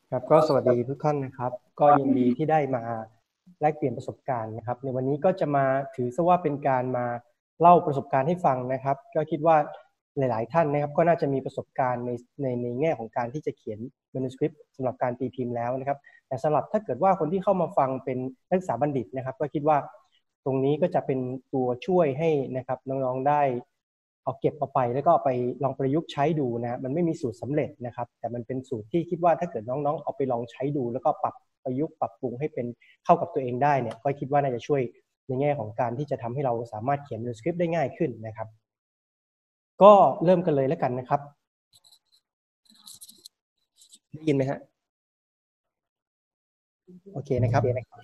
ครับก็สวัสดีทุกท่านนะครับก็ยินดีที่ได้มาแลกเปลี่ยนประสบการณ์นะครับในวันนี้ก็จะมาถือซะว่าเป็นการมาเล่าประสบการณ์ให้ฟังนะครับก็คิดว่าหลายๆท่านนะครับก็น่าจะมีประสบการณ์ในแง่ของการที่จะเขียน manuscript สำหรับการตีพิมพ์แล้วนะครับแต่สำหรับถ้าเกิดว่าคนที่เข้ามาฟังเป็นนักศึกษาบัณฑิตนะครับก็คิดว่าตรงนี้ก็จะเป็นตัวช่วยให้นะครับน้องๆได้เอาเก็บเอาไปแล้วก็เอาไปลองประยุกต์ใช้ดูนะมันไม่มีสูตรสำเร็จนะครับแต่มันเป็นสูตรที่คิดว่าถ้าเกิดน้องๆเอาไปลองใช้ดูแล้วก็ปรับประยุกต์ปรับปรุงให้เป็นเข้ากับตัวเองได้เนี่ยก็คิดว่าน่าจะช่วยในแง่ของการที่จะทำให้เราสามารถเขียนสคริปต์ได้ง่ายขึ้นนะครับก็เริ่มกันเลยแล้วกันนะครับได้ยินไหมฮะโอเคนะครับ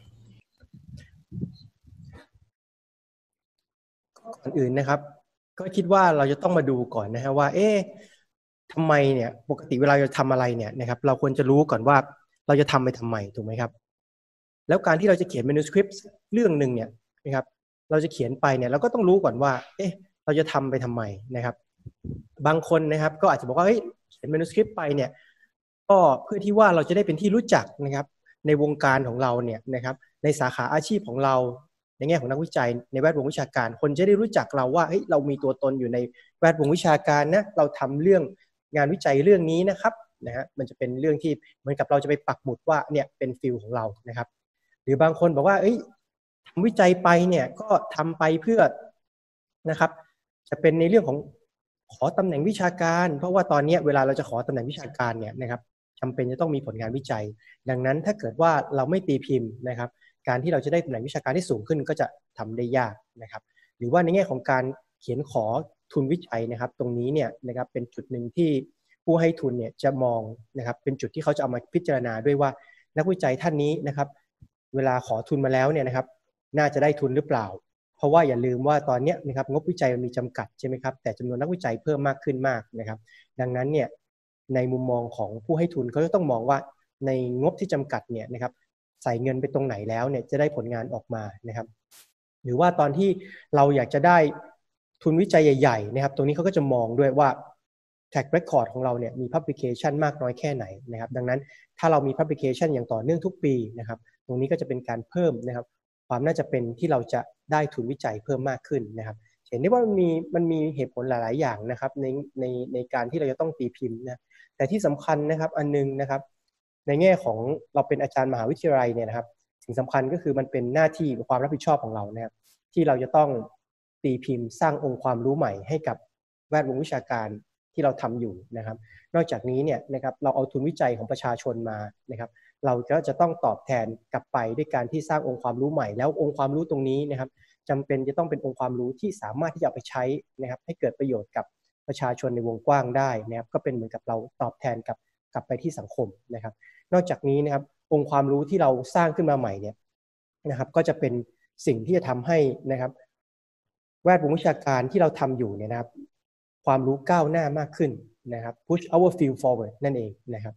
ก่อนอื่นนะครับก็คิดว่าเราจะต้องมาดูก่อนนะฮะว่าทำไมเนี่ยปกติเวลาเราทำอะไรเนี่ยนะครับเราควรจะรู้ก่อนว่าเราจะทำไปทำไมถูกไหมครับแล้วการที่เราจะเขียน manuscript เรื่องหนึ่งเนี่ยนะครับเราจะเขียนไปเนี่ยเราก็ต้องรู้ก่อนว่าเราจะทำไปทำไมนะครับบางคนนะครับก็อาจจะบอกว่าเขียน manuscript ไปเนี่ยก็เพื่อที่ว่าเราจะได้เป็นที่รู้จักนะครับในวงการของเราเนี่ยนะครับในสาขาอาชีพของเราในแง่ของนักวิจัยในแวดวงวิชาการคนจะได้รู้จักเราว่าเรามีตัวตนอยู่ในแวดวงวิชาการนะเราทำเรื่องงานวิจัยเรื่องนี้นะครับนะฮะมันจะเป็นเรื่องที่เหมือนกับเราจะไปปักหมุดว่าเนี่ยเป็นฟิลของเรานะครับหรือบางคนบอกว่าทำวิจัยไปเนี่ยก็ทำไปเพื่อนะครับจะเป็นในเรื่องของขอตำแหน่งวิชาการเพราะว่าตอนนี้เวลาเราจะขอตำแหน่งวิชาการเนี่ยนะครับจำเป็นจะต้องมีผลงานวิจัยดังนั้นถ้าเกิดว่าเราไม่ตีพิมพ์นะครับการที่เราจะได้ตำแหน่งวิชาการที่สูงขึ้นก็จะทำได้ยากนะครับหรือว่าในแง่ของการเขียนขอทุนวิจัยนะครับตรงนี้เนี่ยนะครับเป็นจุดหนึ่งที่ผู้ให้ทุนเนี่ยจะมองนะครับเป็นจุดที่เขาจะเอามาพิจารณาด้วยว่านักวิจัยท่านนี้นะครับเวลาขอทุนมาแล้วเนี่ยนะครับน่าจะได้ทุนหรือเปล่าเพราะว่าอย่าลืมว่าตอนนี้นะครับงบวิจัยมันมีจำกัดใช่ไหมครับแต่จำนวนนักวิจัยเพิ่มมากขึ้นมากนะครับดังนั้นเนี่ยในมุมมองของผู้ให้ทุนเขาจะต้องมองว่าในงบที่จำกัดเนี่ยนะครับใส่เงินไปตรงไหนแล้วเนี่ยจะได้ผลงานออกมานะครับหรือว่าตอนที่เราอยากจะได้ทุนวิจัยใหญ่ๆนะครับตรงนี้เขาก็จะมองด้วยว่า track record ของเราเนี่ยมี publication มากน้อยแค่ไหนนะครับดังนั้นถ้าเรามี publication อย่างต่อเนื่องทุกปีนะครับตรงนี้ก็จะเป็นการเพิ่มนะครับความน่าจะเป็นที่เราจะได้ทุนวิจัยเพิ่มมากขึ้นนะครับเห็นได้ว่ามันมีเหตุผลหลายๆอย่างนะครับในการที่เราจะต้องตีพิมพ์นะแต่ที่สำคัญนะครับอันนึงนะครับในแง่ของเราเป็นอาจารย์มหาวิทยาลัยเนี่ยนะครับสิ่งสำคัญก็คือมันเป็นหน้าที่ความรับผิดชอบของเรานะครับที่เราจะต้องตีพิมพ์สร้างองค์ความรู้ใหม่ให้กับแวดวงวิชาการที่เราทำอยู่นะครับนอกจากนี้เนี่ยนะครับเราเอาทุนวิจัยของประชาชนมานะครับเราก็จะต้องตอบแทนกลับไปด้วยการที่สร้างองค์ความรู้ใหม่แล้วองค์ความรู้ตรงนี้นะครับจำเป็นจะต้องเป็นองค์ความรู้ที่สามารถที่จะเอาไปใช้นะครับให้เกิดประโยชน์กับประชาชนในวงกว้างได้นะครับก็เป็นเหมือนกับเราตอบแทนกลับไปที่สังคมนะครับนอกจากนี้นะครับองค์ความรู้ที่เราสร้างขึ้นมาใหม่เนี่ยนะครับก็จะเป็นสิ่งที่จะทำให้นะครับแวดวงวิชาการที่เราทำอยู่เนี่ยนะครับความรู้ก้าวหน้ามากขึ้นนะครับ push our field forward นั่นเองนะครับ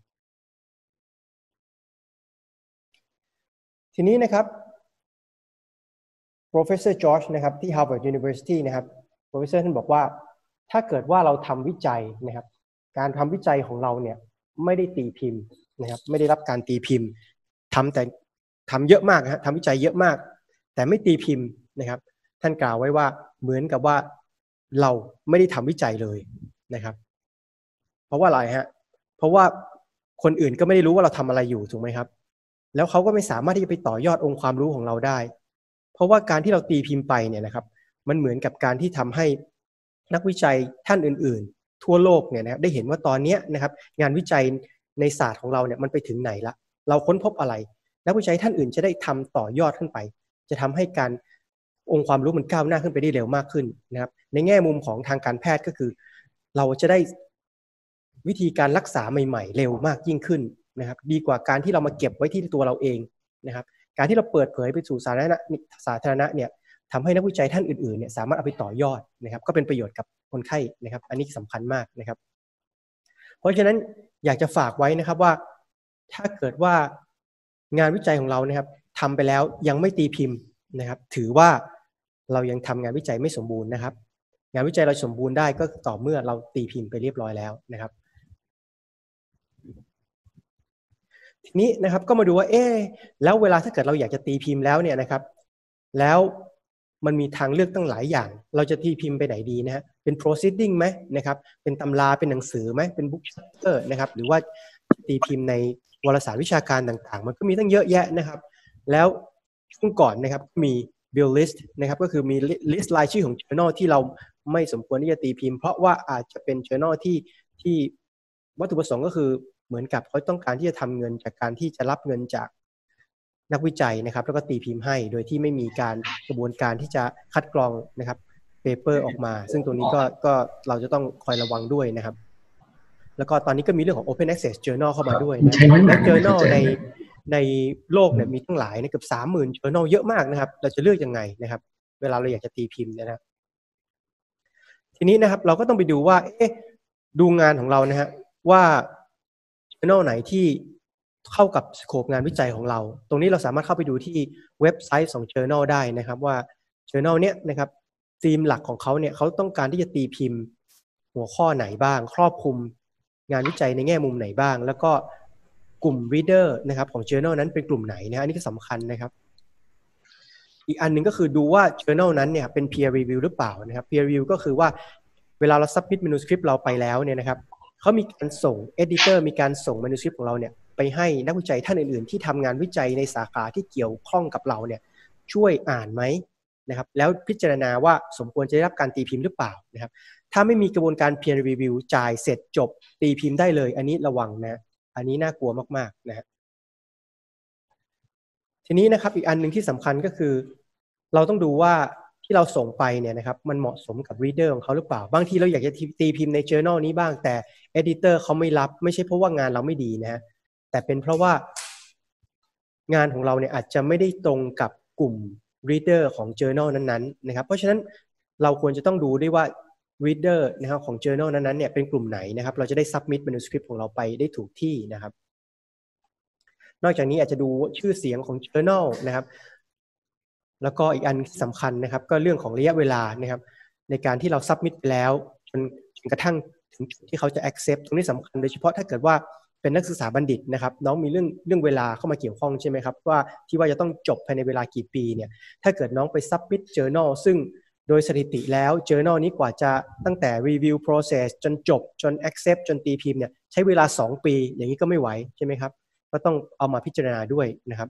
ทีนี้นะครับ professor George นะครับที่ Harvard University นะครับ professor ท่านบอกว่าถ้าเกิดว่าเราทำวิจัยนะครับการทำวิจัยของเราเนี่ยไม่ได้ตีพิมพ์นะครับไม่ได้รับการตีพิมพ์แต่ทำเยอะมากทำวิจัยเยอะมากแต่ไม่ตีพิมพ์นะครับท่านกล่าวไว้ว่าเหมือนกับว่าเราไม่ได้ทำวิจัยเลยนะครับเพราะว่าอะไรฮะเพราะว่าคนอื่นก็ไม่ได้รู้ว่าเราทำอะไรอยู่ถูกไหมครับแล้วเขาก็ไม่สามารถที่จะไปต่อยอดองค์ความรู้ของเราได้เพราะว่าการที่เราตีพิมพ์ไปเนี่ยนะครับมันเหมือนกับการที่ทำให้นักวิจัยท่านอื่นๆทั่วโลกเนี่ยนะครับได้เห็นว่าตอนนี้นะครับงานวิจัยในศาสตร์ของเราเนี่ยมันไปถึงไหนละเราค้นพบอะไรนักวิจัยท่านอื่นจะได้ทำต่อยอดขึ้นไปจะทำให้การองค์ความรู้มันก้าวหน้าขึ้นไปได้เร็วมากขึ้นนะครับในแง่มุมของทางการแพทย์ก็คือเราจะได้วิธีการรักษาใหม่ๆเร็วมากยิ่งขึ้นนะครับดีกว่าการที่เรามาเก็บไว้ที่ตัวเราเองนะครับการที่เราเปิดเผยไปสู่สาธารณะเนี่ยทำให้นักวิจัยท่านอื่นๆเนี่ยสามารถเอาไปต่อยอดนะครับก็เป็นประโยชน์กับคนไข้นะครับอันนี้สำคัญมากนะครับเพราะฉะนั้นอยากจะฝากไว้นะครับว่าถ้าเกิดว่างานวิจัยของเรานะครับทำไปแล้วยังไม่ตีพิมพ์นะครับถือว่าเรายังทำงานวิจัยไม่สมบูรณ์นะครับงานวิจัยเราสมบูรณ์ได้ก็ต่อเมื่อเราตีพิมพ์ไปเรียบร้อยแล้วนะครับทีนี้นะครับก็มาดูว่าแล้วเวลาถ้าเกิดเราอยากจะตีพิมพ์แล้วเนี่ยนะครับแล้วมันมีทางเลือกตั้งหลายอย่างเราจะตีพิมพ์ไปไหนดีนะฮะเป็น proceeding ไหมนะครับเป็นตำราเป็นหนังสือไหมเป็น book chapter นะครับหรือว่าตีพิมพ์ในวารสารวิชาการต่างๆมันก็มีตั้งเยอะแยะนะครับแล้วช่วงก่อนนะครับมี bill list นะครับก็คือมี list รายชื่อของ journal ที่เราไม่สมควรที่จะตีพิมพ์เพราะว่าอาจจะเป็น journal ที่วัตถุประสงค์ก็คือเหมือนกับเขาต้องการที่จะทำเงินจากการที่จะรับเงินจากนักวิจัยนะครับแล้วก็ตีพิมพ์ให้โดยที่ไม่มีการกระบวนการที่จะคัดกรองนะครับเปเปอร์ออกมาซึ่งตรงนี้ก็เราจะต้องคอยระวังด้วยนะครับแล้วก็ตอนนี้ก็มีเรื่องของ Open Access Journal เข้ามาด้วยนะและ Journal ในโลกเนี่ยมีทั้งหลายเกือบ 30,000 Journal เยอะมากนะครับเราจะเลือกยังไงนะครับเวลาเราอยากจะตีพิมพ์นะครับทีนี้นะครับเราก็ต้องไปดูว่าดูงานของเรานะฮะว่า journal ไหนที่เข้ากับสโคปงานวิจัยของเราตรงนี้เราสามารถเข้าไปดูที่เว็บไซต์ของ journal ได้นะครับว่า journal เนี้ยนะครับธีมหลักของเขาเนี่ยเขาต้องการที่จะตีพิมพ์หัวข้อไหนบ้างครอบคลุมงานวิจัยในแง่มุมไหนบ้างแล้วก็กลุ่ม reader นะครับของ journal นั้นเป็นกลุ่มไหนนะอันนี้ก็สำคัญนะครับอีกอันหนึ่งก็คือดูว่า journal นั้นเนี่ยเป็น peer review หรือเปล่านะครับ peer review ก็คือว่าเวลาเรา submit manuscript เราไปแล้วเนี่ยนะครับเขามีการส่ง editor มีการส่ง manuscript ของเราเนี่ยไปให้นักวิจัยท่านอื่นๆที่ทำงานวิจัยในสาขาที่เกี่ยวข้องกับเราเนี่ยช่วยอ่านไหมนะครับแล้วพิจารณาว่าสมควรจะได้รับการตีพิมพ์หรือเปล่านะครับถ้าไม่มีกระบวนการ peer review จ่ายเสร็จจบตีพิมพ์ได้เลยอันนี้ระวังนะอันนี้น่ากลัวมากๆนะฮะทีนี้นะครับอีกอันหนึ่งที่สำคัญก็คือเราต้องดูว่าที่เราส่งไปเนี่ยนะครับมันเหมาะสมกับ reader ของเขาหรือเปล่าบางทีเราอยากจะตีพิมพ์ใน journal นี้บ้างแต่ editor เขาไม่รับไม่ใช่เพราะว่างานเราไม่ดีนะฮะแต่เป็นเพราะว่างานของเราเนี่ยอาจจะไม่ได้ตรงกับกลุ่ม reader ของ journal นั้นๆนะครับเพราะฉะนั้นเราควรจะต้องดูด้วยว่า reader นะครับของ journal นั้นๆเนี่ยเป็นกลุ่มไหนนะครับเราจะได้ submit manuscript ของเราไปได้ถูกที่นะครับนอกจากนี้อาจจะดูชื่อเสียงของ journal นะครับแล้วก็อีกอันสำคัญนะครับก็เรื่องของระยะเวลานะครับในการที่เรา submit ไปแล้วจนกระทั่งถึงจุดที่เขาจะ accept ตรงนี้สำคัญโดยเฉพาะถ้าเกิดว่าเป็นนักศึกษาบัณฑิตนะครับน้องมีเรื่องเวลาเข้ามาเกี่ยวข้องใช่ไหมครับว่าที่ว่าจะต้องจบภายในเวลากี่ปีเนี่ยถ้าเกิดน้องไป submit journal ซึ่งโดยสถิติแล้ว journal นี้กว่าจะตั้งแต่ review process จนจบจน accept จนตีพิมพ์เนี่ยใช้เวลา2 ปีอย่างนี้ก็ไม่ไหวใช่ไหมครับก็ต้องเอามาพิจารณาด้วยนะครับ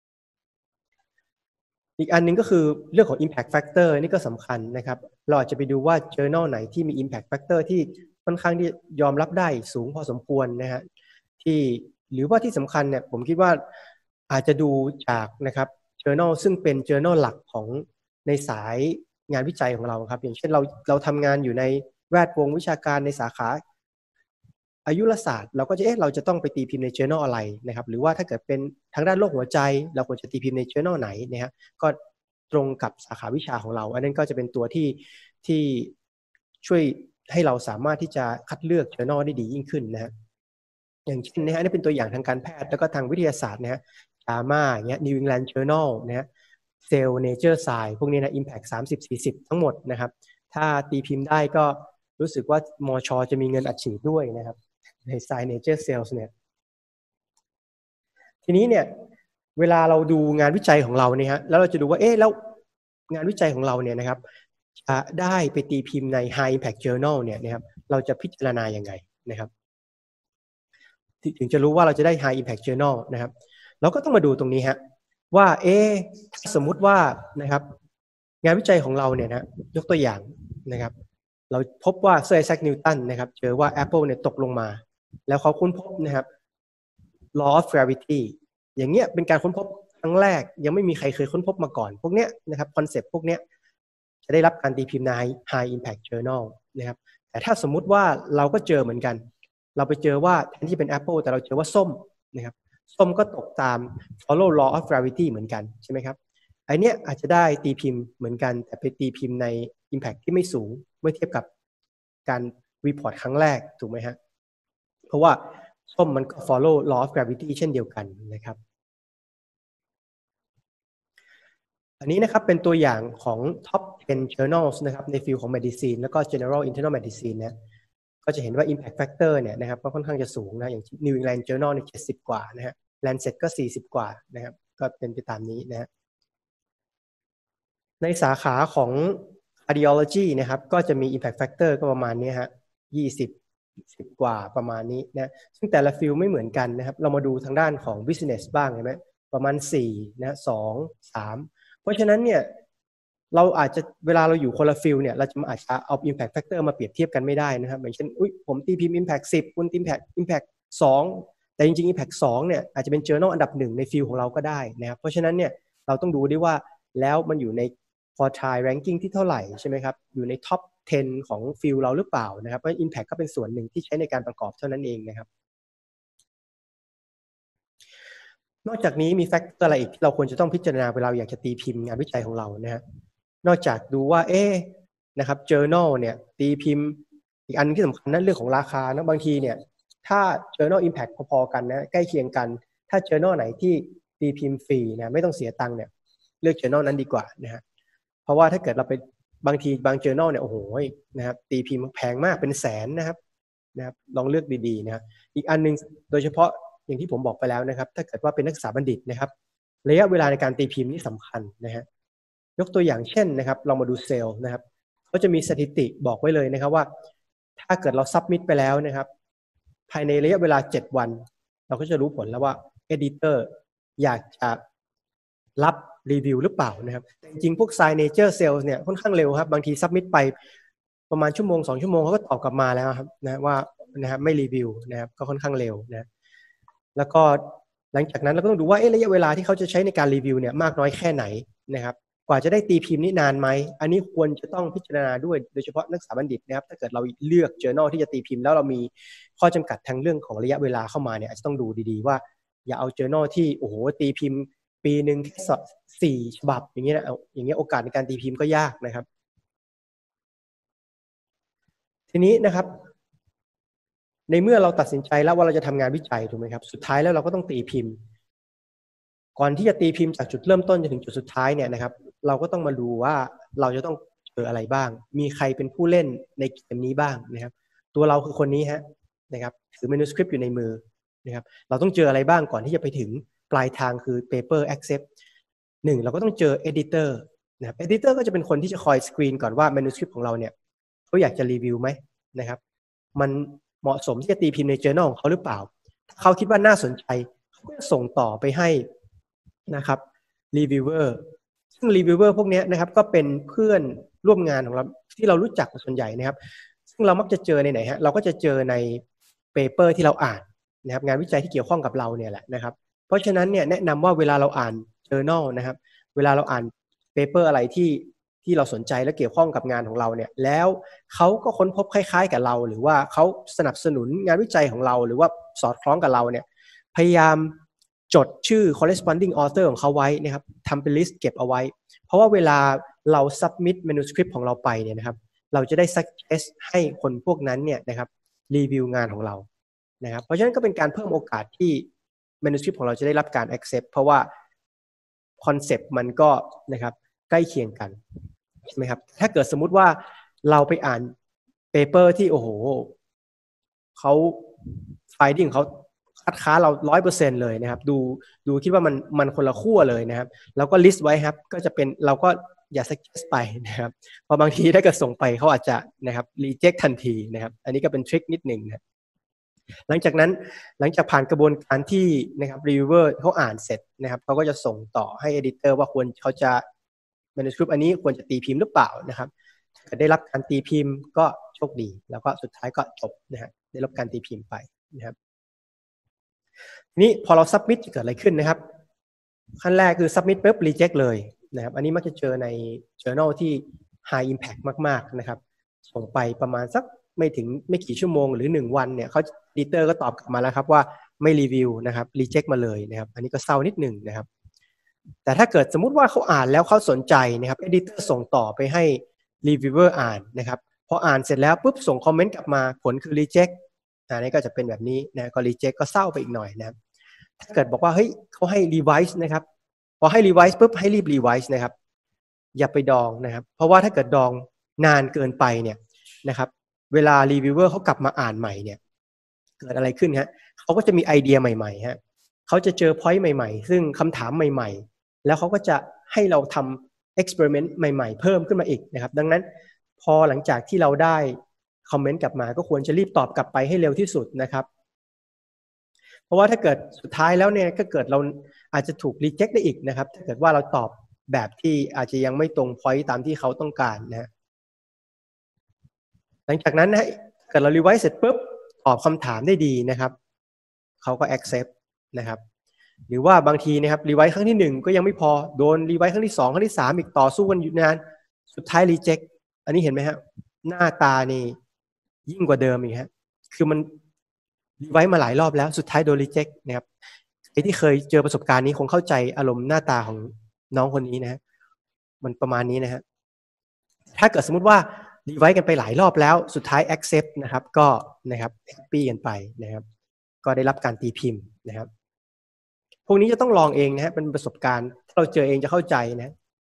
อีกอันนึงก็คือเรื่องของ impact factor นี่ก็สำคัญนะครับเราอาจจะไปดูว่า journal ไหนที่มี impact factor ที่ค่อนข้างที่ยอมรับได้สูงพอสมควรนะฮะที่หรือว่าที่สำคัญเนี่ยผมคิดว่าอาจจะดูจากนะครับ journal ซึ่งเป็น journal หลักของในสายงานวิจัยของเราครับอย่างเช่นเราทำงานอยู่ในแวดวงวิชาการในสาขาอายุรศาสตร์เราก็จะเราจะต้องไปตีพิมพ์ใน journal อะไรนะครับหรือว่าถ้าเกิดเป็นทางด้านโรคหัวใจเราควรจะตีพิมพ์ใน journal ไหนนะฮะก็ตรงกับสาขาวิชาของเราอันนั้นก็จะเป็นตัวที่ช่วยให้เราสามารถที่จะคัดเลือก journal ได้ดียิ่งขึ้นนะฮะอย่างเช่นนะฮะนี่เป็นตัวอย่างทางการแพทย์แล้วก็ทางวิทยาศาสตร์นะฮะJAMA อย่างเงี้ย New England Journal นะฮะ Cell Nature Science พวกนี้นะ Impact 30-40ทั้งหมดนะครับถ้าตีพิมพ์ได้ก็รู้สึกว่ามช.จะมีเงินอัดฉีดด้วยนะครับใน Science Nature Cells เนี่ยทีนี้เนี่ยเวลาเราดูงานวิจัยของเราเนี่ยฮะแล้วเราจะดูว่าแล้วงานวิจัยของเราเนี่ยนะครับจะได้ไปตีพิมพ์ใน High Impact Journal เนี่ยนะครับเราจะพิจารณายังไงนะครับถึงจะรู้ว่าเราจะได้ High Impact Journal นะครับเราก็ต้องมาดูตรงนี้ฮะว่าถ้าสมมุติว่านะครับงานวิจัยของเราเนี่ยนะยกตัวอย่างนะครับเราพบว่าเซอร์ไอแซคนิวตันนะครับเจอว่า Apple เนี่ยตกลงมาแล้วเขาค้นพบนะครับ law of gravity อย่างเงี้ยเป็นการค้นพบครั้งแรกยังไม่มีใครเคยค้นพบมาก่อนพวกเนี้ยนะครับคอนเซปต์พวกเนี้ยจะได้รับการตีพิมพ์ใน High Impact Journal นะครับแต่ถ้าสมมุติว่าเราก็เจอเหมือนกันเราไปเจอว่าแทนที่เป็น Apple แต่เราเจอว่าส้มนะครับส้มก็ตกตาม follow law of gravity เหมือนกันใช่ไหมครับไอเนี้ยอาจจะได้ตีพิมพ์เหมือนกันแต่ไปตีพิมพ์ใน Impact ที่ไม่สูงเมื่อเทียบกับการรีพอร์ตครั้งแรกถูกไหมฮะเพราะว่าส้มมันก็ follow law of gravity เช่นเดียวกันนะครับอันนี้นะครับเป็นตัวอย่างของ top 10 journals นะครับในฟิลของ medicine แล้วก็ general internal medicine นะก็จะเห็นว่า impact factor เนี่ยนะครับก็ค่อนข้างจะสูงนะอย่าง New England Journal เนี่ย70 กว่านะฮะ Lancet ก็40กว่านะครับก็เป็นไปตามนี้นะฮะในสาขาของ cardiology นะครับก็จะมี impact factor ก็ประมาณนี้ฮะ20 10กว่าประมาณนี้นะซึ่งแต่ละฟิลไม่เหมือนกันนะครับเรามาดูทางด้านของ business บ้างเห็นไหมประมาณ4นะ2 3เพราะฉะนั้นเนี่ยเราอาจจะเวลาเราอยู่คนละฟิลเนี่ยเราจะอาจจะเอา impact factor มาเปรียบเทียบกันไม่ได้นะครับอย่างเช่นผมตีพิมพ์ impact 10คุณตี impact 2แต่จริงๆ impact 2เนี่ยอาจจะเป็น journal อันดับ1ในฟิลของเราก็ได้นะครับเพราะฉะนั้นเนี่ยเราต้องดูด้วยว่าแล้วมันอยู่ในquartile ranking ที่เท่าไหร่ใช่ไหมครับอยู่ใน top 10 ของฟิลเราหรือเปล่านะครับเพราะ impact ก็เป็นส่วนหนึ่งที่ใช้ในการประกอบเท่านั้นเองนะครับนอกจากนี้มีแฟกเตอร์อะไรอีกที่เราควรจะต้องพิจารณาเวลาอยากจะตีพิมพ์งานวิจัยของเรานะฮะนอกจากดูว่านะครับ journal เนี่ยตีพิมพ์อีกอันที่สำคัญนั่นเรื่องของราคานะบางทีเนี่ยถ้า journal impact พอๆกันนะใกล้เคียงกันถ้า journal ไหนที่ตีพิมพ์ฟรีนะไม่ต้องเสียตังค์เนี่ยเลือก journal นั้นดีกว่านะฮะเพราะว่าถ้าเกิดเราไปบางทีบาง journal เนี่ยโอ้โหนะครับตีพิมพ์แพงมากเป็นแสนนะครับลองเลือกดีๆนะอีกอันนึงโดยเฉพาะอย่างที่ผมบอกไปแล้วนะครับถ้าเกิดว่าเป็นนักศึกษาบัณฑิตนะครับระยะเวลาในการตีพิมพ์นี่สำคัญนะฮะยกตัวอย่างเช่นนะครับเรามาดูเซลล์นะครับเขาจะมีสถิติบอกไว้เลยนะครับว่าถ้าเกิดเราซับมิทไปแล้วนะครับภายในระยะเวลา7วันเราก็จะรู้ผลแล้วว่า Editor อยากจะรับรีวิวหรือเปล่านะครับแต่จริงๆพวก Signature Sales เนี่ยค่อนข้างเร็วครับบางทีซับมิทไปประมาณชั่วโมง2ชั่วโมงเขาก็ตอบกลับมาแล้วครับนะว่านะครับไม่รีวิวนะครับก็ค่อนข้างเร็วนะแล้วก็หลังจากนั้นเราก็ต้องดูว่าระยะเวลาที่เขาจะใช้ในการรีวิวเนี่ยมากน้อยแค่ไหนนะครับกว่าจะได้ตีพิมพ์นี่นานไหมอันนี้ควรจะต้องพิจารณาด้วยโดยเฉพาะนักศึกษาบัณฑิตนะครับถ้าเกิดเราเลือก journal ที่จะตีพิมพ์แล้วเรามีข้อจำกัดทางเรื่องของระยะเวลาเข้ามาเนี่ยอาจจะต้องดูดีๆว่าอย่าเอา journal ที่โอ้โหตีพิมพ์ปีหนึ่งแค่4 ฉบับอย่างเงี้ยนะอย่างเงี้ยโอกาสในการตีพิมพ์ก็ยากนะครับทีนี้นะครับในเมื่อเราตัดสินใจแล้วว่าเราจะทำงานวิจัยถูกไหมครับสุดท้ายแล้วเราก็ต้องตีพิมพ์ก่อนที่จะตีพิมพ์จากจุดเริ่มต้นจนถึงจุดสุดท้ายเนี่ยนะครับเราก็ต้องมาดูว่าเราจะต้องเจออะไรบ้างมีใครเป็นผู้เล่นในเกมนี้บ้างนะครับตัวเราคือคนนี้ฮะนะครับถือ manuscript อยู่ในมือนะครับเราต้องเจออะไรบ้างก่อนที่จะไปถึงปลายทางคือ paper accept 1เราก็ต้องเจอ editor นะครับ editor ก็จะเป็นคนที่จะคอยสกรีนก่อนว่า manuscript ของเราเนี่ยเขาอยากจะรีวิวไหมนะครับมันเหมาะสมที่จะตีพิมพ์ใน journal ของเขาหรือเปล่าถ้าเขาคิดว่าน่าสนใจเขาก็ส่งต่อไปให้นะครับรีวิวเวอร์ซึ่งรีวิวเวอร์พวกนี้นะครับก็เป็นเพื่อนร่วมงานของเราที่เรารู้จักส่วนใหญ่นะครับซึ่งเรามักจะเจอในไหนฮะเราก็จะเจอในเปเปอร์ที่เราอ่านนะครับงานวิจัยที่เกี่ยวข้องกับเราเนี่ยแหละนะครับเพราะฉะนั้นเนี่ยแนะนำว่าเวลาเราอ่าน journal นะครับเวลาเราอ่านเปเปอร์อะไรที่เราสนใจและเกี่ยวข้องกับงานของเราเนี่ยแล้วเขาก็ค้นพบคล้ายๆกับเราหรือว่าเขาสนับสนุนงานวิจัยของเราหรือว่าสอดคล้องกับเราเนี่ยพยายามจดชื่อ corresponding author ของเขาไว้นะครับทำเป็นลิสต์เก็บเอาไว้เพราะว่าเวลาเรา submit manuscript ของเราไปเนี่ยนะครับเราจะได้ suggest ให้คนพวกนั้นเนี่ยนะครับรีวิวงานของเรานะครับเพราะฉะนั้นก็เป็นการเพิ่มโอกาสที่ manuscript ของเราจะได้รับการ accept เพราะว่าคอนเซปต์มันก็นะครับใกล้เคียงกันใช่ไหมครับถ้าเกิดสมมุติว่าเราไปอ่านเปเปอร์ที่โอ้โหเขา finding เขาคัดค้านเรา 100% เลยนะครับดูคิดว่ามันคนละขั้วเลยนะครับแล้วก็ลิสต์ไว้ครับก็จะเป็นเราก็อย่า suggest ไปนะครับเพราะบางทีถ้าเกิดส่งไปเขาอาจจะนะครับ reject ทันทีนะครับอันนี้ก็เป็นทริคนิดหนึ่งนะหลังจากนั้นหลังจากผ่านกระบวนการที่นะครับ reviewer เขาอ่านเสร็จนะครับเขาก็จะส่งต่อให้ editor ว่าเขาจะ manuscript อันนี้ควรจะตีพิมพ์หรือเปล่านะครับถ้าได้รับการตีพิมพ์ก็โชคดีแล้วก็สุดท้ายก็จบนะฮะได้รับการตีพิมพ์ไปนะครับนี้พอเรา submit จะเกิดอะไรขึ้นนะครับขั้นแรกคือ submit ปุ๊บ reject เลยนะครับอันนี้มักจะเจอใน journal ที่ high impact มากๆนะครับส่งไปประมาณสักไม่กี่ชั่วโมงหรือ1วันเนี่ยเขา editor ก็ตอบกลับมาแล้วครับว่าไม่รีวิวนะครับ reject มาเลยนะครับอันนี้ก็เศร้านิดหนึ่งนะครับแต่ถ้าเกิดสมมุติว่าเขาอ่านแล้วเขาสนใจนะครับ editor ส่งต่อไปให้ reviewer อ่านนะครับพออ่านเสร็จแล้วปุ๊บส่งคอมเมนต์กลับมาผลคือ reject อันนี้ก็จะเป็นแบบนี้นะก็ reject ก็เศร้าไปอีกหน่อยนะครับถ้าเกิดบอกว่าเฮ้ยเขาให้ revise นะครับพอให้ revise ปุ๊บให้รีบ revise นะครับอย่าไปดองนะครับเพราะว่าถ้าเกิดดองนานเกินไปเนี่ยนะครับเวลา reviewer เขากลับมาอ่านใหม่เนี่ยเกิดอะไรขึ้นฮะเขาก็จะมีไอเดียใหม่ๆฮะเขาจะเจอ point ใหม่ๆซึ่งคำถามใหม่ๆแล้วเขาก็จะให้เราทำ experiment ใหม่ๆเพิ่มขึ้นมาอีกนะครับดังนั้นพอหลังจากที่เราได้คอมเมนต์กลับมาก็ควรจะรีบตอบกลับไปให้เร็วที่สุดนะครับเพราะว่าถ้าเกิดสุดท้ายแล้วเนี่ยก็เกิดเราอาจจะถูก reject ได้อีกนะครับถ้าเกิดว่าเราตอบแบบที่อาจจะยังไม่ตรง point ตามที่เขาต้องการนะหลังจากนั้นนะเกิดเรา revise เสร็จปุ๊บตอบคำถามได้ดีนะครับเขาก็ accept นะครับหรือว่าบางทีนะครับ revise ครั้งที่1ก็ยังไม่พอโดน revise ครั้งที่2ครั้งที่3อีกต่อสู้กันอยู่นานสุดท้าย reject อันนี้เห็นไหมฮะหน้าตานี่ยิ่งกว่าเดิมอีกฮะคือมันรีไว้มาหลายรอบแล้วสุดท้ายโดนรีเจ็คนะครับใครที่เคยเจอประสบการณ์นี้คงเข้าใจอารมณ์หน้าตาของน้องคนนี้นะฮะมันประมาณนี้นะฮะถ้าเกิดสมมุติว่ารีไว้กันไปหลายรอบแล้วสุดท้าย accept นะครับก็นะครับแฮปปี้กันไปนะครับก็ได้รับการตีพิมพ์นะครับพวกนี้จะต้องลองเองนะฮะเป็นประสบการณ์ถ้าเราเจอเองจะเข้าใจนะ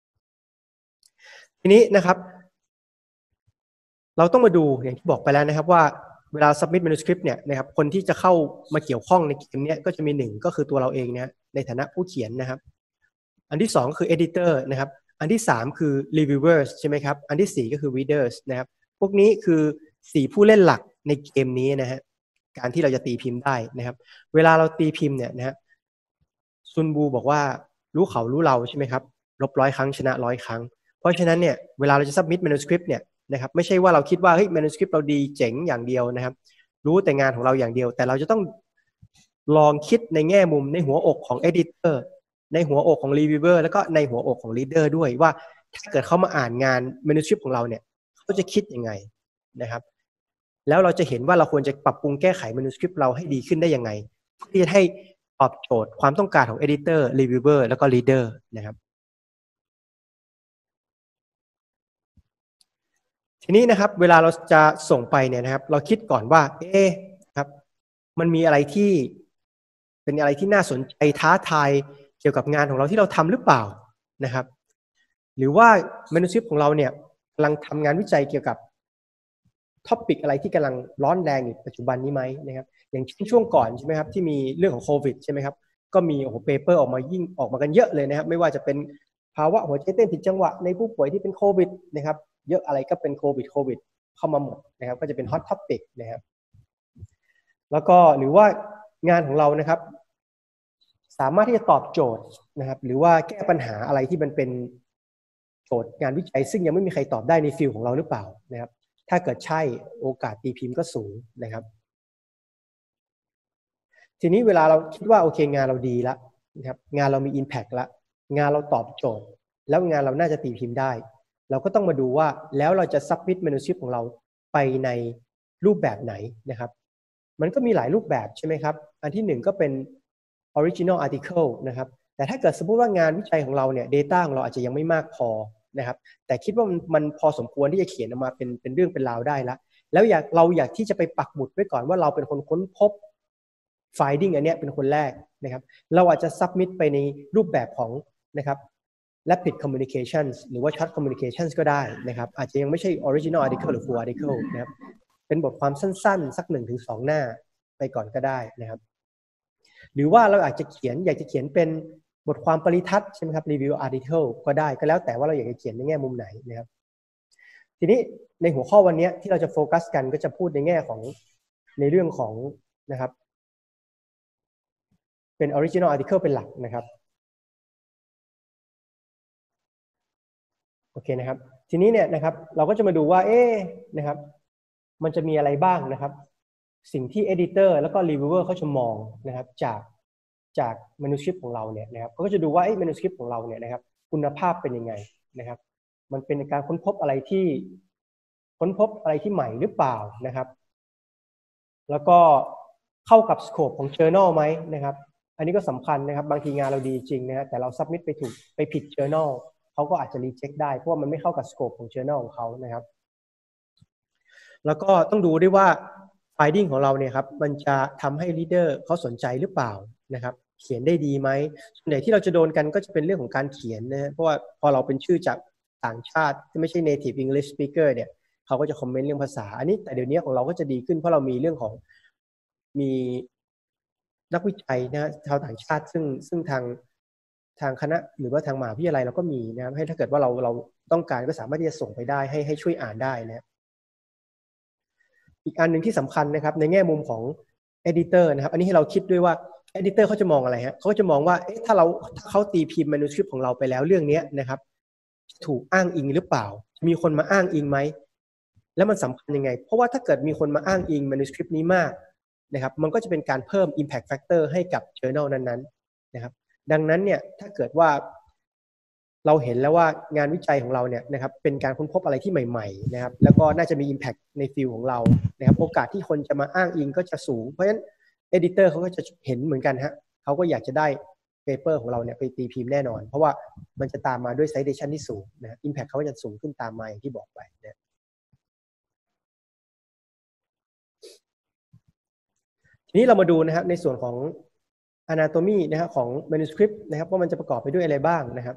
ทีนี้นะครับเราต้องมาดูอย่างที่บอกไปแล้วนะครับว่าเวลา submit manuscript เนี่ยนะครับคนที่จะเข้ามาเกี่ยวข้องในเกมนี้ก็จะมี1ก็คือตัวเราเองนะในฐานะผู้เขียนนะครับอันที่2คือ editor นะครับอันที่3คือ reviewers ใช่ไหมครับอันที่4ก็คือ readers นะครับพวกนี้คือ4ผู้เล่นหลักในเกมนี้นะฮะการที่เราจะตีพิมพ์ได้นะครับเวลาเราตีพิมพ์เนี่ยนะฮะซุนบูบอกว่ารู้เขารู้เราใช่ไหมครับลบ100 ครั้งชนะ100 ครั้งเพราะฉะนั้นเนี่ยเวลาเราจะ submit manuscript เนี่ยนะครับไม่ใช่ว่าเราคิดว่าเฮ้ย manuscript เราดีเจ๋งอย่างเดียวนะครับรู้แต่งานของเราอย่างเดียวแต่เราจะต้องลองคิดในแง่มุมในหัวอกของ editor ในหัวอกของ reviewer แล้วก็ในหัวอกของ reader ด้วยว่าถ้าเกิดเขามาอ่านงาน manuscript ของเราเนี่ยเขาจะคิดยังไงนะครับแล้วเราจะเห็นว่าเราควรจะปรับปรุงแก้ไข manuscript เราให้ดีขึ้นได้ยังไงที่จะให้ตอบโจทย์ความต้องการของ editor reviewer แล้วก็ reader นะครับทีนี้นะครับเวลาเราจะส่งไปเนี่ยนะครับเราคิดก่อนว่าครับมันมีอะไรที่เป็นอะไรที่น่าสนใจท้าทายเกี่ยวกับงานของเราที่เราทำหรือเปล่านะครับหรือว่า manuscript ของเราเนี่ยกำลังทำงานวิจัยเกี่ยวกับท็อปิกอะไรที่กำลังร้อนแรงอยู่ปัจจุบันนี้ไหมนะครับอย่างช่วงก่อนใช่ไหมครับที่มีเรื่องของโควิดใช่ไหมครับก็มีโอ้โหเปเปอร์ออกมากันเยอะเลยนะครับไม่ว่าจะเป็นภาวะหัวใจเต้นผิดจังหวะในผู้ป่วยที่เป็นโควิดนะครับเยอะอะไรก็เป็นโควิดเข้ามาหมดนะครับก็จะเป็นฮอตท็อปิกนะครับแล้วก็หรือว่างานของเรานะครับสามารถที่จะตอบโจทย์นะครับหรือว่าแก้ปัญหาอะไรที่มันเป็นโจทย์งานวิจัยซึ่งยังไม่มีใครตอบได้ในฟิลของเราหรือเปล่านะครับถ้าเกิดใช่โอกาสตีพิมพ์ก็สูงนะครับทีนี้เวลาเราคิดว่าโอเคงานเราดีแล้วนะครับงานเรามี Impact แล้วงานเราตอบโจทย์แล้วงานเราน่าจะตีพิมพ์ได้เราก็ต้องมาดูว่าแล้วเราจะ submit manuscript ของเราไปในรูปแบบไหนนะครับมันก็มีหลายรูปแบบใช่ไหมครับอันที่1ก็เป็น original article นะครับแต่ถ้าเกิดสมมติว่างานวิจัยของเราเนี่ย data ของเราอาจจะยังไม่มากพอนะครับแต่คิดว่ามันพอสมควรที่จะเขียนออกมาเป็นเรื่องเป็นราวได้แล้วเราอยากที่จะไปปักหมุดไว้ก่อนว่าเราเป็นคนค้นพบ finding อันเนี้ยเป็นคนแรกนะครับเราอาจจะ submit ไปในรูปแบบของนะครับ rapid communications หรือว่า short communications ก็ได้นะครับอาจจะยังไม่ใช่ original article หรือ full article นะครับเป็นบทความสั้นๆสัก1-2 หน้าไปก่อนก็ได้นะครับหรือว่าเราอยากจะเขียนเป็นบทความปริทัศน์ใช่ไหมครับ review article ก็ได้ก็แล้วแต่ว่าเราอยากจะเขียนในแง่มุมไหนนะครับทีนี้ในหัวข้อวันนี้ที่เราจะโฟกัสกันก็จะพูดในแง่ของในเรื่องของนะครับเป็น original article เป็นหลักนะครับโอเคนะครับทีนี้เนี่ยนะครับเราก็จะมาดูว่านะครับมันจะมีอะไรบ้างนะครับสิ่งที่ editor แล้วก็ reviewer เขาจะมองนะครับจาก manuscript ของเราเนี่ยนะครับเขาก็จะดูว่า manuscript ของเราเนี่ยนะครับคุณภาพเป็นยังไงนะครับมันเป็นการค้นพบอะไรที่ใหม่หรือเปล่านะครับแล้วก็เข้ากับสโคปของ journal ไหมนะครับอันนี้ก็สำคัญนะครับบางทีงานเราดีจริงนะฮะแต่เรา submit ไปผิด journal เขาก็อาจจะ reject ได้เพราะว่ามันไม่เข้ากับสโคปของ journal ของเขานะครับแล้วก็ต้องดูด้วยว่า finding ของเราเนี่ยครับมันจะทำให้ reader เขาสนใจหรือเปล่านะครับเขียนได้ดีไหมส่วนใหญ่ที่เราจะโดนกันก็จะเป็นเรื่องของการเขียนนะฮะเพราะว่าพอเราเป็นชื่อจากต่างชาติที่ไม่ใช่ native English speaker เนี่ยเขาก็จะคอมเมนต์เรื่องภาษาอันนี้แต่เดี๋ยวนี้ของเราก็จะดีขึ้นเพราะเรามีเรื่องของมีนักวิจัยนะชาวต่างชาติซึ่งทางคณะหรือว่าทางมหาวิทยาลัยเราก็มีนะครับให้ถ้าเกิดว่าเราต้องการก็สามารถที่จะส่งไปได้ให้ช่วยอ่านได้นะอีกอันหนึ่งที่สำคัญนะครับในแง่มุมของ editor นะครับอันนี้ให้เราคิดด้วยว่า editor เขาจะมองอะไรฮะเขาจะมองว่าถ้าเขาตีพิมพ์ manuscript ของเราไปแล้วเรื่องนี้นะครับถูกอ้างอิงหรือเปล่ามีคนมาอ้างอิงไหมแล้วมันสำคัญยังไงเพราะว่าถ้าเกิดมีคนมาอ้างอิง manuscript นี้มากนะครับมันก็จะเป็นการเพิ่ม impact factor ให้กับ journal นั้นๆนะครับดังนั้นเนี่ยถ้าเกิดว่าเราเห็นแล้วว่างานวิจัยของเราเนี่ยนะครับเป็นการค้นพบอะไรที่ใหม่ๆนะครับแล้วก็น่าจะมี impact ในฟิลของเรานะครับโอกาสที่คนจะมาอ้างอิงก็จะสูงเพราะฉะนั้น editor เขาก็จะเห็นเหมือนกันฮะเขาก็อยากจะได้ paper ของเราเนี่ยไปตีพิมพ์แน่นอนเพราะว่ามันจะตามมาด้วย citation ที่สูงนะ impact เขาก็จะสูงขึ้นตามมาอย่างที่บอกไปนะทีนี้เรามาดูนะครับในส่วนของ anatomy นะครับของ manuscript นะครับว่ามันจะประกอบไปด้วยอะไรบ้างนะครับ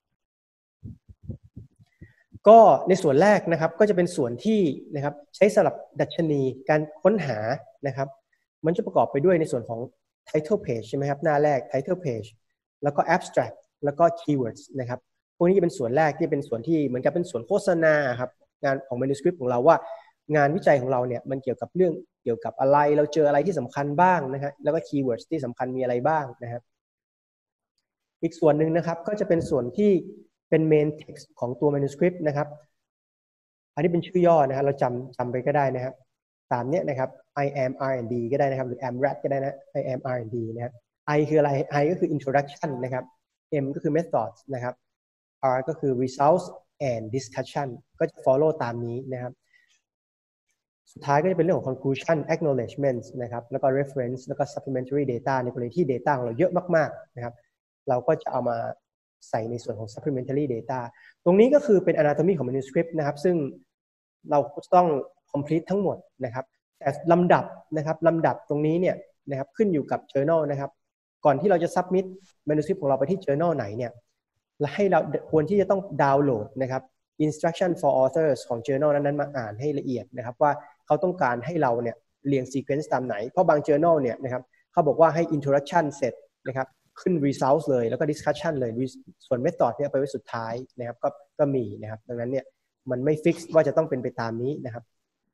ก็ในส่วนแรกนะครับก็จะเป็นส่วนที่นะครับใช้สำหรับดัชนีการค้นหานะครับมันจะประกอบไปด้วยในส่วนของ title page ใช่ไหมครับหน้าแรก title page แล้วก็ abstract แล้วก็ keywords นะครับพวกนี้จะเป็นส่วนแรกที่เป็นส่วนที่เหมือนกับเป็นส่วนโฆษณาครับงานของ manuscript ของเราว่างานวิจัยของเราเนี่ยมันเกี่ยวกับเรื่องเกี่ยวกับอะไรเราเจออะไรที่สำคัญบ้างนะครับแล้วก็ keywords ที่สำคัญมีอะไรบ้างนะครับอีกส่วนหนึ่งนะครับก็จะเป็นส่วนที่เป็น main text ของตัว manuscript นะครับอันนี้เป็นชื่อย่อนะครับเราจำไปก็ได้นะครับตามเนี้ยนะครับ I am R&D ก็ได้นะครับหรือ am rat ก็ได้นะ I am R&D นะครับ I คืออะไร I ก็คือ introduction นะครับ M ก็คือ methods นะครับ R ก็คือ results and discussion ก็จะ follow ตามนี้นะครับสุดท้ายก็จะเป็นเรื่องของ conclusion acknowledgement นะครับแล้วก็ reference แล้วก็ supplementary data ในกรณีที่ data ของเราเยอะมากๆนะครับเราก็จะเอามาใส่ในส่วนของ supplementary data ตรงนี้ก็คือเป็น anatomy ของ manuscript นะครับซึ่งเราต้อง complete ทั้งหมดนะครับแต่ลำดับนะครับลำดับตรงนี้เนี่ยนะครับขึ้นอยู่กับ journal นะครับก่อนที่เราจะ submit manuscript ของเราไปที่ journal ไหนเนี่ยและให้เราควรที่จะต้องดาวน์โหลดนะครับ instruction for authors ของ journal นั้นๆมาอ่านให้ละเอียดนะครับว่าเขาต้องการให้เราเนี่ยเรียง sequence ตามไหนเพราะบาง journal เนี่ยนะครับเขาบอกว่าให้ introduction เสร็จนะครับขึ้น results เลยแล้วก็ discussion เลยส่วน method เนี่ยไปไว้สุดท้ายนะครับก็มีนะครับดังนั้นเนี่ยมันไม่ fix ว่าจะต้องเป็นไปตามนี้นะครับ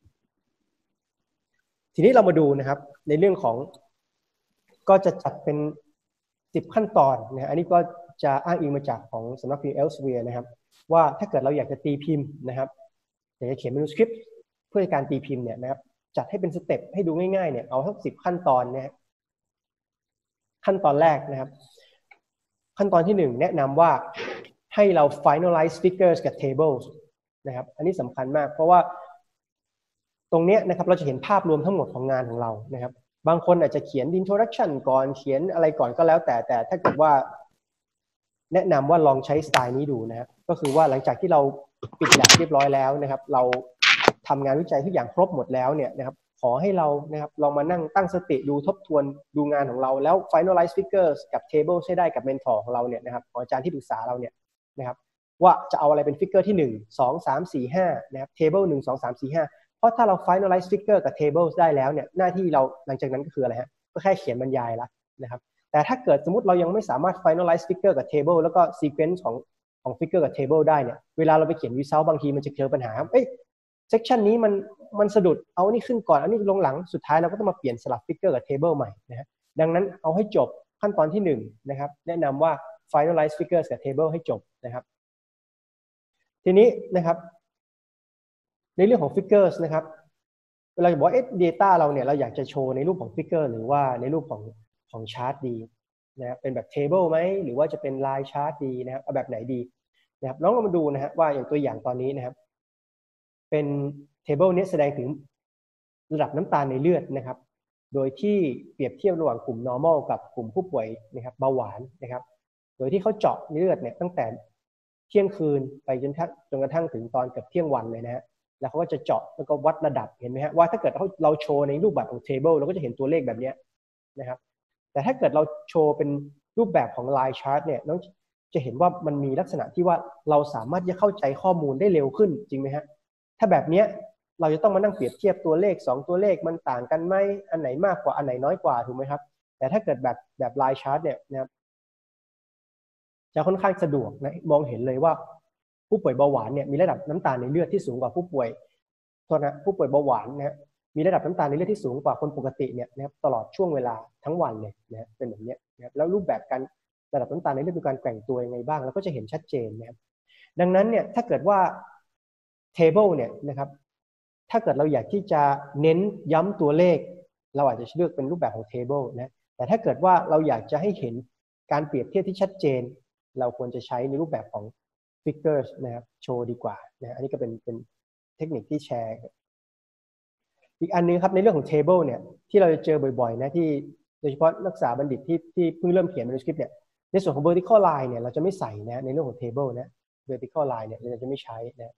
ทีนี้เรามาดูนะครับในเรื่องของก็จะจัดเป็น10ขั้นตอนนะอันนี้ก็จะอ้างอิงมาจากของสำนักพิมพ์ Elsevier นะครับว่าถ้าเกิดเราอยากจะตีพิมพ์นะครับอยากจะเขียน manuscript เพื่อการตีพิมพ์เนี่ยนะครับจัดให้เป็นสเต็ปให้ดูง่ายๆเนี่ยเอาทั้ง10ขั้นตอนนะขั้นตอนแรกนะครับขั้นตอนที่1แนะนำว่าให้เรา finalize figures กับ tables นะครับอันนี้สำคัญมากเพราะว่าตรงนี้นะครับเราจะเห็นภาพรวมทั้งหมดของงานของเรานะครับบางคนอาจจะเขียน introduction ก่อนเขียนอะไรก่อนก็แล้วแต่ถ้าเกิดว่าแนะนำว่าลองใช้สไตล์นี้ดูนะครับก็คือว่าหลังจากที่เราปิดแลบเรียบร้อยแล้วนะครับเราทำงานวิจัยทุกอย่างครบหมดแล้วเนี่ยนะครับขอให้เรานะครับลองมานั่งตั้งสติดูทบทวนดูงานของเราแล้ว finalize figures กับ table ให้ได้กับ mentor ของเราเนี่ยนะครับของอาจารย์ที่ปรึกษาเราเนี่ยนะครับว่าจะเอาอะไรเป็นฟิกเกอร์ที่1 2 3 4 5นะครับ table 1 2 3 4 5เพราะถ้าเรา finalize figure กับ tables ได้แล้วเนี่ยหน้าที่เราหลังจากนั้นก็คืออะไรฮะก็แค่เขียนบรรยายละนะครับแต่ถ้าเกิดสมมติเรายังไม่สามารถ finalize figure กับ table แล้วก็ sequence ของ figure กับ table ได้เนี่ยเวลาเราไปเขียน result บางทีมันจะเจอปัญหาsection นี้มันสะดุดเอาอันนี้ขึ้นก่อนอันนี้ลงหลังสุดท้ายเราก็ต้องมาเปลี่ยนสลับ figure กับ table ใหม่นะฮะดังนั้นเอาให้จบขั้นตอนที่1นะครับแนะนำว่า finalize figures กับ table ให้จบนะครับทีนี้นะครับในเรื่องของ figures นะครับเราจะบอกว่าdata เราเนี่ยเราอยากจะโชว์ในรูปของ figure หรือว่าในรูปของชาร์ตดีนะเป็นแบบ table ไหมหรือว่าจะเป็น line chart ดีนะครับเอาแบบไหนดีนะครับลองมาดูนะฮะว่าอย่างตัวอย่างตอนนี้นะครับเป็น table นี้แสดงถึงระดับน้ำตาลในเลือดนะครับโดยที่เปรียบเทียบระหว่างกลุ่ม normal กับกลุ่มผู้ป่วยนะครับเบาหวานนะครับโดยที่เขาเจาะเลือดเนี่ยตั้งแต่เที่ยงคืนไปจนกระทั่งถึงตอนเกือบเที่ยงวันเลยนะฮะแล้วเขาก็จะเจาะแล้วก็วัดระดับเห็นไหมฮะว่าถ้าเกิดเราโชว์ในรูปแบบของ table เราก็จะเห็นตัวเลขแบบนี้นะครับแต่ถ้าเกิดเราโชว์เป็นรูปแบบของ line chart เนี่ยน้องจะเห็นว่ามันมีลักษณะที่ว่าเราสามารถจะเข้าใจข้อมูลได้เร็วขึ้นจริงไหมฮะถ้าแบบนี้เราจะต้องมานั่งเปรียบเทียบตัวเลข2ตัวเลขมันต่างกันไหมอันไหนมากกว่าอันไหนน้อยกว่าถูกไหมครับแต่ถ้าเกิดแบบไลน์ชาร์ตเนี่ยนะครับจะค่อนข้างสะดวกนะมองเห็นเลยว่าผู้ป่วยเบาหวานเนี่ยมีระดับน้ำตาลในเลือดที่สูงกว่าผู้ป่วยผู้ป่วยเบาหวานนะมีระดับน้ำตาลในเลือดที่สูงกว่าคนปกติเนี่ยนะครับตลอดช่วงเวลาทั้งวันเลยนะเป็นแบบนี้นะครับแล้วรูปแบบการระดับน้ำตาลในเลือดมีการแกว่งตัวยังไงบ้างแล้วก็จะเห็นชัดเจนนะครับดังนั้นเนี่ยถ้าเกิดว่า table เนี่ยนะครับถ้าเกิดเราอยากที่จะเน้นย้ำตัวเลขเราอาจจะเลือกเป็นรูปแบบของ table นะแต่ถ้าเกิดว่าเราอยากจะให้เห็นการเปรียบเทียบที่ชัดเจนเราควรจะใช้ในรูปแบบของ figures นะครับโชว์ดีกว่านะอันนี้ก็เป็นเทคนิคที่แชร์อีกอันนึงครับในเรื่องของ table เนี่ยที่เราจะเจอบ่อยๆนะที่โดยเฉพาะนักศึกษาบัณฑิตที่เพิ่งเริ่มเขียน manuscript เนี่ยในส่วนของ vertical line เนี่ยเราจะไม่ใส่นะในเรื่องของ table นะ vertical line เนี่ยเราจะไม่ใช้นะ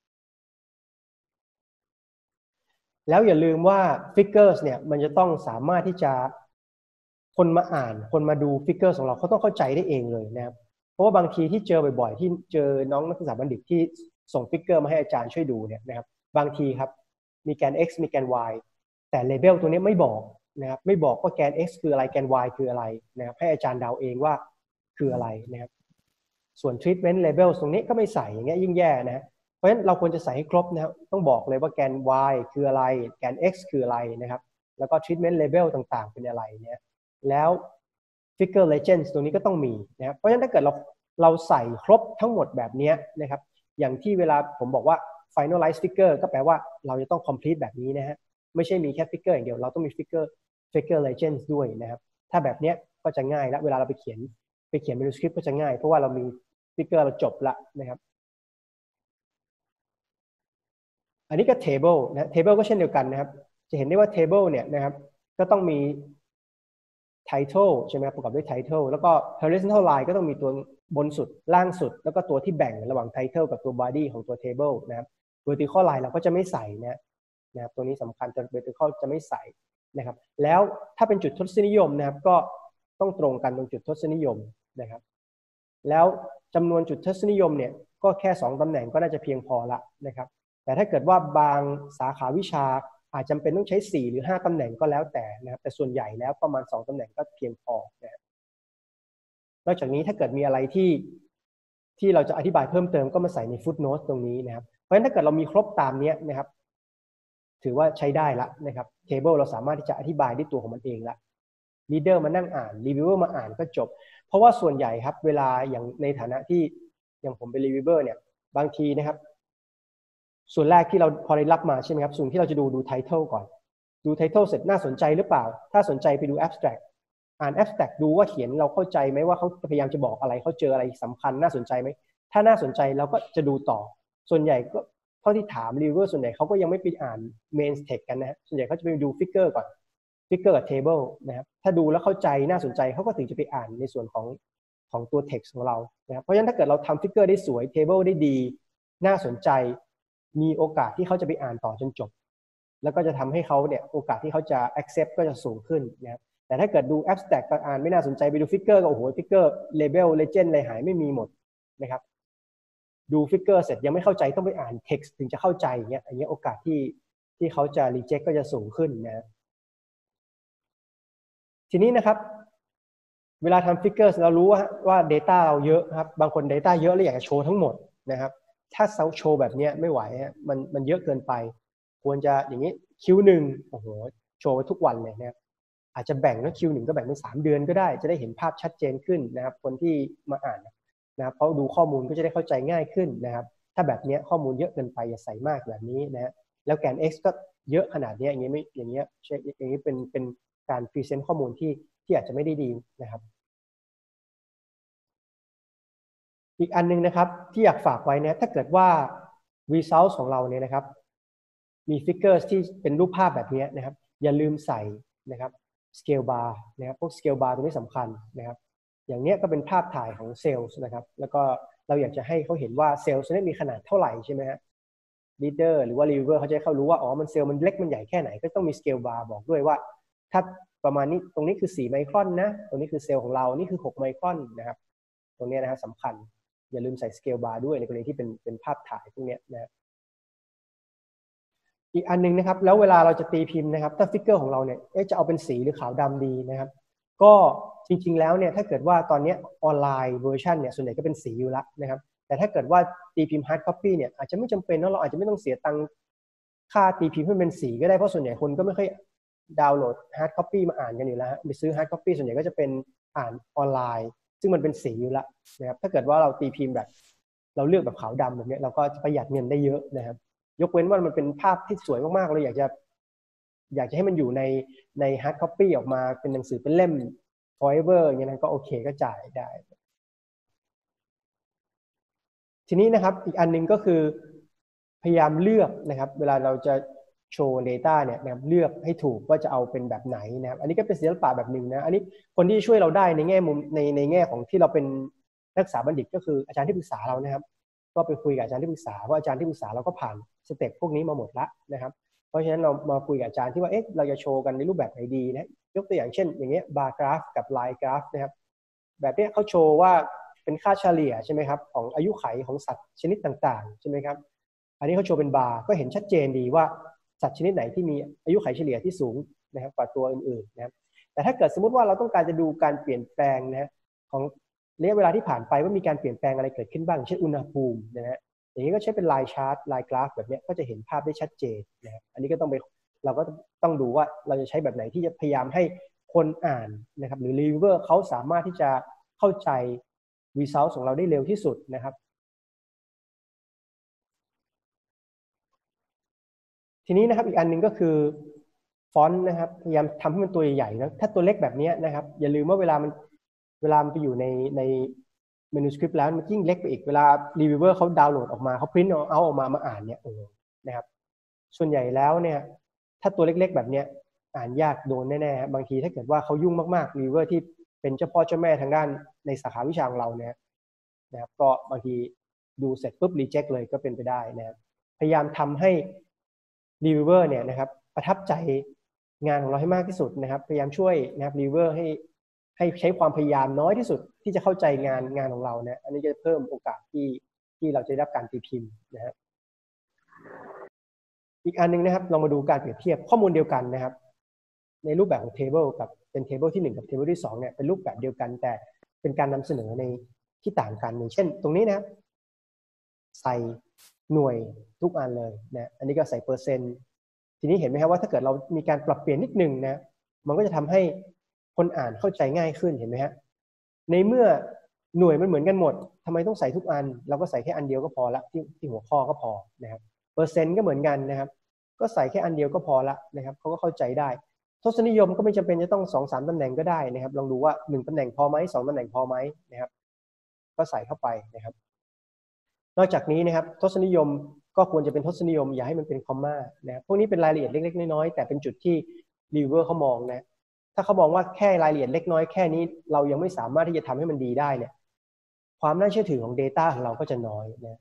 แล้วอย่าลืมว่า figures เนี่ยมันจะต้องสามารถที่จะคนมาอ่านคนมาดู figures ของเราเขาต้องเข้าใจได้เองเลยนะครับเพราะว่าบางทีที่เจอบ่อยๆที่เจอน้องนักศึกษาบัณฑิตที่ส่งฟิกเกอร์มาให้อาจารย์ช่วยดูเนี่ยนะครับบางทีครับมีแกน x มีแกน y แต่เลเบลตัวนี้ไม่บอกนะครับไม่บอกว่าแกน x คืออะไรแกน y คืออะไรนะครับให้อาจารย์เดาเองว่าคืออะไรนะครับส่วน treatment label ตรงนี้ก็ไม่ใส่อย่างเงี้ยยิ่งแย่นะเพราะฉะนั้นเราควรจะใส่ให้ครบนะครับต้องบอกเลยว่าแกน y คืออะไรแกน x คืออะไรนะครับแล้วก็ treatment label ต่างๆเป็นอะไรเนี่ยแล้ว figure legends ตรงนี้ก็ต้องมีนะครับเพราะฉะนั้นถ้าเกิดเราใส่ครบทั้งหมดแบบนี้นะครับอย่างที่เวลาผมบอกว่า finalize figure ก็แปลว่าเราจะต้อง complete แบบนี้นะฮะไม่ใช่มีแค่ figure อย่างเดียวเราต้องมี figure legends ด้วยนะครับถ้าแบบนี้ก็จะง่ายแล้วเวลาเราไปเขียนmanuscript ก็จะง่ายเพราะว่าเรามี figure เราจบละนะครับอันนี้ก็ table นะ table ก็เช่นเดียวกันนะครับจะเห็นได้ว่า table เนี่ยนะครับก็ต้องมี title ใช่ไหมประกอบด้วย title แล้วก็ horizontal line ก็ต้องมีตัวบนสุดล่างสุดแล้วก็ตัวที่แบ่งระหว่าง title กับตัว body ของตัว table นะครับ vertical line เราก็จะไม่ใส่นะครับตัวนี้สำคัญแต่ vertical จะไม่ใส่นะครับแล้วถ้าเป็นจุดทศนิยมนะครับก็ต้องตรงกันตรงจุดทศนิยมนะครับแล้วจำนวนจุดทศนิยมเนี่ยก็แค่2ตำแหน่งก็น่าจะเพียงพอละนะครับแต่ถ้าเกิดว่าบางสาขาวิชาอาจจำเป็นต้องใช้4หรือ5ตำแหน่งก็แล้วแต่นะครับแต่ส่วนใหญ่แล้วประมาณ2ตำแหน่งก็เพียงพอนะนอกจากนี้ถ้าเกิดมีอะไรที่เราจะอธิบายเพิ่มเติมก็มาใส่ในฟุตโนตตรงนี้นะครับเพราะฉะนั้นถ้าเกิดเรามีครบตามนี้นะครับถือว่าใช้ได้ละนะครับเทเบิลเราสามารถที่จะอธิบายด้วยตัวของมันเองละลีดเดอร์มานั่งอ่านรีวิวเวอร์มาอ่านก็จบเพราะว่าส่วนใหญ่ครับเวลาอย่างในฐานะที่อย่างผมเป็นรีวิวเวอร์เนี่ยบางทีนะครับส่วนแรกที่เราพอได้รับมาใช่ไหมครับส่วนที่เราจะดูไทเทิลก่อนดูไทเทิลเสร็จน่าสนใจหรือเปล่าถ้าสนใจไปดูแอบสแตรกอ่านแอบสแตรกดูว่าเขียนเราเข้าใจไหมว่าเขาพยายามจะบอกอะไรเขาเจออะไรสำคัญน่าสนใจไหมถ้าน่าสนใจเราก็จะดูต่อส่วนใหญ่ก็เท่าที่ถามรีวิวเวอร์ส่วนใหญ่เขาก็ยังไม่ไปอ่านเมนเทคกันนะส่วนใหญ่เขาจะไปดูฟิกเกอร์ก่อนฟิกเกอร์กับเทเบิลนะครับถ้าดูแล้วเข้าใจน่าสนใจเขาก็ถึงจะไปอ่านในส่วนของตัว text ของเรานะครับเพราะฉะนั้นถ้าเกิดเราทำฟิกเกอร์ได้สวยเทเบิลได้ดีน่าสนใจมีโอกาสที่เขาจะไปอ่านต่อจนจบแล้วก็จะทำให้เขาเนี่ยโอกาสที่เขาจะ accept ก็จะสูงขึ้นนะครับแต่ถ้าเกิดดู abstract ก็อ่านไม่น่าสนใจไปดูฟิกเกอร์ก็โอ้โหฟิกเกอร์ label legend อะไรหายไม่มีหมดนะครับดูฟิกเกอร์เสร็จยังไม่เข้าใจต้องไปอ่าน text ถึงจะเข้าใจอย่างเงี้ยโอกาสที่เขาจะ reject ก็จะสูงขึ้นนะทีนี้นะครับเวลาทำฟิกเกอร์เรารู้ว่า data เราเยอะครับบางคน data เยอะแล้วอยากจะโชว์ทั้งหมดนะครับถ้าโชว์แบบนี้ไม่ไหวฮะมันเยอะเกินไปควรจะอย่างนี้คิวหนึ่งโอ้โหโชว์ทุกวันเลยนะครับอาจจะแบ่งนะคิวหนึ่งก็แบ่งเป็น3 เดือนก็ได้จะได้เห็นภาพชัดเจนขึ้นนะครับคนที่มาอ่านนะครับเพราะดูข้อมูลก็จะได้เข้าใจง่ายขึ้นนะครับถ้าแบบนี้ข้อมูลเยอะเกินไปอย่าใส่มากแบบนี้นะแล้วแกน x ก็เยอะขนาดนี้อย่างนี้ไม่อย่างเงี้ยอย่างนี้เป็นการพรีเซนต์ข้อมูลที่อาจจะไม่ได้ดีนะครับอีกอันนึงนะครับที่อยากฝากไว้นะถ้าเกิดว่า result ของเราเนี่ยนะครับมี figures ที่เป็นรูปภาพแบบนี้นะครับอย่าลืมใส่นะครับ scale bar นะครับพวก scale bar ตรงนี้สำคัญนะครับอย่างนี้ก็เป็นภาพถ่ายของเซลล์นะครับแล้วก็เราอยากจะให้เขาเห็นว่าเซลล์นี้มีขนาดเท่าไหร่ใช่ไหมฮะ leader หรือว่า reviewer เขาจะให้เขารู้ว่าอ๋อมันเซลล์มันเล็กมันใหญ่แค่ไหนก็ต้องมี scale bar บอกด้วยว่าถ้าประมาณนี้ตรงนี้คือ4 ไมครอนนะตรงนี้คือเซลล์ของเรานี่คือ6 ไมครอนนะครับตรงนี้นะครับสำคัญอย่าลืมใส่ scale bar ด้วยในกรณีที่เป็นภาพถ่ายพวกนี้นะอีกอันนึงนะครับแล้วเวลาเราจะตีพิมพ์นะครับถ้าฟิกเกอร์ของเราเนี่ยจะเอาเป็นสีหรือขาวดำดีนะครับก็จริงๆแล้วเนี่ยถ้าเกิดว่าตอนนี้ออนไลน์เวอร์ชันเนี่ยส่วนใหญ่ก็เป็นสีอยู่แล้วนะครับแต่ถ้าเกิดว่าตีพิมพ์ hard copy เนี่ยอาจจะไม่จำเป็นเนาะเราอาจจะไม่ต้องเสียตังค่าตีพิมพ์ให้เป็นสีก็ได้เพราะส่วนใหญ่คนก็ไม่ค่อยดาวน์โหลด hard copy มาอ่านกันอยู่แล้วไปซื้อ hard copy ส่วนใหญ่ก็จะเป็นอ่านออนไลน์ซึ่งมันเป็นสีอยู่แล้วนะครับถ้าเกิดว่าเราตีพิมพ์แบบเราเลือกแบบขาวดำแบบนี้เราก็จะประหยัดเงินได้เยอะนะครับยกเว้นว่ามันเป็นภาพที่สวยมากๆเราอยากจะให้มันอยู่ใน hard copy ออกมาเป็นหนังสือเป็นเล่ม forever อย่างนั้นก็โอเคก็จ่ายได้ทีนี้นะครับอีกอันนึงก็คือพยายามเลือกนะครับเวลาเราจะโชว์ data เนี่ยนะครับเลือกให้ถูกว่าจะเอาเป็นแบบไหนนะครับอันนี้ก็เป็นศิลปะแบบหนึ่งนะอันนี้คนที่ช่วยเราได้ในแง่มุมในแง่ของที่เราเป็นนักศึกษาบัณฑิตก็คืออาจารย์ที่ปรึกษาเรานะครับก็ไปคุยกับอาจารย์ที่ปรึกษาเพราะอาจารย์ที่ปรึกษาเราก็ผ่านสเต็ปพวกนี้มาหมดแล้วนะครับเพราะฉะนั้นเรามาคุยกับอาจารย์ที่ว่าเราจะโชว์กันในรูปแบบไหนดีนะยกตัวอย่างเช่นอย่างเงี้ยบาร์กราฟกับไลน์กราฟนะครับแบบนี้เขาโชว์ว่าเป็นค่าเฉลี่ยใช่ไหมครับของอายุขัยของสัตว์ชนิดต่างๆใช่ไหมครับอันนี้เขาโชว์เป็นบาร์ก็เห็นชัดเจนดีว่าสัตว์ชนิดไหนที่มีอายุขัยเฉลี่ยที่สูงนะครับกว่าตัวอื่นๆนะครับแต่ถ้าเกิดสมมติว่าเราต้องการจะดูการเปลี่ยนแปลงนะของระยะเวลาที่ผ่านไปว่ามีการเปลี่ยนแปลงอะไรเกิดขึ้นบ้างเช่นอุณหภูมินะฮะอย่างนี้ก็ใช้เป็นไลน์ชาร์ตไลน์กราฟแบบนี้ก็จะเห็นภาพได้ชัดเจนนะครับอันนี้ก็ต้องไปเราก็ต้องดูว่าเราจะใช้แบบไหนที่จะพยายามให้คนอ่านนะครับหรือรีวิวเวอร์เขาสามารถที่จะเข้าใจ result ของเราได้เร็วที่สุดนะครับทีนี้นะครับอีกอันนึงก็คือฟอนต์นะครับพยายามทำให้มันตัวใหญ่ๆนะถ้าตัวเล็กแบบนี้นะครับอย่าลืมว่าเวลามันไปอยู่ในเมนูสคริปต์แล้วมันยิ่งเล็กไปอีกเวลารีวิวเวอร์เขาดาวน์โหลดออกมาเขาพิมพ์เอาออกมาอ่านเนี่ยนะครับส่วนใหญ่แล้วเนี่ยถ้าตัวเล็กๆแบบเนี้ยอ่านยากโดนแน่ๆบางทีถ้าเกิดว่าเขายุ่งมากๆรีวิวเวอร์ที่เป็นเจ้าพ่อเจ้าแม่ทางด้านในสาขาวิชาของเราเนี่ยนะครับก็บางทีดูเสร็จปุ๊บรีเจ็คเลยก็เป็นไปได้นะครับพยายามทำให้รีวิวเวอร์เนี่ยนะครับประทับใจงานของเราให้มากที่สุดนะครับพยายามช่วยนะครับรีวิวเวอร์ให้ใช้ความพยายามน้อยที่สุดที่จะเข้าใจงานของเราเนี่ยอันนี้จะเพิ่มโอกาสที่เราจะได้รับการตีพิมพ์นะครับอีกอันนึงนะครับเรามาดูการเปรียบเทียบข้อมูลเดียวกันนะครับในรูปแบบของ table กับเป็น table ที่1กับ table ที่2เนี่ยเป็นรูปแบบเดียวกันแต่เป็นการนำเสนอในที่ต่างกันอย่างเช่นตรงนี้นะครับใส่หน่วยทุกอันเลยนะอันนี้ก็ใส่เปอร์เซ็นต์ทีนี้เห็นไหมครับว่าถ้าเกิดเรามีการปรับเปลี่ยนนิดนึงนะมันก็จะทำให้คนอ่านเข้าใจง่ายขึ้นเห็นไหมฮะในเมื่อหน่วยมันเหมือนกันหมดทำไมต้องใส่ทุกอันเราก็ใส่แค่อันเดียวก็พอละที่หัวข้อก็พอนะครับเปอร์เซ็นต์ก็เหมือนกันนะครับก็ใส่แค่อันเดียวก็พอละนะครับเขาก็เข้าใจได้ทศนิยมก็ไม่จำเป็นจะต้อง2-3ตำแหน่งก็ได้นะครับลองดูว่า1ตำแหน่งพอไหม2ตำแหน่งพอไหมนะครับก็ใส่เข้าไปนะครับนอกจากนี้นะครับทศนิยมก็ควรจะเป็นทศนิยมอย่าให้มันเป็นคอมมานะครับพวกนี้เป็นรายละเอียดเล็กๆน้อยๆแต่เป็นจุดที่รีวิวเวอร์เขามองนะถ้าเขามองว่าแค่รายละเอียดเล็กน้อยแค่นี้เรายังไม่สามารถที่จะทำให้มันดีได้เนี่ยความน่าเชื่อถือของ Data ของเราก็จะน้อยนะ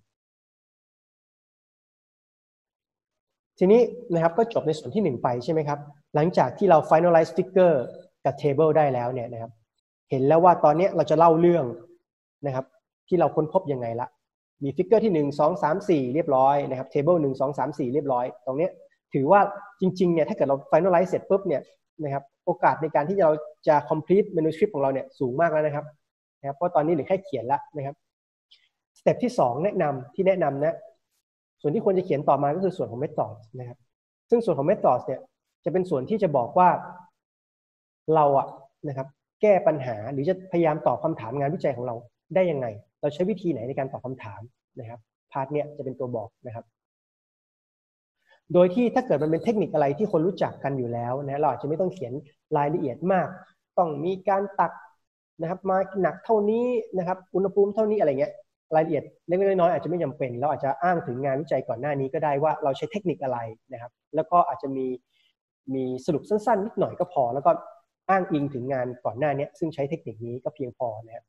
ทีนี้นะครับก็จบในส่วนที่1ไปใช่ไหมครับหลังจากที่เรา finalize figure กับ table ได้แล้วเนี่ยนะครับเห็นแล้วว่าตอนนี้เราจะเล่าเรื่องนะครับที่เราค้นพบยังไงละมีฟิกเกอร์ที่1 2 3 4เรียบร้อยนะครับ table 1 2 3 4เรียบร้อยตรงนี้ถือว่าจริงๆเนี่ยถ้าเกิดเรา finalize เสร็จปุ๊บเนี่ยนะครับโอกาสในการที่เราจะ complete manuscript ของเราเนี่ยสูงมากแล้วนะครับเพราะตอนนี้เหลือแค่เขียนแล้วนะครับสเต็ปที่2แนะนำนะส่วนที่ควรจะเขียนต่อมาก็คือส่วนของ methods นะครับซึ่งส่วนของ methods เนี่ยจะเป็นส่วนที่จะบอกว่าเราอะนะครับแก้ปัญหาหรือจะพยายามตอบคำถามงานวิจัยของเราได้ยังไงเราใช้วิธีไหนในการตอบคำถามนะครับพาร์ทเนี้ยจะเป็นตัวบอกนะครับโดยที่ถ้าเกิดมันเป็นเทคนิคอะไรที่คนรู้จักกันอยู่แล้วนะเราอาจจะไม่ต้องเขียนรายละเอียดมากต้องมีการตักนะครับมาหนักเท่านี้นะครับอุณหภูมิเท่านี้อะไรเงี้ยรายละเอียดเล็กๆน้อยๆอาจจะไม่จำเป็นเราอาจจะอ้างถึงงานวิจัยก่อนหน้านี้ก็ได้ว่าเราใช้เทคนิคอะไรนะครับแล้วก็อาจจะมีสรุปสั้นๆนิดหน่อยก็พอแล้วก็อ้างอิงถึงงานก่อนหน้านี้ซึ่งใช้เทคนิคนี้ก็เพียงพอนะครับ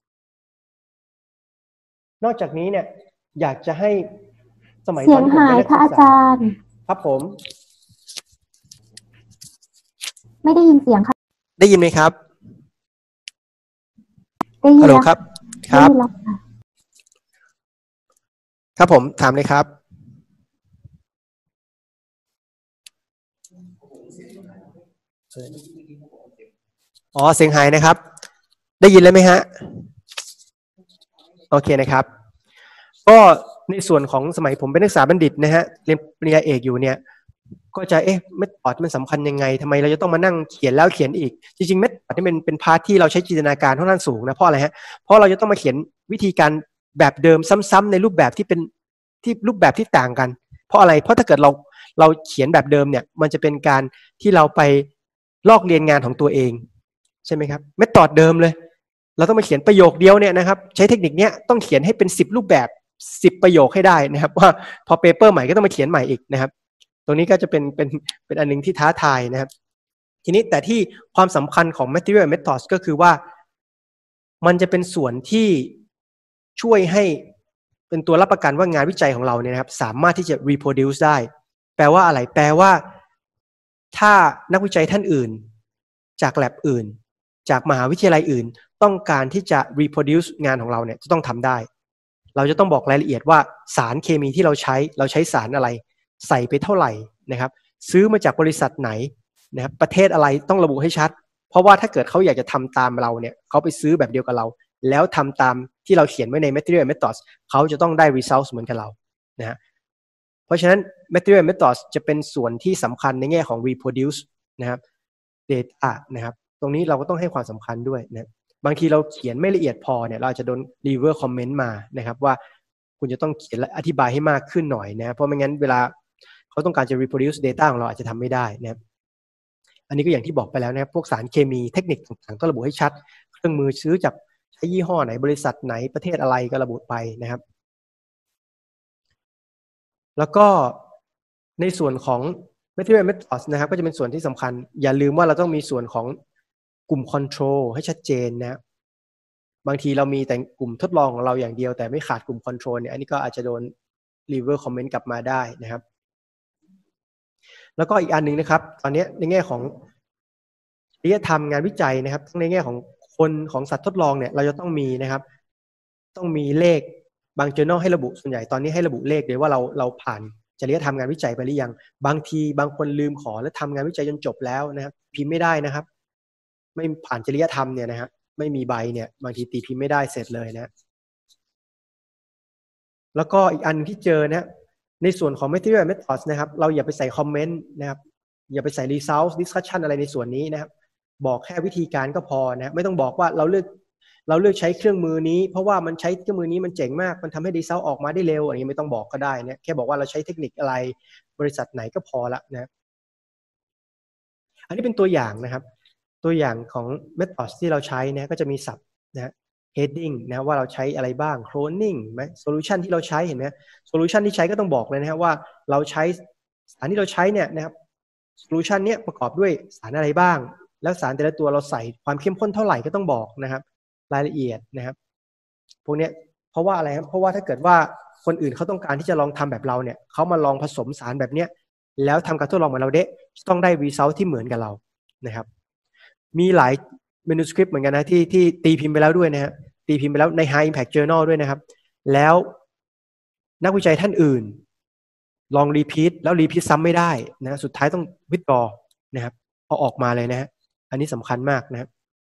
นอกจากนี้เนี่ยอยากจะให้สมัยตอนที่ผมเป็นนักศึกษาครับผมไม่ได้ยินเสียงครับได้ยินไหมครับได้ยินฮัลโหลครับครับครับผมถามเลยครับอ๋อเสียงหายนะครับได้ยินแล้วไหมฮะโอเคนะครับก็ในส่วนของสมัยผมเป็นนักศึกษาบัณฑิตนะฮะเรียนปริญญาเอกอยู่เนี่ยก็จะเมธอดมันสำคัญยังไงทำไมเราจะต้องมานั่งเขียนแล้วเขียนอีกจริงๆเมธอดนี่เป็นพาร์ทที่เราใช้จินตนาการค่อนข้างสูงนะเพราะอะไรฮะเพราะเราจะต้องมาเขียนวิธีการแบบเดิมซ้ำๆในรูปแบบที่เป็นที่รูปแบบที่ต่างกันเพราะอะไรเพราะถ้าเกิดเราเขียนแบบเดิมเนี่ยมันจะเป็นการที่เราไปลอกเรียนงานของตัวเองใช่ไหมครับเมธอดเดิมเลยเราต้องมาเขียนประโยคเดียวเนี่ยนะครับใช้เทคนิคเนี้ยต้องเขียนให้เป็น10รูปแบบ10ประโยคให้ได้นะครับว่าพอเปเปอร์ใหม่ก็ต้องมาเขียนใหม่อีกนะครับตรงนี้ก็จะเป็นอันนึงที่ท้าทายนะครับทีนี้แต่ที่ความสำคัญของ material methods ก็คือว่ามันจะเป็นส่วนที่ช่วยให้เป็นตัวรับประกันว่างานวิจัยของเราเนี่ยนะครับสามารถที่จะ reproduce ได้แปลว่าอะไรแปลว่าถ้านักวิจัยท่านอื่นจาก lab อื่นจากมหาวิทยาลัยอื่นต้องการที่จะ reproduce งานของเราเนี่ยจะต้องทำได้เราจะต้องบอกรายละเอียดว่าสารเคมีที่เราใช้สารอะไรใส่ไปเท่าไหร่นะครับซื้อมาจากบริษัทไหนนะครับประเทศอะไรต้องระบุให้ชัดเพราะว่าถ้าเกิดเขาอยากจะทำตามเราเนี่ยเขาไปซื้อแบบเดียวกับเราแล้วทำตามที่เราเขียนไว้ใน material methods เขาจะต้องได้ results เหมือนกับเรานะฮะเพราะฉะนั้น material methods จะเป็นส่วนที่สำคัญในแง่ของ reproduce นะครับ data นะครับตรงนี้เราก็ต้องให้ความสำคัญด้วยนะบางทีเราเขียนไม่ละเอียดพอเนี่ยเราอาจจะโดน reviewer comment มานะครับว่าคุณจะต้องเขียนและอธิบายให้มากขึ้นหน่อยนะเพราะไม่งั้นเวลาเขาต้องการจะ reproduce data ของเราอาจจะทำไม่ได้นะครับอันนี้ก็อย่างที่บอกไปแล้วนะครับพวกสารเคมีเทคนิคต่างๆต้องระบุให้ชัดเครื่องมือซื้อจากใช้ยี่ห้อไหนบริษัทไหนประเทศอะไรก็ระบุไปนะครับแล้วก็ในส่วนของ material methods นะครับก็จะเป็นส่วนที่สำคัญอย่าลืมว่าเราต้องมีส่วนของกลุ่ม control ให้ชัดเจนนะบางทีเรามีแต่กลุ่มทดลองของเราอย่างเดียวแต่ไม่ขาดกลุ่ม control เนี่ยอันนี้ก็อาจจะโดน reviewer comment กลับมาได้นะครับแล้วก็อีกอันหนึ่งนะครับตอนนี้ในแง่ของจริยธรรมงานวิจัยนะครับทั้งในแง่ของคนของสัตว์ทดลองเนี่ยเราจะต้องมีนะครับต้องมีเลขบาง journal ให้ระบุส่วนใหญ่ตอนนี้ให้ระบุเลขเลยว่าเราผ่านจริยธรรมงานวิจัยไปหรือยังบางทีบางคนลืมขอและทำงานวิจัยจนจบแล้วนะครับพิมพ์ไม่ได้นะครับไม่ผ่านจริยธรรมเนี่ยนะฮะไม่มีใบเนี่ยบางทีตีพิมพ์ไม่ได้เสร็จเลยนะแล้วก็อีกอันที่เจอนะในส่วนของ material methods นะครับเราอย่าไปใส่คอมเมนต์นะครับอย่าไปใส่ result discussion อะไรในส่วนนี้นะครับบอกแค่วิธีการก็พอนะไม่ต้องบอกว่าเราเลือกใช้เครื่องมือนี้เพราะว่ามันใช้เครื่องมือนี้มันเจ๋งมากมันทำให้ result ออกมาได้เร็วอย่างนี้ไม่ต้องบอกก็ได้นะแค่บอกว่าเราใช้เทคนิคอะไรบริษัทไหนก็พอละนะอันนี้เป็นตัวอย่างนะครับตัวอย่างของ methods ที่เราใช้นะก็จะมีศัพท์นะ heading นะว่าเราใช้อะไรบ้าง cloning ไหม solution ที่เราใช้เห็นไหม solution ที่ใช้ก็ต้องบอกเลยนะครับว่าเราใช้สารที่เราใช้เนี่ยนะครับ solution เนี้ยประกอบด้วยสารอะไรบ้างแล้วสารแต่ละตัวเราใส่ความเข้มข้นเท่าไหร่ก็ต้องบอกนะครับรายละเอียดนะครับพวกเนี้ยเพราะว่าอะไรครับเพราะว่าถ้าเกิดว่าคนอื่นเขาต้องการที่จะลองทำแบบเราเนี่ยเขามาลองผสมสารแบบเนี้ยแล้วทำการทดลองเหมือนเราต้องได้ result ที่เหมือนกับเรานะครับมีหลาย manuscript เหมือนกันนะที่ตีพิมพ์ไปแล้วด้วยนะฮะตีพิมพ์ไปแล้วใน High Impact Journal ด้วยนะครับแล้วนักวิจัยท่านอื่นลองรีพีทแล้วรีพีทซ้ำไม่ได้นะสุดท้ายต้องวิดรอนะครับพอออกมาเลยนะฮะอันนี้สำคัญมากนะครับ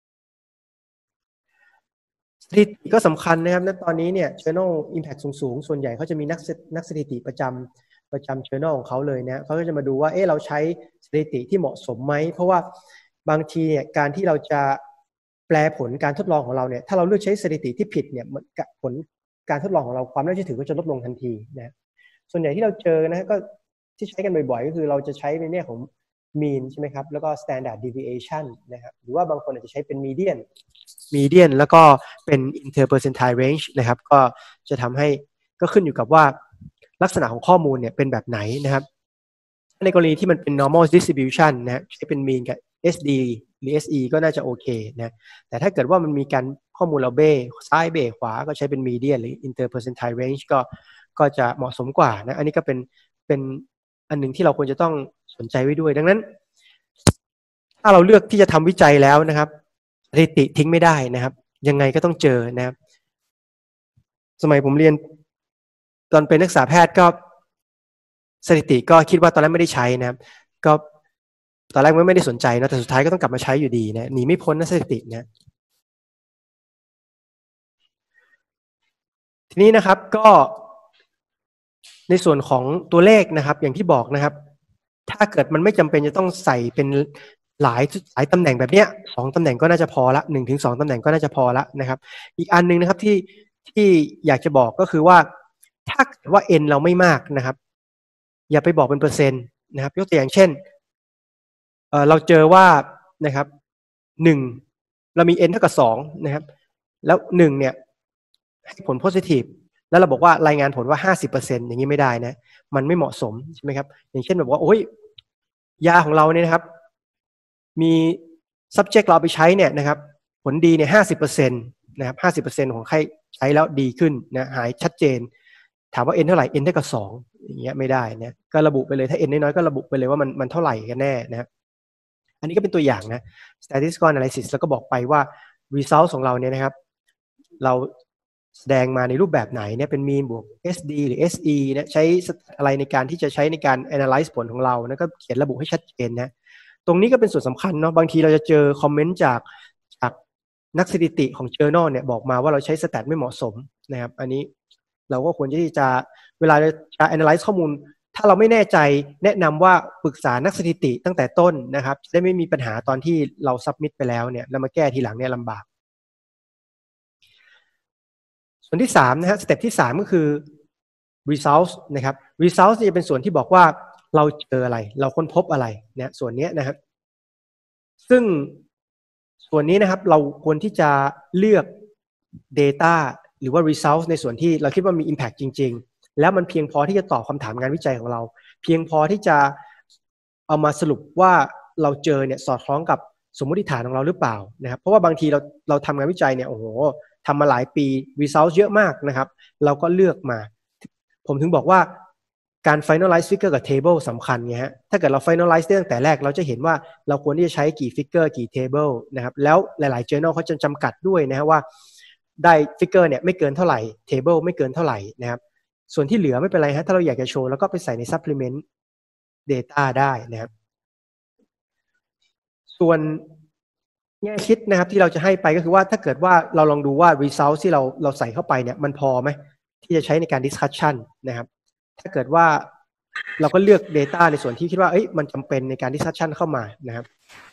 สถิติก็สำคัญนะครับณตอนนี้เนี่ย Journal Impact สูงส่วนใหญ่เขาจะมีนักสถิติประจำ Journal ของเขาเลยนะเขาก็จะมาดูว่าเราใช้สถิติที่เหมาะสมไหมเพราะว่าบางทีเนี่ยการที่เราจะแปลผลการทดลองของเราเนี่ยถ้าเราเลือกใช้สถิติที่ผิดเนี่ยผลการทดลองของเราความน่าเชื่อถือก็จะลดลงทันทีนะส่วนใหญ่ที่เราเจอนะก็ที่ใช้กันบ่อยๆก็คือเราจะใช้ในแง่ของ mean ใช่ไหมครับแล้วก็ standard deviation นะครับหรือว่าบางคนอาจจะใช้เป็น median แล้วก็เป็น interpercentile range นะครับก็จะทำให้ก็ขึ้นอยู่กับว่าลักษณะของข้อมูลเนี่ยเป็นแบบไหนนะครับในกรณีที่มันเป็น normal distribution นะใช้เป็น mean กับ SD หรือ SE ก็น่าจะโอเคนะแต่ถ้าเกิดว่ามันมีการข้อมูลเราเบ้ซ้ายเบ้ขวาก็ใช้เป็น median หรือ interpercentile range ก็จะเหมาะสมกว่านะอันนี้ก็เป็นอันหนึ่งที่เราควรจะต้องสนใจไว้ด้วยดังนั้นถ้าเราเลือกที่จะทำวิจัยแล้วนะครับสถิติทิ้งไม่ได้นะครับยังไงก็ต้องเจอนะครับสมัยผมเรียนตอนเป็นนักศึกษาแพทย์ก็สถิติก็คิดว่าตอนนั้นไม่ได้ใช้นะครับก็ตอนแรกไม่ได้สนใจนะแต่สุดท้ายก็ต้องกลับมาใช้อยู่ดีนะหนีไม่พ้นนะสถิตินะทีนี้นะครับก็ในส่วนของตัวเลขนะครับอย่างที่บอกนะครับถ้าเกิดมันไม่จำเป็นจะต้องใส่เป็นหลายตำแหน่งแบบเนี้ย2 ตำแหน่งก็น่าจะพอละ1 ถึง 2 ตำแหน่งก็น่าจะพอละนะครับอีกอันนึงนะครับที่อยากจะบอกก็คือว่าถ้าเกิดว่า n เราไม่มากนะครับอย่าไปบอกเป็นเปอร์เซ็นต์นะครับยกตัวอย่างเช่นเราเจอว่านะครับ1เรามี n เท่ากับ2นะครับแล้ว1เนี่ยให้ผล positive แล้วเราบอกว่ารายงานผลว่า 50% อย่างนี้ไม่ได้นะมันไม่เหมาะสมใช่ไหมครับอย่างเช่นแบบว่าโอ้ยยาของเราเนี่ยนะครับมี subject เราไปใช้เนี่ยนะครับผลดีเนี่ย 50% นะครับ 50% ของใครใช้แล้วดีขึ้นนะหายชัดเจนถามว่า n เท่าไหร่ n เท่ากับ2อย่างเงี้ยไม่ได้นะก็ระบุไปเลยถ้า n น้อยๆก็ระบุไปเลยว่ามันเท่าไหร่กันแน่นะครับอันนี้ก็เป็นตัวอย่างนะ statistical analysis แล้วก็บอกไปว่า result ของเราเนี่ยนะครับเราแสดงมาในรูปแบบไหนเนี่ยเป็น mean บวก SD หรือ SE นะใช้อะไรในการที่จะใช้ในการ analyze ผลของเรานะก็เขียนระบุให้ชัดเจนนะตรงนี้ก็เป็นส่วนสำคัญเนาะบางทีเราจะเจอคอมเมนต์จากนักสถิติของ journal เนี่ยบอกมาว่าเราใช้สแตทไม่เหมาะสมนะครับอันนี้เราก็ควรที่จะเวลาจะ analyze ข้อมูลถ้าเราไม่แน่ใจแนะนำว่าปรึกษานักสถิติตั้งแต่ต้นนะครับจะได้ไม่มีปัญหาตอนที่เรา submit ไปแล้วเนี่ยแล้วมาแก้ทีหลังเนี่ยลำบากส่วนที่3นะฮะสเต็ปที่3ก็คือ results นะครับ results จะเป็นส่วนที่บอกว่าเราเจออะไรเราค้นพบอะไรเนี่ยส่วนนี้นะครับซึ่งส่วนนี้นะครับเราควรที่จะเลือก data หรือว่า results ในส่วนที่เราคิดว่ามี impact จริงๆแล้วมันเพียงพอที่จะตอบคำถามงานวิจัยของเราเพียงพอที่จะเอามาสรุปว่าเราเจอเนี่ยสอดคล้องกับสมมติฐานของเราหรือเปล่านะครับเพราะว่าบางทีเราทำงานวิจัยเนี่ยโอ้โหทำมาหลายปี results เยอะมากนะครับเราก็เลือกมาผมถึงบอกว่าการ finalize figure กับ table สำคัญไงฮะถ้าเกิดเรา finalize ได้ตั้งแต่แรกเราจะเห็นว่าเราควรที่จะใช้กี่ figure กี่ table นะครับแล้วหลายๆ journal เขาจะจำกัดด้วยนะฮะว่าได้ figure เนี่ยไม่เกินเท่าไหร่ table ไม่เกินเท่าไหร่นะครับส่วนที่เหลือไม่เป็นไรฮะถ้าเราอยากจะโชว์แล้วก็ไปใส่ใน supplement data ได้นะครับส่วนแง่คิดนะครับที่เราจะให้ไปก็คือว่าถ้าเกิดว่าเราลองดูว่า result ที่เราใส่เข้าไปเนี่ยมันพอไหมที่จะใช้ในการ discussion นะครับถ้าเกิดว่าเราก็เลือก data ในส่วนที่คิดว่ามันจำเป็นในการ discussion เข้ามานะครับ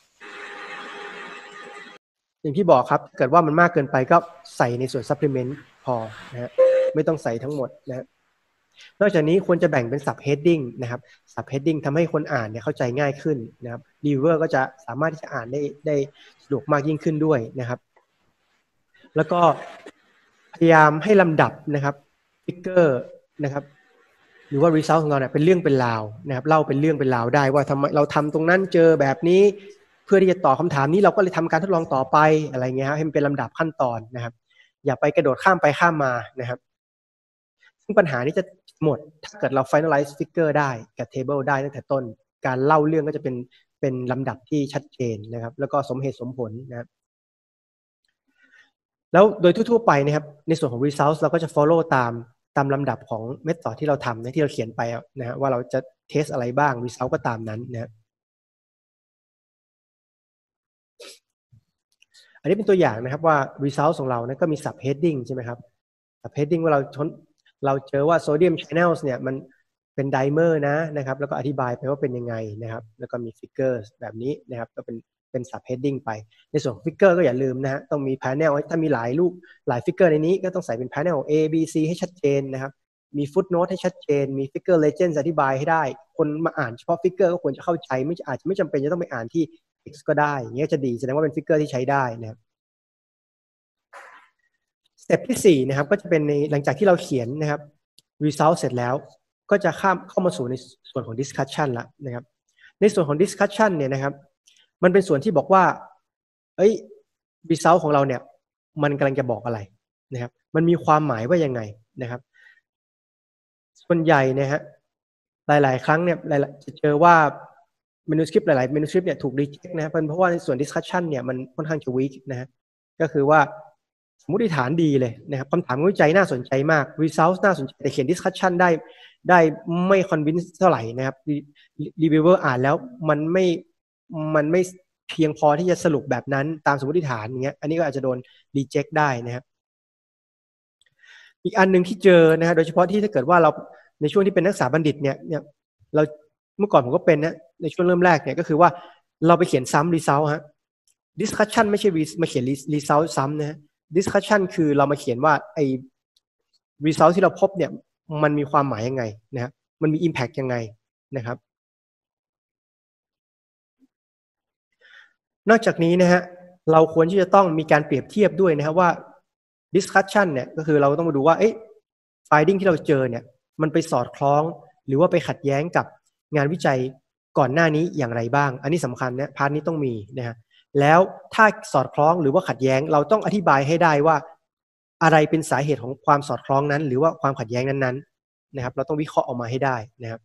อย่างที่บอกครับเกิดว่ามันมากเกินไปก็ใส่ในส่วน supplement พอนะฮะไม่ต้องใส่ทั้งหมดนะนอกจากนี้ควรจะแบ่งเป็น sub heading นะครับ sub heading ทำให้คนอ่านเนี่ยเข้าใจง่ายขึ้นนะครับ reviewer ก็จะสามารถที่จะอ่านได้สะดวกมากยิ่งขึ้นด้วยนะครับแล้วก็พยายามให้ลำดับนะครับ figure นะครับหรือว่า result ของเราเนี่ยเป็นเรื่องเป็นราวนะครับเล่าเป็นเรื่องเป็นราวได้ว่าทำไมเราทำตรงนั้นเจอแบบนี้เพื่อที่จะตอบคำถามนี้เราก็เลยทำการทดลองต่อไปอะไรเงี้ยให้มันเป็นลำดับขั้นตอนนะครับอย่าไปกระโดดข้ามไปข้ามมานะครับซึ่งปัญหานี้จะหมดถ้าเกิดเรา finalize figure ได้กับ table ได้ตั้งแต่ต้นการเล่าเรื่องก็จะเป็นลำดับที่ชัดเจนนะครับแล้วก็สมเหตุสมผลนะครับแล้วโดยทั่วๆไปนะครับในส่วนของ results เราก็จะ follow ตามลำดับของ method ที่เราทำนะที่เราเขียนไปนะฮะว่าเราจะ test อะไรบ้าง result ก็ตามนั้นนะอันนี้เป็นตัวอย่างนะครับว่า result ของเรานะก็มี sub heading ใช่ไหมครับ sub heading ว่าเราเจอว่า sodium channels เนี่ยมันเป็นไดเมอร์นะครับแล้วก็อธิบายไปว่าเป็นยังไงนะครับแล้วก็มี figures แบบนี้นะครับก็เป็น sub heading ไปในส่วนของ figure ก็อย่าลืมนะฮะต้องมี panel ถ้ามีหลายรูปหลาย figure ในนี้ก็ต้องใส่เป็น panel A B C ให้ชัดเจนนะครับมี footnote ให้ชัดเจนมี figure legend อธิบายให้ได้คนมาอ่านเฉพาะ figure ก็ควรจะเข้าใจอาจจะไม่จำเป็นจะต้องไปอ่านที่ text ก็ได้อย่างเงี้ยจะดีแสดงว่าเป็น figure ที่ใช้ได้นะครับสเต็ปที่4นะครับก็จะเป็นในหลังจากที่เราเขียนนะครับ result เสร็จแล้วก็จะเข้ามาสู่ในส่วนของ discussion ละนะครับในส่วนของ discussion เนี่ยนะครับมันเป็นส่วนที่บอกว่าresult ของเราเนี่ยมันกำลังจะบอกอะไรนะครับมันมีความหมายว่ายังไงนะครับส่วนใหญ่นะฮะหลายๆครั้งเนี่ยจะเจอว่า manuscript หลายๆ manuscript เนี่ยถูก reject นะครับเพราะว่าในส่วน discussion เนี่ยมันค่อนข้างจะ weak นะฮะก็คือว่าสมมติฐานดีเลยนะครับคำถามวิจัยน่าสนใจมาก result น่าสนใจแต่เขียน discussion ได้ไม่ convince เท่าไหร่นะครับ reviewer อ่านแล้วมันมันไม่เพียงพอที่จะสรุปแบบนั้นตามสมมติฐานอย่างเงี้ยอันนี้ก็อาจจะโดน reject ได้นะครับอีกอันหนึ่งที่เจอนะฮะโดยเฉพาะที่ถ้าเกิดว่าเราในช่วงที่เป็นนักศึกษาบัณฑิตเนี่ยเราเมื่อก่อนผมก็เป็นนะในช่วงเริ่มแรกเนี่ยก็คือว่าเราไปเขียนซ้ำ result ฮะ discussion ไม่ใช่มาเขียน result ซ้ำนะฮะ discussion คือเรามาเขียนว่าไอ้ result ที่เราพบเนี่ยมันมีความหมายยังไงนะฮะมันมี impact ยังไงนะครับนอกจากนี้นะฮะเราควรที่จะต้องมีการเปรียบเทียบด้วยนะครับว่า discussion เนี่ยก็คือเราต้องมาดูว่าfinding ที่เราเจอเนี่ยมันไปสอดคล้องหรือว่าไปขัดแย้งกับงานวิจัยก่อนหน้านี้อย่างไรบ้างอันนี้สำคัญนะพาร์ทนี้ต้องมีนะฮะแล้วถ้าสอดคล้องหรือว่าขัดแย้งเราต้องอธิบายให้ได้ว่าอะไรเป็นสาเหตุของความสอดคล้องนั้นหรือว่าความขัดแย้งนั้นๆนะครับเราต้องวิเคราะห์ออกมาให้ได้นะครับ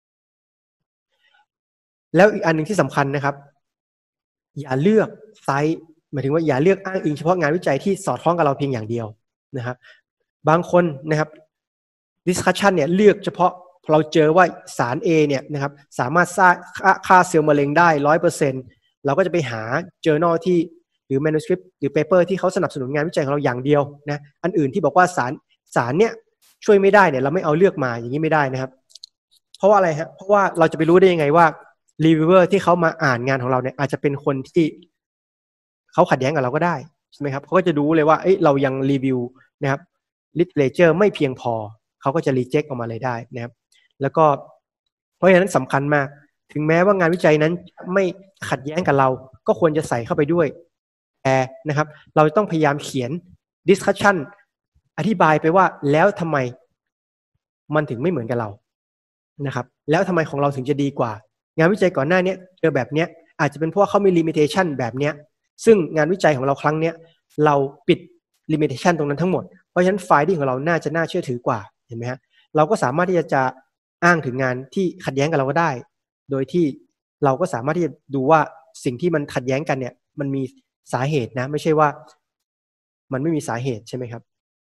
แล้วอีกอันหนึ่งที่สำคัญนะครับอย่าเลือกไซต์หมายถึงว่าอย่าเลือกอ้างอิงเฉพาะงานวิจัยที่สอดคล้องกับเราเพียงอย่างเดียวนะครับบางคนนะครับ discussion เนี่ยเลือกเฉพาะเราเจอว่าสาร A เนี่ยนะครับสามารถสร้างฆ่าเซลล์มะเร็งได้ 100% เราก็จะไปหา journal ที่หรือ manuscript หรือ paper ที่เขาสนับสนุนงานวิจัยของเราอย่างเดียวนะอันอื่นที่บอกว่าสารเนี่ยช่วยไม่ได้เนี่ยเราไม่เอาเลือกมาอย่างนี้ไม่ได้นะครับเพราะว่าอะไรฮะเพราะว่าเราจะไปรู้ได้ยังไงว่ารีวิวเวอร์ที่เขามาอ่านงานของเราเนี่ยอาจจะเป็นคนที่เขาขัดแย้งกับเราก็ได้ใช่ไหมครับเขาก็จะรู้เลยว่าเรายังรีวิวนะครับ literature ไม่เพียงพอเขาก็จะ reject ออกมาเลยได้นะครับแล้วก็เพราะฉะนั้นสำคัญมากถึงแม้ว่างานวิจัยนั้นไม่ขัดแย้งกับเราก็ควรจะใส่เข้าไปด้วยแต่นะครับเราต้องพยายามเขียน discussion อธิบายไปว่าแล้วทำไมมันถึงไม่เหมือนกับเรานะครับแล้วทำไมของเราถึงจะดีกว่างานวิจัยก่อนหน้านี้เจอแบบนี้อาจจะเป็นเพราะเขามี limitation แบบนี้ซึ่งงานวิจัยของเราครั้งนี้เราปิด limitation ตรงนั้นทั้งหมดเพราะฉะนั้น finding ของเราน่าจะน่าเชื่อถือกว่าเห็นไหมฮะเราก็สามารถที่จะอ้างถึงงานที่ขัดแย้งกับเราก็ได้โดยที่เราก็สามารถที่จะดูว่าสิ่งที่มันขัดแย้งกันเนี่ยมันมีสาเหตุนะไม่ใช่ว่ามันไม่มีสาเหตุใช่ไหมครับ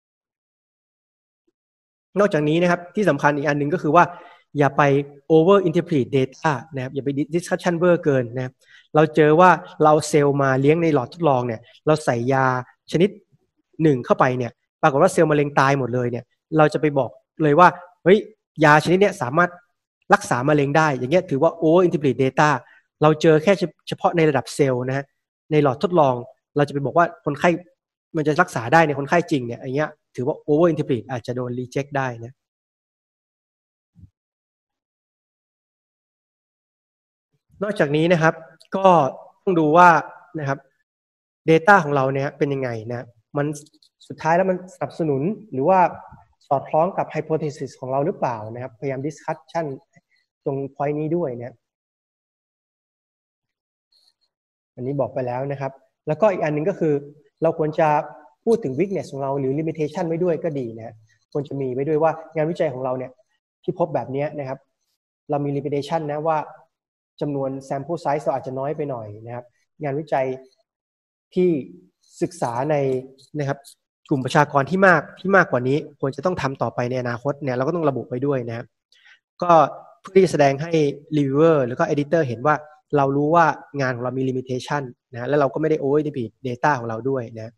นอกจากนี้นะครับที่สำคัญอีกอันหนึ่งก็คือว่าอย่าไป over interpret data นะครับอย่าไป discussion เวอร์เกินนะครับเราเจอว่าเราเซลล์มาเลี้ยงในหลอดทดลองเนี่ยเราใส่ยาชนิดหนึ่งเข้าไปเนี่ยปรากฏว่าเซลล์มะเร็งตายหมดเลยเนี่ยเราจะไปบอกเลยว่าเฮ้ยยาชนิดเนี้ยสามารถรักษามะเร็งได้อย่างเงี้ยถือว่า over interpret data เราเจอแค่เฉพาะในระดับเซลล์นะฮะในหลอดทดลองเราจะไปบอกว่าคนไข้มันจะรักษาได้ในคนไข้จริงเนี่ยอย่างเงี้ยถือว่า over interpret อาจจะโดน reject ได้นะนอกจากนี้นะครับก็ต้องดูว่านะครับ data ของเราเนี่ยเป็นยังไงนะมันสุดท้ายแล้วมันสนับสนุนหรือว่าสอดคล้องกับ hypothesis ของเราหรือเปล่านะครับพยายาม discussion ตรง point นี้ด้วยนะอันนี้บอกไปแล้วนะครับแล้วก็อีกอันหนึ่งก็คือเราควรจะพูดถึง weakness ของเราหรือ limitation ไว้ด้วยก็ดีนะควรจะมีไว้ด้วยว่างานวิจัยของเราเนี่ยที่พบแบบนี้นะครับเรามี limitation นะว่าจำนวน sample size เราอาจจะน้อยไปหน่อยนะครับงานวิจัยที่ศึกษาในนะครับกลุ่มประชากรที่มากกว่านี้ควรจะต้องทำต่อไปในอนาคตเนี่ยเราก็ต้องระบุไปด้วยนะครับก็เพื่อที่จะแสดงให้ reviewer หรือก็ editor เห็นว่าเรารู้ว่างานของเรามี limitation นะแล้วเราก็ไม่ได้ over interpret data ของเราด้วยนะ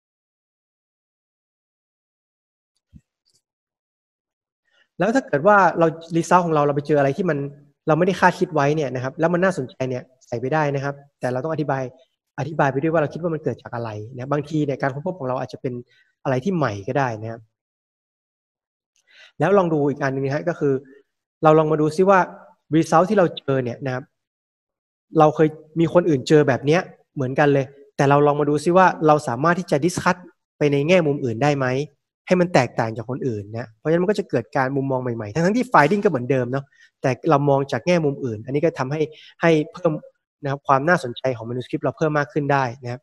แล้วถ้าเกิดว่าเรา result ของเราไปเจออะไรที่มันเราไม่ได้คาดคิดไว้เนี่ยนะครับแล้วมันน่าสนใจเนี่ยใส่ไปได้นะครับแต่เราต้องอธิบายไปด้วยว่าเราคิดว่ามันเกิดจากอะไรนะบางทีเนี่ยการค้นพบของเราอาจจะเป็นอะไรที่ใหม่ก็ได้นะครับแล้วลองดูอีกอันหนึ่งนะฮะก็คือเราลองมาดูซิว่า result ที่เราเจอเนี่ยนะครับเราเคยมีคนอื่นเจอแบบเนี้ยเหมือนกันเลยแต่เราลองมาดูซิว่าเราสามารถที่จะ discuss ไปในแง่มุมอื่นได้ไหมให้มันแตกต่างจากคนอื่นนะเพราะฉะนั้นมันก็จะเกิดการมุมมองใหม่ๆทั้งที่ finding ก็เหมือนเดิมเนาะแต่เรามองจากแง่มุมอื่นอันนี้ก็ทำให้เพิ่มนะครับความน่าสนใจของ manuscript เราเพิ่มมากขึ้นได้นะครับ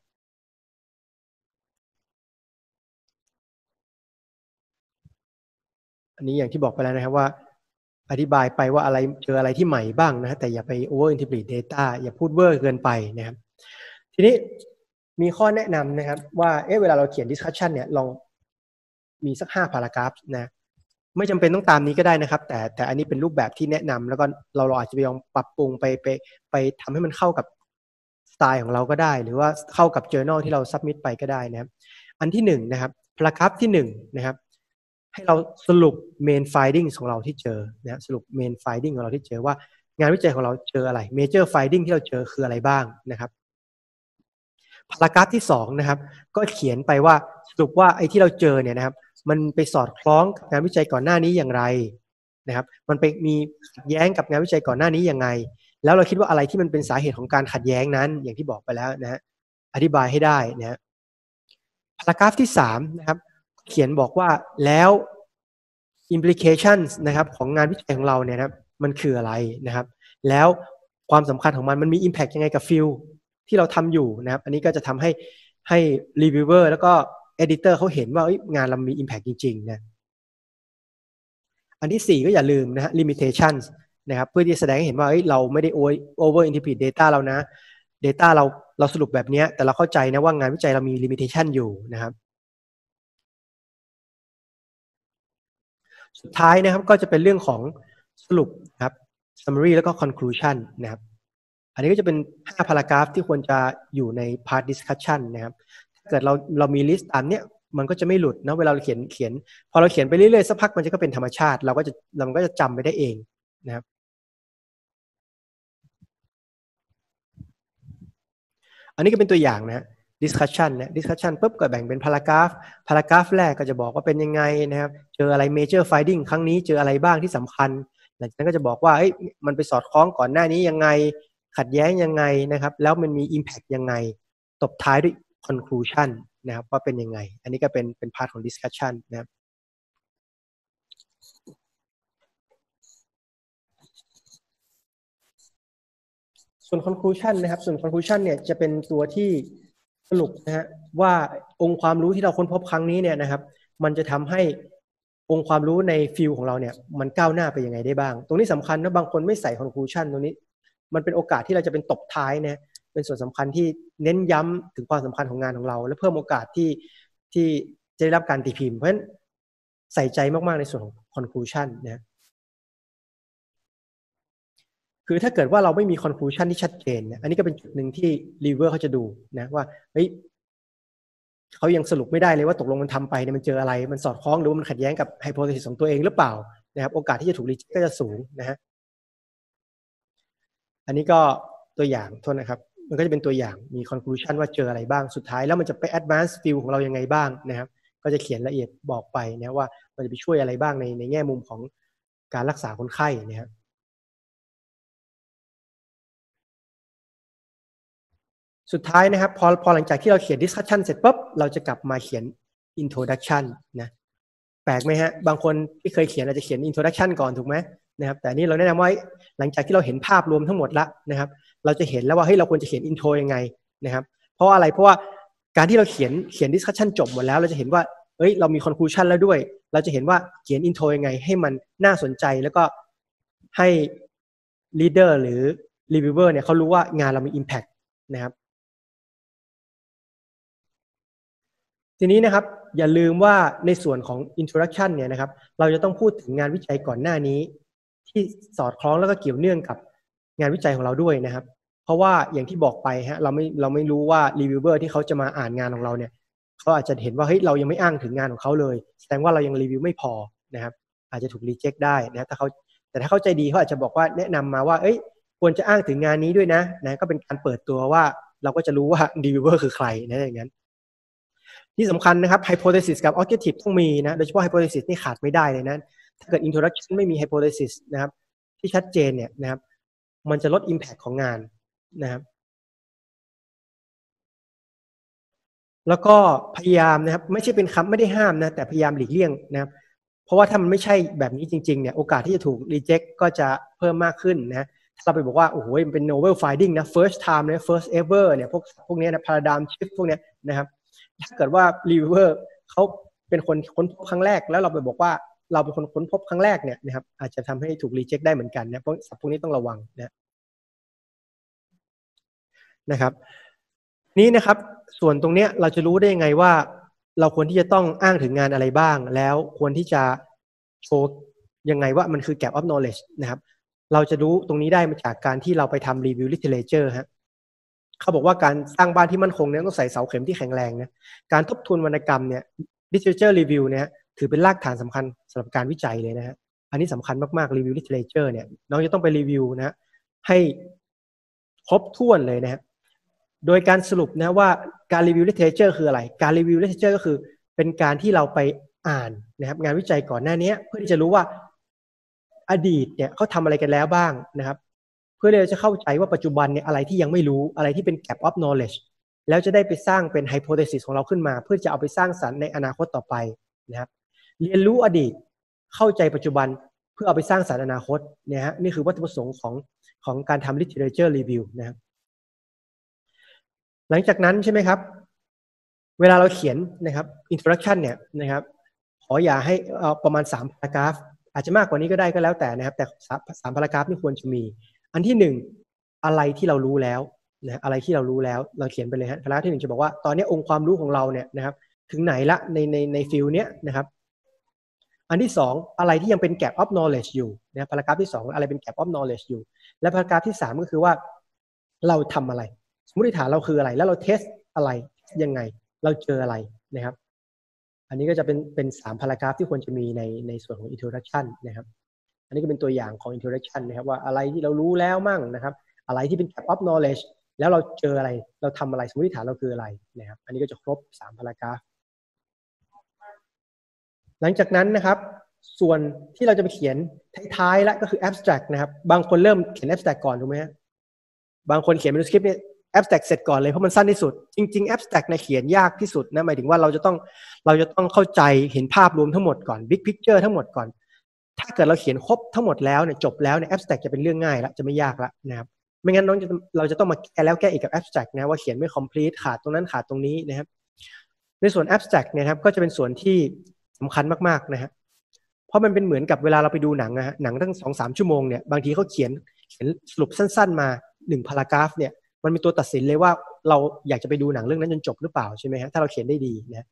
อันนี้อย่างที่บอกไปแล้วนะครับว่าอธิบายไปว่าอะไรเจออะไรที่ใหม่บ้างนะแต่อย่าไป over interpret data อย่าพูดเวอร์เกินไปนะครับทีนี้มีข้อแนะนำนะครับว่าเวลาเราเขียน discussion เนี่ยลองมีสัก5 paragraph นะไม่จำเป็นต้องตามนี้ก็ได้นะครับแต่อันนี้เป็นรูปแบบที่แนะนำแล้วก็เราอาจจะไปลองปรับปรุงไปทำให้มันเข้ากับสไตล์ของเราก็ได้หรือว่าเข้ากับ journal ที่เรา submit ไปก็ได้นะครับอันที่1นะครับพารากราฟที่1นะครับให้เราสรุป main findings ของเราที่เจอนะสรุป main finding ของเราที่เจอว่างานวิจัยของเราเจออะไร major finding ที่เราเจอคืออะไรบ้างนะครับพารากราฟที่2นะครับก็เขียนไปว่าสรุปว่าไอ้ที่เราเจอเนี่ยนะครับมันไปสอดคล้องกับงานวิจัยก่อนหน้านี้อย่างไรนะครับมันไปมีขัดแย้งกับงานวิจัยก่อนหน้านี้ยังไงแล้วเราคิดว่าอะไรที่มันเป็นสาเหตุของการขัดแย้งนั้นอย่างที่บอกไปแล้วนะฮะอธิบายให้ได้นะฮะพารากราฟที่3นะครับเขียนบอกว่าแล้ว implications นะครับของงานวิจัยของเราเนี่ยนะครับมันคืออะไรนะครับแล้วความสำคัญของมันมี impact ยังไงกับฟิลที่เราทำอยู่นะครับอันนี้ก็จะทำให้ reviewer แล้วก็ editor เขาเห็นว่างานเรามี impact จริงๆนะอันที่4ก็อย่าลืมนะฮะ limitations นะครับเพื่อที่จะแสดงให้เห็นว่าเราไม่ได้ over interpret data เรานะ data เราสรุปแบบนี้แต่เราเข้าใจนะว่างานวิจัยเรามี limitation อยู่นะครับสุดท้ายนะครับก็จะเป็นเรื่องของสรุปนะครับ summary แล้วก็ conclusion นะครับอันนี้ก็จะเป็น5 paragraph ที่ควรจะอยู่ใน part discussion นะครับถ้าเกิดเรามี list ตามเนี้ยมันก็จะไม่หลุดนะเวลาเราเขียนพอเราเขียนไปเรื่อยๆสักพักมันก็เป็นธรรมชาติเราก็จะจำไปได้เองนะครับอันนี้ก็เป็นตัวอย่างนะ discussion นะ discussion ปุ๊บก็แบ่งเป็น paragraph แรกก็จะบอกว่าเป็นยังไงนะครับเจออะไร major finding ครั้งนี้เจออะไรบ้างที่สำคัญหลังจากนั้นก็จะบอกว่ามันไปสอดคล้องก่อนหน้านี้ยังไงขัดแย้งยังไงนะครับแล้วมันมี impact ยังไงตบท้ายด้วย conclusion นะครับว่าเป็นยังไงอันนี้ก็เป็น part ของ discussion นะครับส่วน conclusion นะครับส่วน conclusion เนี่ยจะเป็นตัวที่สรุปนะฮะว่าองค์ความรู้ที่เราค้นพบครั้งนี้เนี่ยนะครับมันจะทำให้องค์ความรู้ในฟิลของเราเนี่ยมันก้าวหน้าไปยังไงได้บ้างตรงนี้สำคัญนะบางคนไม่ใส่ conclusion ตรงนี้มันเป็นโอกาสที่เราจะเป็นตบท้ายนะเป็นส่วนสำคัญที่เน้นย้ำถึงความสำคัญของงานของเราและเพิ่มโอกาสที่จะได้รับการตีพิมพ์เพราะฉะนั้นใส่ใจมากๆในส่วนของ conclusion นะคือถ้าเกิดว่าเราไม่มี conclusion ที่ชัดเจนเนี่ยอันนี้ก็เป็นจุดหนึ่งที่ reviewer เขาจะดูนะว่าเขายังสรุปไม่ได้เลยว่าตกลงมันทำไปเนี่ยมันเจออะไรมันสอดคล้องหรือว่ามันขัดแย้งกับ hypothesis ของตัวเองหรือเปล่านะครับโอกาสที่จะถูก reject ก็จะสูงนะฮะอันนี้ก็ตัวอย่างโทษนะครับมันก็จะเป็นตัวอย่างมี conclusion ว่าเจออะไรบ้างสุดท้ายแล้วมันจะไป advance field ของเรายังไงบ้างนะครับก็จะเขียนละเอียดบอกไปนะว่ามันจะไปช่วยอะไรบ้างในแง่มุมของการรักษาคนไข้นะครับสุดท้ายนะครับพอหลังจากที่เราเขียน discussion เสร็จปุ๊บเราจะกลับมาเขียน introduction นะแปลกไหมฮะบางคนที่เคยเขียนอาจจะเขียน introduction ก่อนถูกไหมนะครับแต่นี่เราแนะนำว่าหลังจากที่เราเห็นภาพรวมทั้งหมดแล้วนะครับเราจะเห็นแล้วว่าเราควรจะเขียน intro ยังไงนะครับเพราะอะไรเพราะว่าการที่เราเขียน discussion จบหมดแล้วเราจะเห็นว่าเรามี conclusion แล้วด้วยเราจะเห็นว่าเขียน intro ยังไงให้มันน่าสนใจแล้วก็ให้ leader หรือ reviewer เนี่ยเขารู้ว่างานเรามี impact นะครับทีนี้นะครับอย่าลืมว่าในส่วนของ introduction เนี่ยนะครับเราจะต้องพูดถึงงานวิจัยก่อนหน้านี้ที่สอดคล้องแล้วก็เกี่ยวเนื่องกับงานวิจัยของเราด้วยนะครับเพราะว่าอย่างที่บอกไปฮะเราไม่รู้ว่า reviewer ที่เขาจะมาอ่านงานของเราเนี่ยเขาอาจจะเห็นว่าเรายังไม่อ้างถึงงานของเขาเลยแสดงว่าเรายังรีวิวไม่พอนะครับอาจจะถูก reject ได้นะแต่ถ้าเขาใจดีเขาอาจจะบอกว่าแนะนำมาว่าควรจะอ้างถึงงานนี้ด้วยนะก็เป็นการเปิดตัวว่าเราก็จะรู้ว่า reviewer คือใครนะอย่างนั้นที่สำคัญนะครับ hypothesis กับ objective ต้องมีนะโดยเฉพาะ hypothesis นี่ขาดไม่ได้เลยนะถ้าเกิด introduction ไม่มี hypothesis นะครับที่ชัดเจนเนี่ยนะครับมันจะลด impact ของงานนะครับแล้วก็พยายามนะครับไม่ใช่เป็นคำไม่ได้ห้ามนะแต่พยายามหลีกเลี่ยงนะครับเพราะว่าถ้ามันไม่ใช่แบบนี้จริงๆเนี่ยโอกาสที่จะถูก reject ก็จะเพิ่มมากขึ้นนะถ้าเราไปบอกว่าโอ้โหมันเป็น novel finding นะ first time นะ first ever เนี่ยพวกนี้นะ paradigm shift พวกนี้นะครับถ้าเกิดว่า reviewer เขาเป็นคนค้นพบครั้งแรกแล้วเราไปบอกว่าเราเป็นคนค้นพบครั้งแรกเนี่ยนะครับอาจจะทำให้ถูก reject ได้เหมือนกันนะเพราะพวกนี้ต้องระวังนะครับนี้นะครับส่วนตรงเนี้ยเราจะรู้ได้ยังไงว่าเราควรที่จะต้องอ้างถึงงานอะไรบ้างแล้วควรที่จะโชว์ยังไงว่ามันคือ gap of knowledge นะครับเราจะรู้ตรงนี้ได้มาจากการที่เราไปทำ review literature ฮะเขาบอกว่าการสร้างบ้านที่มั่นคงเนี่ยต้องใส่เสาเข็มที่แข็งแรงนะการทบทวนวรรณกรรมเนี่ย literature review เนี่ยถือเป็นรากฐานสำคัญสำหรับการวิจัยเลยนะฮะอันนี้สำคัญมากๆ review literature เนี่ยน้องจะต้องไปรีวิวนะให้ครบถ้วนเลยนะฮะโดยการสรุปนะว่าการรีวิว literature คืออะไรการรีวิว literature ก็คือเป็นการที่เราไปอ่านนะครับงานวิจัยก่อนหน้านี้เพื่อที่จะรู้ว่าอดีตเนี่ยเขาทำอะไรกันแล้วบ้างนะครับเพื่อเราจะเข้าใจว่าปัจจุบันเนี่ยอะไรที่ยังไม่รู้อะไรที่เป็น gap of knowledge แล้วจะได้ไปสร้างเป็น hypothesis ของเราขึ้นมาเพื่อจะเอาไปสร้างสรรค์ในอนาคตต่อไปนะครับเรียนรู้อดีตเข้าใจปัจจุบันเพื่อเอาไปสร้างสรรค์อนาคตเนี่ยฮะนี่คือวัตถุประสงค์ของการทำ literature review นะครับหลังจากนั้นใช่ไหมครับเวลาเราเขียนนะครับ introduction เนี่ยนะครับขออย่าให้ประมาณ3 paragraph อาจจะมากกว่านี้ก็ได้ก็แล้วแต่นะครับแต่3 paragraph นี่ควรจะมีอันที่1อะไรที่เรารู้แล้วนะอะไรที่เรารู้แล้วเราเขียนไปเลยฮะparagraph ที่1จะบอกว่าตอนนี้องค์ความรู้ของเราเนี่ยนะครับถึงไหนละในฟิลเนี้ยนะครับอันที่2อะไรที่ยังเป็น gap of knowledge อยู่นะparagraph ที่2อะไรเป็น gap of knowledge อยู่และparagraph ที่3ก็คือว่าเราทำอะไรสมมติฐานเราคืออะไรแล้วเราเทสอะไรยังไงเราเจออะไรนะครับอันนี้ก็จะเป็น3 paragraph ที่ควรจะมีในส่วนของ introduction นะครับอันนี้ก็เป็นตัวอย่างของ introduction นะครับว่าอะไรที่เรารู้แล้วมั่งนะครับอะไรที่เป็น gap of knowledge แล้วเราเจออะไรเราทำอะไรสมมติฐานเราคืออะไรนะครับอันนี้ก็จะครบ3 paragraph หลังจากนั้นนะครับส่วนที่เราจะไปเขียนท้ายๆแล้วก็คือ abstract นะครับบางคนเริ่มเขียน abstract ก่อนถูกไหมฮะบางคนเขียน manuscript เนี่ย abstract เสร็จก่อนเลยเพราะมันสั้นที่สุดจริงๆ abstract เนี่ยเขียนยากที่สุดนะหมายถึงว่าเราจะต้องเข้าใจเห็นภาพรวมทั้งหมดก่อน big picture ทั้งหมดก่อนถ้าเกิดเราเขียนครบทั้งหมดแล้วเนี่ยจบแล้วเนี่ย abstract จะเป็นเรื่องง่ายแล้วจะไม่ยากแล้วนะครับไม่งั้นเราจะต้องมาแก้แล้วแก้อีกกับ abstract นะว่าเขียนไม่ complete ขาดตรงนั้นขาดตรงนี้นะครับในส่วน abstract เนี่ยครับก็จะเป็นส่วนที่สำคัญมากๆนะฮะเพราะมันเป็นเหมือนกับเวลาเราไปดูหนังนะฮะหนังตั้ง2-3 ชั่วโมงเนี่ยบางทีเขาเขียนสรุปสั้นๆมา1 paragraph เนี่ยมันเป็นตัวตัดสินเลยว่าเราอยากจะไปดูหนังเรื่องนั้นจนจบหรือเปล่าใช่ไหมฮะถ้าเราเขียนได้ดีนะ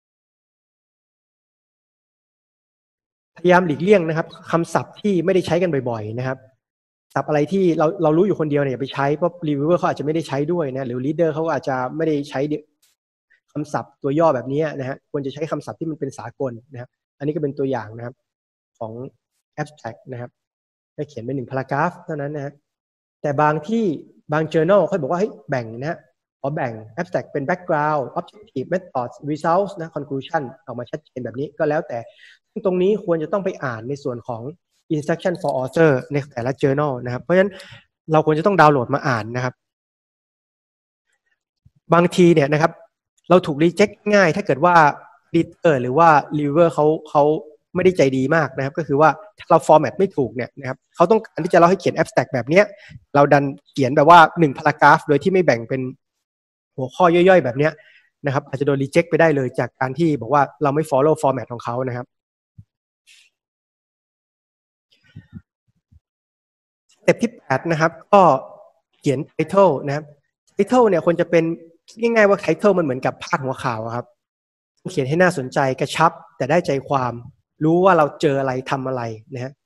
พยายามหลีกเลี่ยงนะครับคำศัพท์ที่ไม่ได้ใช้กันบ่อยๆนะครับศัพท์อะไรที่เรารู้อยู่คนเดียวเนี่ยอย่าไปใช้เพราะรีวิวเวอร์เขาอาจจะไม่ได้ใช้ด้วยนะหรือลีดเดอร์เขาอาจจะไม่ได้ใช้คำศัพท์ตัวย่อแบบนี้นะฮะควรจะใช้คำศัพท์ที่มันเป็นสากลนะครับอันนี้ก็เป็นตัวอย่างนะครับของ abstract นะครับให้เขียนเป็น1 paragraph เท่านั้นนะฮะแต่บางที่บาง journal เขาบอกว่าให้แบ่งนะขอแบ่ง abstract เป็น background objective methods results นะ conclusion ออกมาชัดเจนแบบนี้ก็แล้วแต่ซึ่งตรงนี้ควรจะต้องไปอ่านในส่วนของ instruction for author ในแต่ละ journal นะครับเพราะฉะนั้นเราควรจะต้องดาวน์โหลดมาอ่านนะครับบางทีเนี่ยนะครับเราถูกรีเจ็คง่ายถ้าเกิดว่า editor หรือว่า reviewer เขาไม่ได้ใจดีมากนะครับก็คือว่าถ้าเรา format ไม่ถูกเนี่ยนะครับเขาต้องการที่จะเล่าให้เขียน abstract แบบนี้เราดันเขียนแบบว่า1 paragraph โดยที่ไม่แบ่งเป็นหัวข้อย่อยๆแบบนี้นะครับอาจจะโดน reject ไปได้เลยจากการที่บอกว่าเราไม่ follow format ของเขานะครับสเต็ปที่8นะครับก็เขียน title นะครับ title เนี่ยควรจะเป็นง่ายๆว่า title มันเหมือนกับพาดหัวข่าวครับเขียนให้น่าสนใจกระชับแต่ได้ใจความรู้ว่าเราเจออะไรทำอะไรนะฮะ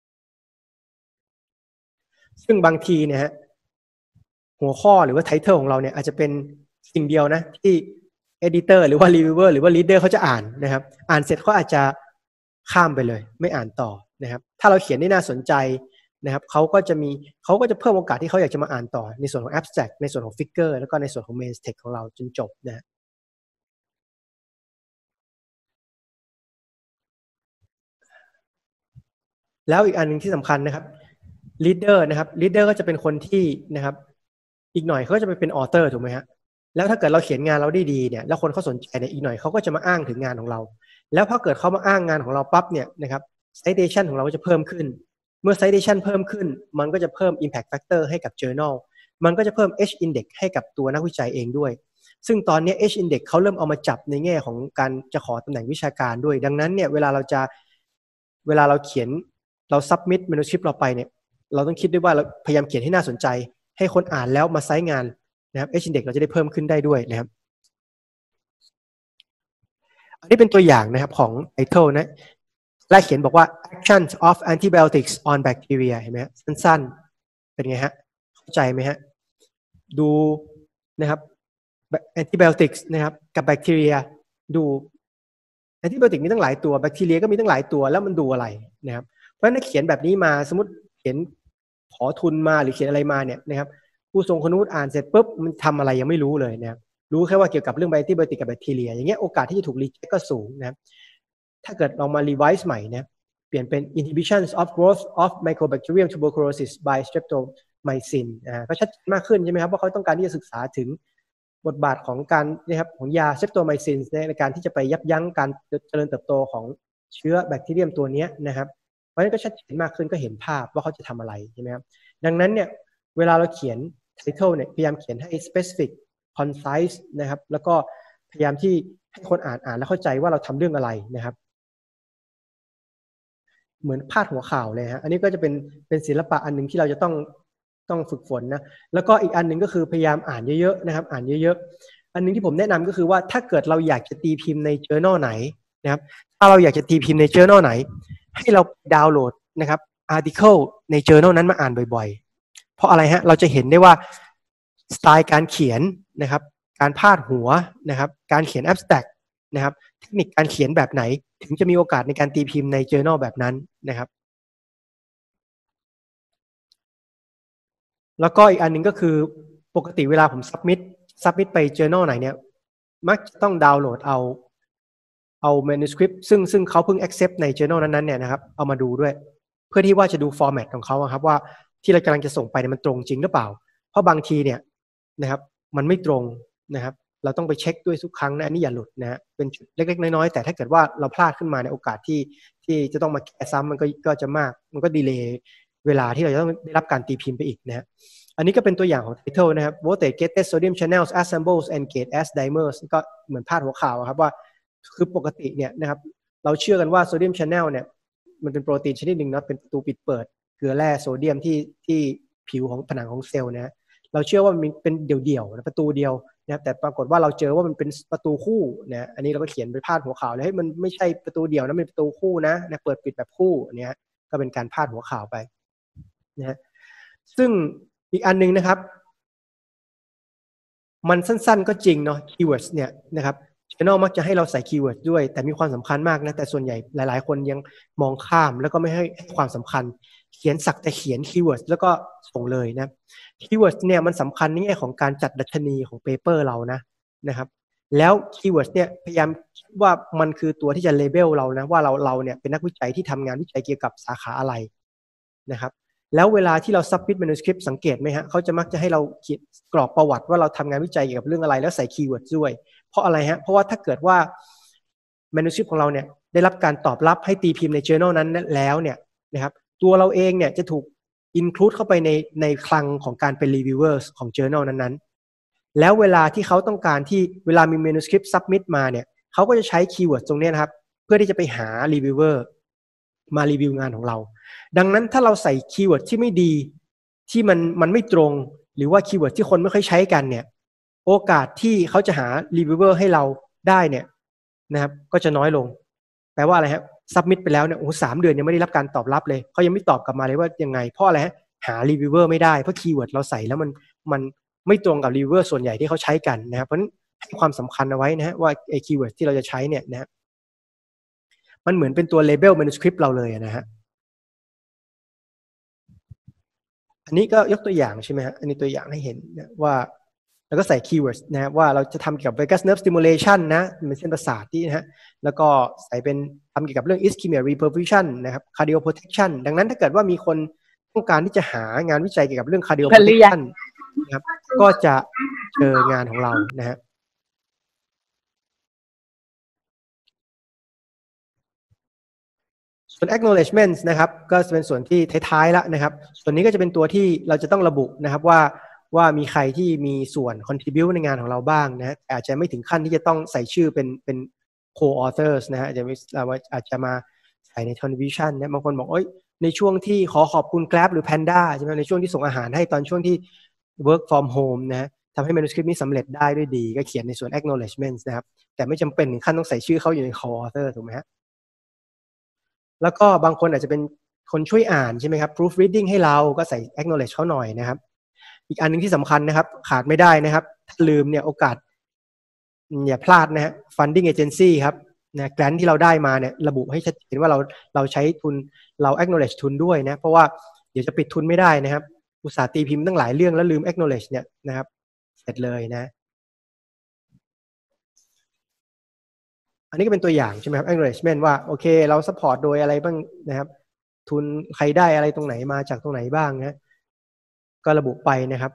ซึ่งบางทีเนี่ยฮะหัวข้อหรือว่าไทเทลของเราเนี่ยอาจจะเป็นสิ่งเดียวนะที่ editor หรือว่า reviewer หรือว่า leader เขาจะอ่านนะครับอ่านเสร็จเขาอาจจะข้ามไปเลยไม่อ่านต่อนะครับถ้าเราเขียนได้น่าสนใจนะครับเขาก็จะเพิ่มโอกาสที่เขาอยากจะมาอ่านต่อในส่วนของ abstract ในส่วนของ figure แล้วก็ในส่วนของ main text ของเราจนจบนะแล้วอีกอันนึงที่สำคัญนะครับ leader นะครับ leader ก็จะเป็นคนที่นะครับอีกหน่อยเขาก็จะไปเป็นออเตอร์ถูกไหมฮะแล้วถ้าเกิดเราเขียนงานเราได้ดีเนี่ยแล้วคนเขาสนใจเนี่ยอีกหน่อยเขาก็จะมาอ้างถึงงานของเราแล้วพอเกิดเขามาอ้างงานของเราปั๊บเนี่ยนะครับ citation ของเราก็จะเพิ่มขึ้นเมื่อ citation เพิ่มขึ้นมันก็จะเพิ่ม impact factor ให้กับ journal มันก็จะเพิ่ม H index ให้กับตัวนักวิจัยเองด้วยซึ่งตอนนี้ H index เขาเริ่มเอามาจับในแง่ของการจะขอตำแหน่งวิชาการด้วยดังนั้นเนี่ยเวลาเราเขียนเรา submit manuscript เราไปเนี่ยเราต้องคิดด้วยว่าเราพยายามเขียนให้น่าสนใจให้คนอ่านแล้วมาไซต์งานนะครับ H index เราจะได้เพิ่มขึ้นได้ด้วยนะครับอันนี้เป็นตัวอย่างนะครับของ title นะแรกเขียนบอกว่า actions of antibiotics on bacteria เห็นไหมฮะสั้นๆเป็นไงฮะเข้าใจไหมฮะดูนะครับแอนติไบโอติกส์นะครับกับแบคทีเรียดูแอนติไบโอติกมีตั้งหลายตัวแบคทีเรียก็มีตั้งหลายตัวแล้วมันดูอะไรนะครับเพราะฉะนั้นเขียนแบบนี้มาสมมติเขียนขอทุนมาหรือเขียนอะไรมาเนี่ยนะครับผู้ทรงคุณวุฒิอ่านเสร็จปุ๊บมันทำอะไรยังไม่รู้เลยนะครับรู้แค่ว่าเกี่ยวกับเรื่องแอนติไบโอติกกับแบคทีเรียอย่างเงี้ยโอกาสที่จะถูกรีเจ็คก็สูงนะครับถ้าเกิดเรามารีไวซ์ใหม่นะเปลี่ยนเป็น inhibition of growth of mycobacterium tuberculosis by streptomycin ก็ชัดมากขึ้นใช่ไหมครับว่าเขาต้องการที่จะศึกษาถึงบทบาทของการนะครับของยาเซปโตไมซินในการที่จะไปยับยั้งการเจริญเติบโตของเชื้อแบคทีเรียมตัวนี้นะครับเพราะฉะนั้นก็ชัดเจนมากขึ้นก็เห็นภาพว่าเขาจะทำอะไรใช่ไหมครับดังนั้นเนี่ยเวลาเราเขียน title เนี่ยพยายามเขียนให้ specific concise นะครับแล้วก็พยายามที่ให้คนอ่านแล้วเข้าใจว่าเราทำเรื่องอะไรนะครับเหมือนพาดหัวข่าวเลยฮะอันนี้ก็จะเป็นศิลปะอันหนึ่งที่เราจะต้องฝึกฝนนะแล้วก็อีกอันหนึ่งก็คือพยายามอ่านเยอะๆนะครับอ่านเยอะๆอันนึงที่ผมแนะนำก็คือว่าถ้าเกิดเราอยากจะตีพิมพ์ใน journal ไหนนะครับถ้าเราอยากจะตีพิมพ์ใน journal ไหนให้เราดาวน์โหลดนะครับ article ใน journal นั้นมาอ่านบ่อยๆเพราะอะไรฮะเราจะเห็นได้ว่าสไตล์การเขียนนะครับการพาดหัวนะครับการเขียน abstract นะครับเทคนิคการเขียนแบบไหนถึงจะมีโอกาสในการตีพิมพ์ใน journal แบบนั้นนะครับแล้วก็อีกอันหนึ่งก็คือปกติเวลาผมซับมิดไป journal ไหนเนี่ยมักจะต้องดาวน์โหลดเอา manuscript ซึ่งเขาเพิ่ง accept ใน journal นั้นๆเนี่ยนะครับเอามาดูด้วยเพื่อที่ว่าจะดู format ของเขาครับว่าที่เรากำลังจะส่งไปเนี่ยมันตรงจริงหรือเปล่าเพราะบางทีเนี่ยนะครับมันไม่ตรงนะครับเราต้องไปเช็คด้วยทุกครั้งนะอันนี้อย่าหลุดนะฮะเป็นจุดเล็กๆน้อยๆแต่ถ้าเกิดว่าเราพลาดขึ้นมาในโอกาสที่จะต้องมาแก้ซ้ำมันก็จะมากมันก็ดีเลย์เวลาที่เราจะต้องได้รับการตีพิมพ์ไปอีกนะฮะอันนี้ก็เป็นตัวอย่างของ title นะครับ voltage gated sodium channels assembles and gate as dimers ก็เหมือนพาดหัวข่าวครับว่าคือปกติเนี่ยนะครับเราเชื่อกันว่าโซเดียม channel เนี่ยมันเป็นโปรตีนชนิดหนึ่งนะเป็นประตูปิดเปิดเกลือแร่โซเดียมที่ผิวของผนังของเซลล์นะเราเชื่อว่ามันเป็นเดี่ยวๆประตูเดียวนะครับแต่ปรากฏว่าเราเจอว่ามันเป็นประตูคู่นะอันนี้เราก็เขียนไปพาดหัวข่าวเลยให้มันไม่ใช่ประตูเดียวนะเป็นประตูคู่นะเปิดปิดแบบคู่เนี่ยก็เป็นการพาดหัวข่าวไปนะซึ่งอีกอันนึงนะครับมันสั้นๆก็จริงเนาะ keywords เนี่ยนะครับ Channel มักจะให้เราใส่ keywords ด้วยแต่มีความสำคัญมากนะแต่ส่วนใหญ่หลายๆคนยังมองข้ามแล้วก็ไม่ให้ความสำคัญเขียนสักแต่เขียน keywords แล้วก็ส่งเลยนะ keywords เนี่ยมันสำคัญในแง่ของการจัดดัชนีของ paper เรานะครับแล้ว keywords เนี่ยพยายามคิดว่ามันคือตัวที่จะ label เรานะว่าเราเนี่ยเป็นนักวิจัยที่ทำงานวิจัยเกี่ยวกับสาขาอะไรนะครับแล้วเวลาที่เรา submit manuscript สังเกตไหมฮะเขาจะมักจะให้เราเขียนกรอกประวัติว่าเราทำงานวิจัยเกี่ยวกับเรื่องอะไรแล้วใส่ keyword ด้วยเพราะอะไรฮะเพราะว่าถ้าเกิดว่า manuscript ของเราเนี่ยได้รับการตอบรับให้ตีพิมพ์ใน journal นั้นแล้วเนี่ยนะครับตัวเราเองเนี่ยจะถูก include เข้าไปในคลังของการเป็น reviewers ของ journal นั้นๆแล้วเวลาที่เขาต้องการที่เวลามี manuscript submit มาเนี่ยเขาก็จะใช้ keyword ตรงนี้นะครับเพื่อที่จะไปหา reviewer มารีวิวงานของเราดังนั้นถ้าเราใส่คีย์เวิร์ดที่ไม่ดีที่มันไม่ตรงหรือว่าคีย์เวิร์ดที่คนไม่ค่อยใช้กันเนี่ยโอกาสที่เขาจะหารีวิวเวอร์ให้เราได้เนี่ยนะครับก็จะน้อยลงแปลว่าอะไรฮะซับมิทไปแล้วเนี่ยโอ้3 เดือนยังไม่ได้รับการตอบรับเลยเขายังไม่ตอบกลับมาเลยว่ายังไงเพราะอะไรฮะหารีวิวเวอร์ไม่ได้เพราะคีย์เวิร์ดเราใส่แล้วมันไม่ตรงกับรีวิวเวอร์ส่วนใหญ่ที่เขาใช้กันนะครับเพราะฉะนั้นให้ความสำคัญเอาไว้นะฮะว่าไอ้คีย์เวิร์ดที่เราจะใช้เนี่ยนะมันเหมือนเป็นตัวเลเบล manuscript เราเลยนะฮะอันนี้ก็ยกตัวอย่างใช่ไหมฮะอันนี้ตัวอย่างให้เห็นนะว่าแล้วก็ใส่ keywords นะว่าเราจะทำเกี่ยวกับ vagus nerve stimulation นะเป็นเส้นประสาทที่นะฮะแล้วก็ใส่เป็นทำเกี่ยวกับเรื่อง ischemia reperfusion นะครับ cardio protection ดังนั้นถ้าเกิดว่ามีคนต้องการที่จะหางานวิจัยเกี่ยวกับเรื่อง cardio protection นะครับก็จะเจองานของเรานะฮะส่วน acknowledgement นะครับก็จะเป็นส่วนที่ท้ายๆแล้วนะครับส่วนนี้ก็จะเป็นตัวที่เราจะต้องระบุนะครับว่ามีใครที่มีส่วน contribute ในงานของเราบ้างนะอาจจะไม่ถึงขั้นที่จะต้องใส่ชื่อเป็น co-authors นะฮะเราอาจจะมาใส่ใน contribution นะบางคนบอกในช่วงที่ขอบคุณ Grab หรือ Panda ใช่ไหมในช่วงที่ส่งอาหารให้ตอนช่วงที่ work from home นะทำให้ manuscript นี้สำเร็จได้ด้วยดีก็เขียนในส่วน acknowledgement นะครับแต่ไม่จำเป็นถึงขั้นต้องใส่ชื่อเขาอยู่ใน co-author ถูกไหมฮะแล้วก็บางคนอาจจะเป็นคนช่วยอ่านใช่ไหมครับ proofreading ให้เราก็ใส่ acknowledge เขาหน่อยนะครับอีกอันนึงที่สำคัญนะครับขาดไม่ได้นะครับถ้าลืมเนี่ยโอกาสอย่าพลาดนะฮะ funding agency ครับนะแกรนที่เราได้มาเนี่ยระบุให้ชัดเจนว่าเราใช้ทุนเรา acknowledge ทุนด้วยนะเพราะว่าเดี๋ยวจะปิดทุนไม่ได้นะครับอุตสาห์ตีพิมพ์ตั้งหลายเรื่องแล้วลืม acknowledge เนี่ยนะครับเสร็จเลยนะอันนี้ก็เป็นตัวอย่างใช่ไหมครับ acknowledgement ว่าโอเคเรา support โดยอะไรบ้างนะครับทุนใครได้อะไรตรงไหนมาจากตรงไหนบ้างนะก็ระบุไปนะครับ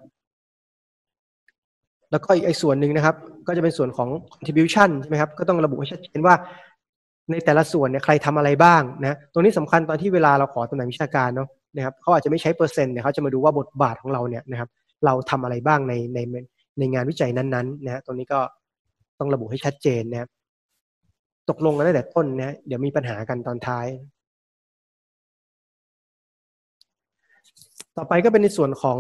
แล้วก็อีกส่วนหนึ่งนะครับก็จะเป็นส่วนของ contribution ใช่ไหมครับก็ต้องระบุให้ชัดเจนว่าในแต่ละส่วนเนี่ยใครทำอะไรบ้างนะตรงนี้สำคัญตอนที่เวลาเราขอตำแหน่งวิชาการเนาะนะครับเขาอาจจะไม่ใช้เปอร์เซ็นต์เนี่ยเขาจะมาดูว่าบทบาทของเราเนี่ยนะครับเราทำอะไรบ้างในงานวิจัยนั้นๆนะตรงนี้ก็ต้องระบุให้ชัดเจนนะครับตกลงกันตั้งแต่ต้นนะเดี๋ยวมีปัญหากันตอนท้ายต่อไปก็เป็นในส่วนของ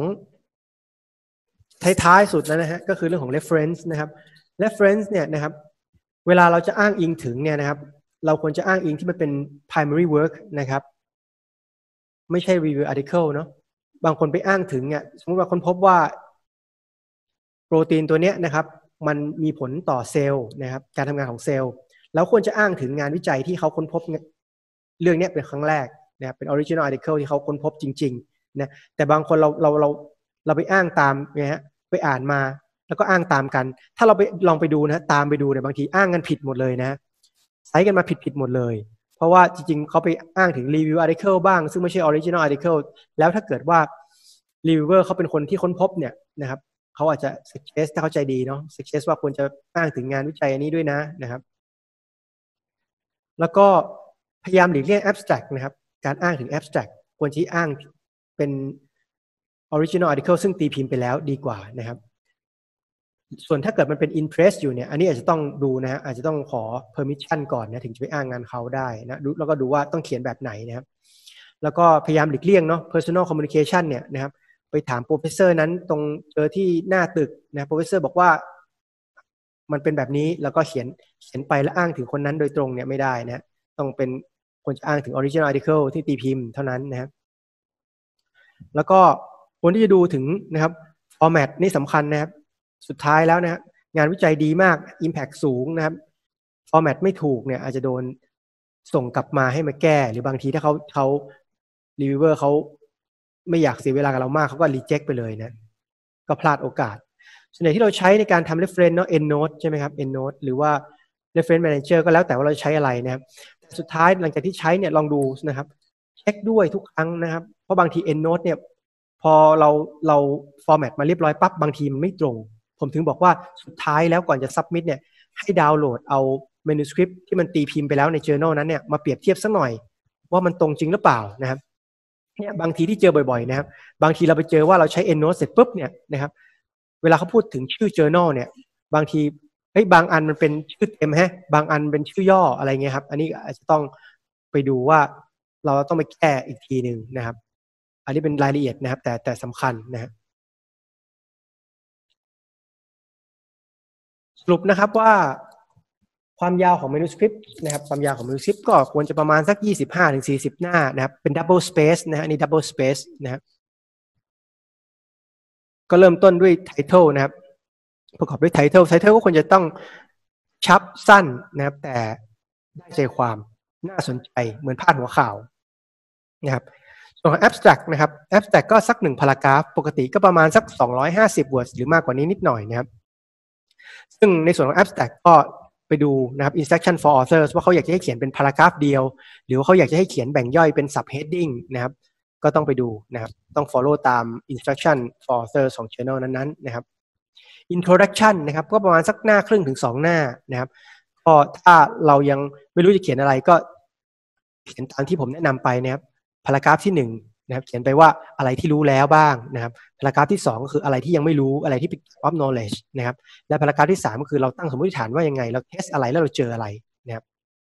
ท้ายๆสุดแล้วนะฮะก็คือเรื่องของ reference นะครับ reference เนี่ยนะครับเวลาเราจะอ้างอิงถึงเนี่ยนะครับเราควรจะอ้างอิงที่มันเป็น primary work นะครับไม่ใช่ review article เนาะบางคนไปอ้างถึงเนี่ยสมมติว่าคนพบว่าโปรตีนตัวเนี้ยนะครับมันมีผลต่อเซลล์นะครับการทำงานของเซลล์แล้วควรจะอ้างถึงงานวิจัยที่เขาค้นพบเรื่องนี้เป็นครั้งแรกนะครับเป็น original article ที่เขาค้นพบจริงๆนะแต่บางคนเราไปอ้างตามไงฮะไปอ่านมาแล้วก็อ้างตามกันถ้าเราไปลองไปดูนะตามไปดูเนี่ยบางทีอ้างกันผิดหมดเลยนะใช้กันมาผิดหมดเลยเพราะว่าจริงๆเขาไปอ้างถึง review article บ้างซึ่งไม่ใช่ original article แล้วถ้าเกิดว่า reviewer เขาเป็นคนที่ค้นพบเนี่ยนะครับเขาอาจจะ suggest ถ้าเข้าใจดีเนาะ suggest ว่าควรจะอ้างถึงงานวิจัยอันนี้ด้วยนะครับแล้วก็พยายามหลีกเลี่ยง abstract นะครับการอ้างถึง abstract ควรที่อ้างเป็น original article ซึ่งตีพิมพ์ไปแล้วดีกว่านะครับส่วนถ้าเกิดมันเป็น in press อยู่เนี่ยอันนี้อาจจะต้องดูนะฮะอาจจะต้องขอ permission ก่อนนะถึงจะไปอ้างงานเขาได้นะแล้วก็ดูว่าต้องเขียนแบบไหนนะครับแล้วก็พยายามหลีกเลี่ยงเนาะ personal communication เนี่ยนะครับไปถามโปรเฟสเซอร์นั้นตรงเจอที่หน้าตึกนะโปรเฟสเซอร์บอกว่ามันเป็นแบบนี้แล้วก็เขียนไปแล้วอ้างถึงคนนั้นโดยตรงเนี่ยไม่ได้นะต้องเป็นควรจะอ้างถึง original article ที่ตีพิมพ์เท่านั้นนะครับแล้วก็ควรที่จะดูถึงนะครับ format นี่สำคัญนะครับสุดท้ายแล้วนะงานวิจัยดีมาก impact สูงนะครับ format ไม่ถูกเนี่ยอาจจะโดนส่งกลับมาให้มาแก้หรือบางทีถ้าเขา reviewer เขาไม่อยากเสียเวลากับเรามากเขาก็ reject ไปเลยนะก็พลาดโอกาสส่วนใหญ่ที่เราใช้ในการทำ reference เนาะ EndNote ใช่ไหมครับ EndNote หรือว่า reference manager ก็แล้วแต่ว่าเราใช้อะไรนะครับแต่สุดท้ายหลังจากที่ใช้เนี่ยลองดูนะครับเช็คด้วยทุกครั้งนะครับเพราะบางที EndNote เนี่ยพอเรา format มาเรียบร้อยปั๊บบางทีมันไม่ตรงผมถึงบอกว่าสุดท้ายแล้วก่อนจะ submit เนี่ยให้ดาวน์โหลดเอา manuscript ที่มันตีพิมพ์ไปแล้วใน journal นั้นเนี่ยมาเปรียบเทียบสักหน่อยว่ามันตรงจริงหรือเปล่านะครับเนี่ยบางทีที่เจอบ่อยๆนะครับบางทีเราไปเจอว่าเราใช้ EndNote เสร็จปุ๊บเนี่ยนะครับเวลาเขาพูดถึงชื่อ journal เนี่ยบางทีบางอันมันเป็นชื่อเต็มบางอันเป็นชื่อย่ออะไรเงี้ยครับอันนี้อาจจะต้องไปดูว่าเราต้องไปแก้อีกทีนึงนะครับอันนี้เป็นรายละเอียดนะครับแต่สำคัญนะฮะสรุปนะครับว่าความยาวของ manuscript นะครับความยาวของ manuscript ก็ควรจะประมาณสัก 25-40 หน้านะครับเป็น double space นะฮะนี่ double space นะครับก็เริ่มต้นด้วย title นะครับประกอบด้วย title ก็ควรจะต้องชับสั้นนะครับแต่ได้ใจความน่าสนใจเหมือนพาดหัวข่าวนะครับส่วนของ abstract นะครับ abstract ก็สัก1 paragraph ปกติก็ประมาณสัก250 words หรือมากกว่านี้นิดหน่อยนะครับซึ่งในส่วนของ abstract ก็ไปดูนะครับ instruction for authors ว่าเขาอยากจะให้เขียนเป็น paragraph เดียวหรือว่าเขาอยากจะให้เขียนแบ่งย่อยเป็น subheading นะครับก็ต้องไปดูนะครับต้อง follow ตาม instruction for authors ของ journal นั้นๆนะครับ introduction นะครับก็ประมาณสักหน้าครึ่งถึง2 หน้านะครับก็ถ้าเรายังไม่รู้จะเขียนอะไรก็เขียนตามที่ผมแนะนำไปนะครับพารากราฟที่1นะครับเขียนไปว่าอะไรที่รู้แล้วบ้างนะครับพารากราฟที่2ก็คืออะไรที่ยังไม่รู้อะไรที่เป็น of knowledge นะครับและพารากราฟที่3ก็คือเราตั้งสมมติฐานว่ายังไงเราเทสอะไรแล้วเราเจออะไรนะครับ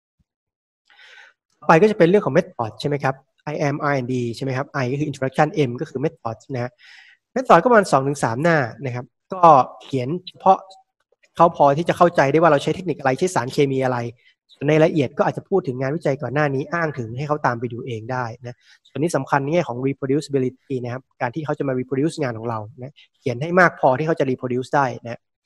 ต่อไปก็จะเป็นเรื่องของ method ใช่ไหมครับ I am R&D ใช่ไหมครับ I ก็คือ introduction M ก็คือ method นะmethod ก็ประมาณ 2-3 หน้านะครับก็เขียนเฉพาะเขาพอที่จะเข้าใจได้ว่าเราใช้เทคนิคอะไรใช้สารเคมีอะไรในรายละเอียดก็อาจจะพูดถึงงานวิจัยก่อนหน้านี้อ้างถึงให้เขาตามไปดูเองได้นะส่วนนี้สำคัญในแง่ของ reproducibility นะครับการที่เขาจะมา reproduce งานของเรานะเขียนให้มากพอที่เขาจะ reproduce ได้นะ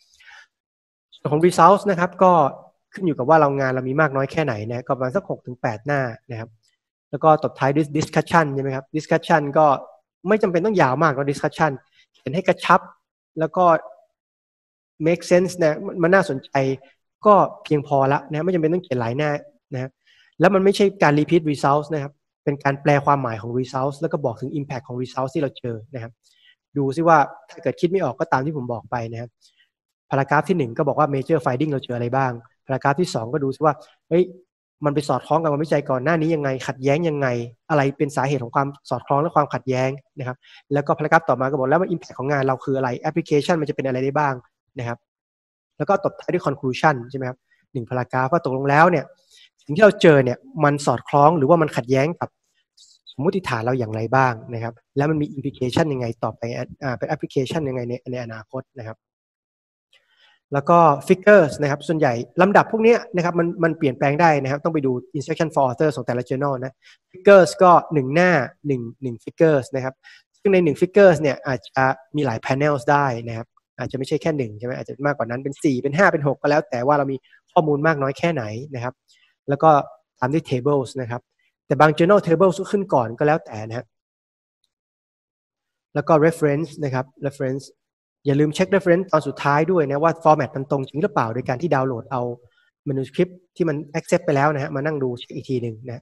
ของ results นะครับก็ขึ้นอยู่กับว่าเรางานเรามีมากน้อยแค่ไหนนะก็ประมาณสัก6-8 หน้านะครับแล้วก็ตบท้ายด้วย discussion ใช่ไหมครับ discussion ก็ไม่จำเป็นต้องยาวมากก็ discussion เขียนให้กระชับแล้วก็ make sense นะมันน่าสนใจก็เพียงพอละนะไม่จำเป็นต้องเขียนหลายหน้านะแล้วมันไม่ใช่การ repeat results นะครับเป็นการแปลความหมายของ results แล้วก็บอกถึง impact ของ results ที่เราเจอนะครับดูซิว่าถ้าเกิดคิดไม่ออกก็ตามที่ผมบอกไปนะครับพารากราฟที่1ก็บอกว่า major finding เราเจออะไรบ้างพารากราฟที่2ก็ดูซิว่าเฮ้ยมันไปสอดคล้องกับงานวิจัยก่อนหน้านี้ยังไงขัดแย้งยังไงอะไรเป็นสาเหตุของความสอดคล้องและความขัดแย้งนะครับแล้วก็พารากราฟต่อมาก็บอกแล้วว่า impact ของงานเราคืออะไร application มันจะเป็นอะไรได้บ้างนะครับแล้วก็ตบท้ายด้วย conclusion ใช่ไหมครับ1พารากราฟว่าตกลงแล้วเนี่ยสิ่งที่เราเจอเนี่ยมันสอดคล้องหรือว่ามันขัดแย้งกับสมมติฐานเราอย่างไรบ้างนะครับแล้วมันมี implication ยังไงต่อไปเป็น application ยังไงในอนาคตนะครับแล้วก็ figures นะครับส่วนใหญ่ลำดับพวกนี้นะครับมันเปลี่ยนแปลงได้นะครับต้องไปดู instruction for author ของแต่ละ journal นะ figures ก็1หน้า1 figures นะครับซึ่งใน1 figures เนี่ยอาจจะมีหลาย panels ได้นะครับอาจจะไม่ใช่แค่1ใช่ไหมอาจจะมากกว่านั้นเป็น4เป็น5เป็น6ก็แล้วแต่ว่าเรามีข้อมูลมากน้อยแค่ไหนนะครับแล้วก็ตามด้วย tables นะครับแต่บาง journal tables ขึ้นก่อนก็แล้วแต่นะฮะแล้วก็ reference นะครับ referenceอย่าลืมเช็ค reference ตอนสุดท้ายด้วยนะว่า format มันตรงจริงหรือเปล่าโดยการที่ดาวน์โหลดเอา manuscript ที่มัน accept ไปแล้วนะฮะมานั่งดูเช็คอีกทีหนึ่งนะ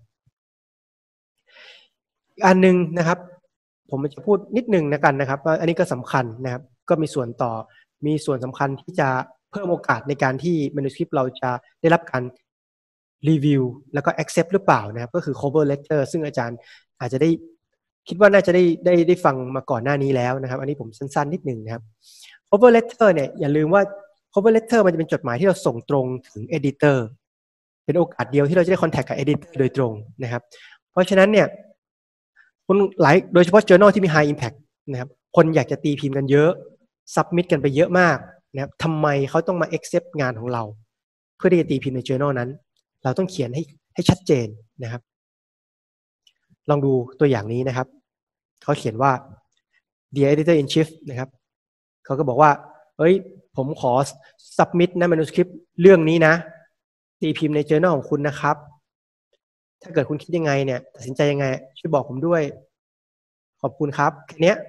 อีกอันนึงนะครับผมจะพูดนิดนึงนะครับว่าอันนี้ก็สำคัญนะครับก็มีส่วนสำคัญที่จะเพิ่มโอกาสในการที่ manuscript เราจะได้รับการรีวิวแล้วก็ accept หรือเปล่านะครับก็คือ cover letter ซึ่งอาจารย์อาจจะได้คิดว่าน่าจะได้ฟังมาก่อนหน้านี้แล้วนะครับอันนี้ผมสั้นๆนิดนึงนะครับ cover letter เนี่ยอย่าลืมว่า cover letter มันจะเป็นจดหมายที่เราส่งตรงถึง editor เป็นโอกาสเดียวที่เราจะได้ contact กับ editor โดยตรงนะครับเพราะฉะนั้นเนี่ยคนหลายโดยเฉพาะ journal ที่มี high impact นะครับคนอยากจะตีพิมพ์กันเยอะ submit กันไปเยอะมากนะครับทำไมเขาต้องมา accept งานของเราเพื่อที่จะตีพิมพ์ใน journal นั้นเราต้องเขียนให้ชัดเจนนะครับลองดูตัวอย่างนี้นะครับเขาเขียนว่า Dear Editor in Chief นะครับเขาก็บอกว่าเอ้ยผมขอ submit นะ manuscript เรื่องนี้นะตีพิมพ์ใน journal ของคุณนะครับถ้าเกิดคุณคิดยังไงเนี่ยตัดสินใจยังไงช่วยบอกผมด้วยขอบคุณครับแค่นี้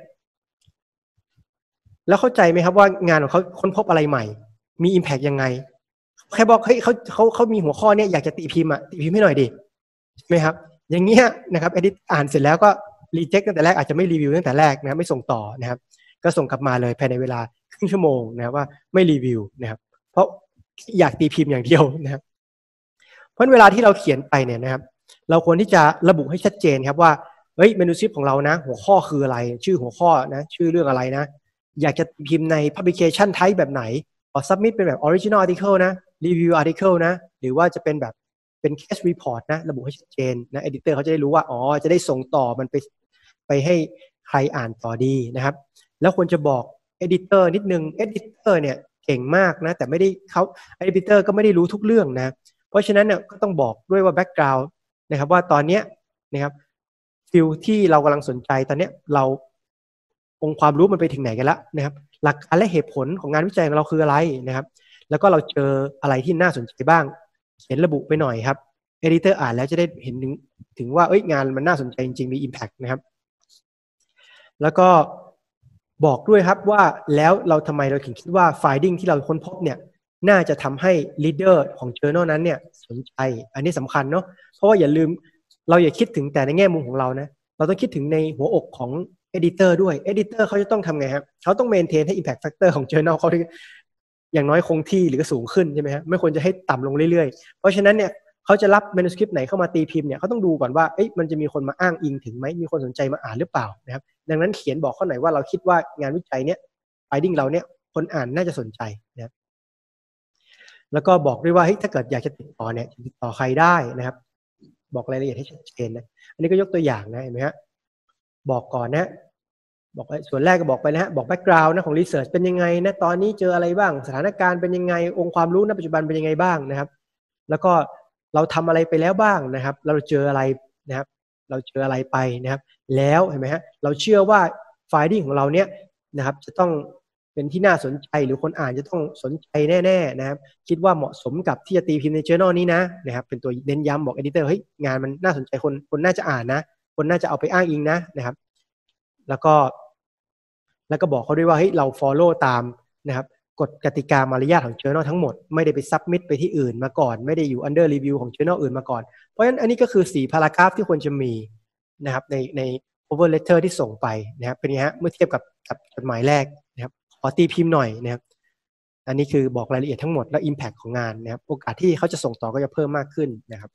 แล้วเข้าใจไหมครับว่างานของเขาค้นพบอะไรใหม่มี impact ยังไงแค่บอกเฮ้ยเขามีหัวข้อเนี่ยอยากจะตีพิมพ์ตีพิมพ์ให้หน่อยดิใช่ไหมครับอย่างเงี้ยนะครับedit อ่านเสร็จแล้วก็รีเจ็คตั้งแต่แรกอาจจะไม่รีวิวตั้งแต่แรกนะครับไม่ส่งต่อนะครับก็ส่งกลับมาเลยภายในเวลาครึ่งชั่วโมงนะครับว่าไม่รีวิวนะครับเพราะอยากตีพิมพ์อย่างเดียวนะครับเพราะเวลาที่เราเขียนไปเนี่ยนะครับเราควรที่จะระบุให้ชัดเจนครับว่าเฮ้ย manuscript ของเรานะหัวข้อคืออะไรชื่อหัวข้อนะชื่อเรื่องอะไรนะอยากจะตีพิมพ์ใน publication type แบบไหนsubmit เป็นแบบ original article นะ review article นะหรือว่าจะเป็นแบบเป็น case report นะระบุให้ชัดเจนนะ editor เขาจะได้รู้ว่าอ๋อจะได้ส่งต่อมันไปให้ใครอ่านต่อดีนะครับแล้วควรจะบอก editor นิดนึง editor เนี่ยเก่งมากนะแต่ไม่ได้เขา editor ก็ไม่ได้รู้ทุกเรื่องนะเพราะฉะนั้นเนี่ยก็ต้องบอกด้วยว่า background นะครับว่าตอนนี้นะครับฟิลที่เรากำลังสนใจตอนนี้เราองค์ความรู้มันไปถึงไหนกันแล้วนะครับหลักการและเหตุผลของงานวิจัยของเราคืออะไรนะครับแล้วก็เราเจออะไรที่น่าสนใจบ้างเขียนระบุไปหน่อยครับ editor อ่านแล้วจะได้เห็นถึงว่างานมันน่าสนใจจริงๆมี impact นะครับแล้วก็บอกด้วยครับว่าแล้วเราทำไมเราถึงคิดว่า finding ที่เราค้นพบเนี่ยน่าจะทำให้ leader ของ journal นั้นเนี่ยสนใจอันนี้สำคัญเนาะเพราะว่าอย่าลืมเราอย่าคิดถึงแต่ในแง่มุมของเรานะเราต้องคิดถึงในหัวอกของ editor ด้วย editor เขาจะต้องทำไงครับเขาต้อง maintain ให้ impact factor ของ journal เขาอย่างน้อยคงที่หรือสูงขึ้นใช่ไหมครับไม่ควรจะให้ต่ำลงเรื่อยๆเพราะฉะนั้นเนี่ยเขาจะรับ manuscript ไหนเข้ามาตีพิมพ์เนี่ยเขาต้องดูก่อนว่ามันจะมีคนมาอ้างอิงถึงไหมมีคนสนใจมาอ่านหรือเปล่านะครับดังนั้นเขียนบอกเขาหน่อยว่าเราคิดว่างานวิจัยเนี่ย finding เราเนี่ยคนอ่านน่าจะสนใจนะครับแล้วก็บอกด้วยว่าถ้าเกิดอยากจะติดต่อเนี่ยติดต่อใครได้นะครับบอกรายละเอียดให้ชัดเจนนะอันนี้ก็ยกตัวอย่างนะเห็นไหมฮะบอกก่อนนะบอกส่วนแรกก็บอกไปนะฮะบอก background นะของ research เป็นยังไงนะตอนนี้เจออะไรบ้างสถานการณ์เป็นยังไงองค์ความรู้ณปัจจุบันเป็นยังไงบ้างนะครับแล้วก็เราทำอะไรไปแล้วบ้างนะครับเราเจออะไรนะครับเราเจออะไรไปนะครับแล้วเห็นไหมฮะเราเชื่อว่า finding ของเราเนี่ยนะครับจะต้องเป็นที่น่าสนใจหรือคนอ่านจะต้องสนใจแน่ๆนะครับคิดว่าเหมาะสมกับที่จะตีพิมพ์ใน journal นี้นะครับเป็นตัวเน้นย้ำบอก editor เฮ้ยงานมันน่าสนใจคนน่าจะอ่านนะคนน่าจะเอาไปอ้างอิงนะครับแล้วก็บอกเขาด้วยว่าเฮ้ยเรา follow ตามนะครับกฎกติกามารยาทของ journal ทั้งหมดไม่ได้ไป submit ไปที่อื่นมาก่อนไม่ได้อยู่ under review ของ journal อื่นมาก่อนเพราะฉะนั้นอันนี้ก็คือ4 paragraph ที่ควรจะมีนะครับใน cover letter ที่ส่งไปนะครับเป็นไงฮะเมื่อเทียบกับจดหมายแรกนะครับขอตีพิมพ์หน่อยนะครับอันนี้คือบอกรายละเอียดทั้งหมดและ impact ของงานนะครับโอกาสที่เขาจะส่งต่อก็จะเพิ่มมากขึ้นนะครับ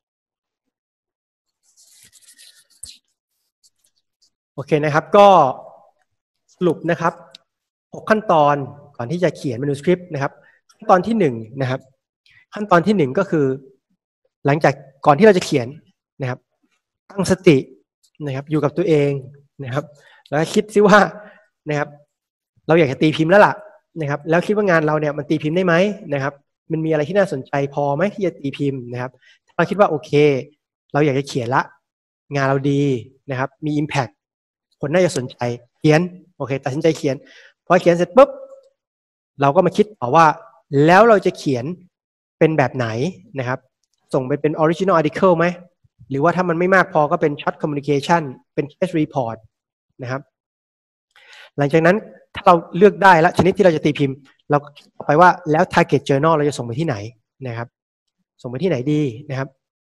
โอเคนะครับก็สรุปนะครับ6ขั้นตอนก่อนที่จะเขียน manuscript นะครับขั้นตอนที่1นะครับขั้นตอนที่1ก็คือหลังจากก่อนที่เราจะเขียนนะครับตั้งสตินะครับอยู่กับตัวเองนะครับแล้วคิดซิว่านะครับเราอยากจะตีพิมพ์แล้วล่ะนะครับแล้วคิดว่างานเราเนี่ยมันตีพิมพ์ได้ไหมนะครับมันมีอะไรที่น่าสนใจพอไหมที่จะตีพิมพ์นะครับถ้าเราคิดว่าโอเคเราอยากจะเขียนละงานเราดีนะครับมี impact คนน่าจะสนใจเขียนโอเคตัดสินใจเขียนพอเขียนเสร็จปุ๊บเราก็มาคิดต่อว่าแล้วเราจะเขียนเป็นแบบไหนนะครับส่งไปเป็น original article ไหมหรือว่าถ้ามันไม่มากพอก็เป็น short communication เป็น case report นะครับหลังจากนั้นถ้าเราเลือกได้แล้วชนิดที่เราจะตีพิมพ์เราก็คิดต่อไปว่าแล้ว target journal เราจะส่งไปที่ไหนนะครับส่งไปที่ไหนดีนะครับ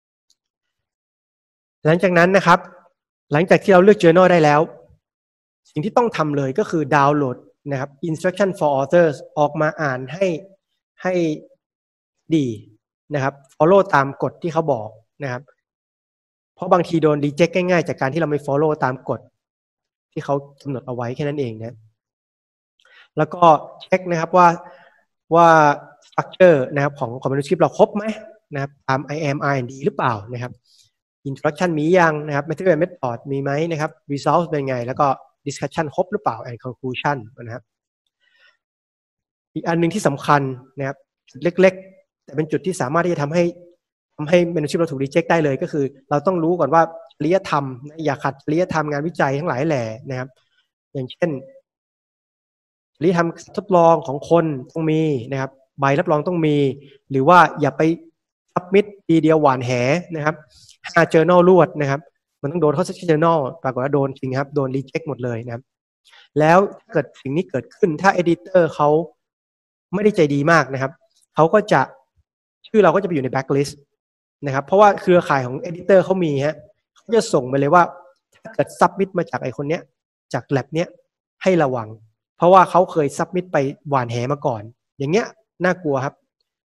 หลังจากนั้นนะครับหลังจากที่เราเลือก journal ได้แล้วสิ่งที่ต้องทำเลยก็คือดาวน์โหลดนะครับ instruction for authors ออกมาอ่านให้ดีนะครับ follow ตามกฎที่เขาบอกนะครับเพราะบางทีโดน reject ง่ายๆจากการที่เราไม่ follow ตามกฎที่เขากำหนดเอาไว้แค่นั้นเองนะแล้วก็เช็คนะครับว่า structure นะครับของ manuscript เราครบไหมนะครับตาม IAM R&D หรือเปล่านะครับ introduction มียังนะครับ material method มีไหมนะครับ results เป็นไงแล้วก็ discussion ครบหรือเปล่า and conclusion นะครับอีกอันนึงที่สำคัญนะครับจุดเล็กๆแต่เป็นจุดที่สามารถที่จะทำให้manuscript เราถูก reject ได้เลยก็คือเราต้องรู้ก่อนว่าจริยธรรมอย่าขัดจริยธรรมงานวิจัยทั้งหลายแหล่นะครับอย่างเช่นจริยธรรมทดลองของคนต้องมีนะครับใบรับรองต้องมีหรือว่าอย่าไป submit ทีเดียวหวานแหนะครับ5 journal รวดนะครับมันต้องโดนเขาสัก journal ปรากฏว่าโดนจริงครับโดน reject หมดเลยนะครับแล้วเกิดสิ่งนี้เกิดขึ้นถ้า editor เขาไม่ได้ใจดีมากนะครับเขาก็จะชื่อเราก็จะไปอยู่ใน blacklist นะครับเพราะว่าเครือข่ายของ editor เขามีฮะเขาจะส่งไปเลยว่าถ้าเกิด submit มาจากไอ้คนเนี้ยจาก lab เนี้ยให้ระวังเพราะว่าเขาเคย submit ไปหวานแหมาก่อนอย่างเงี้ยน่ากลัวครับ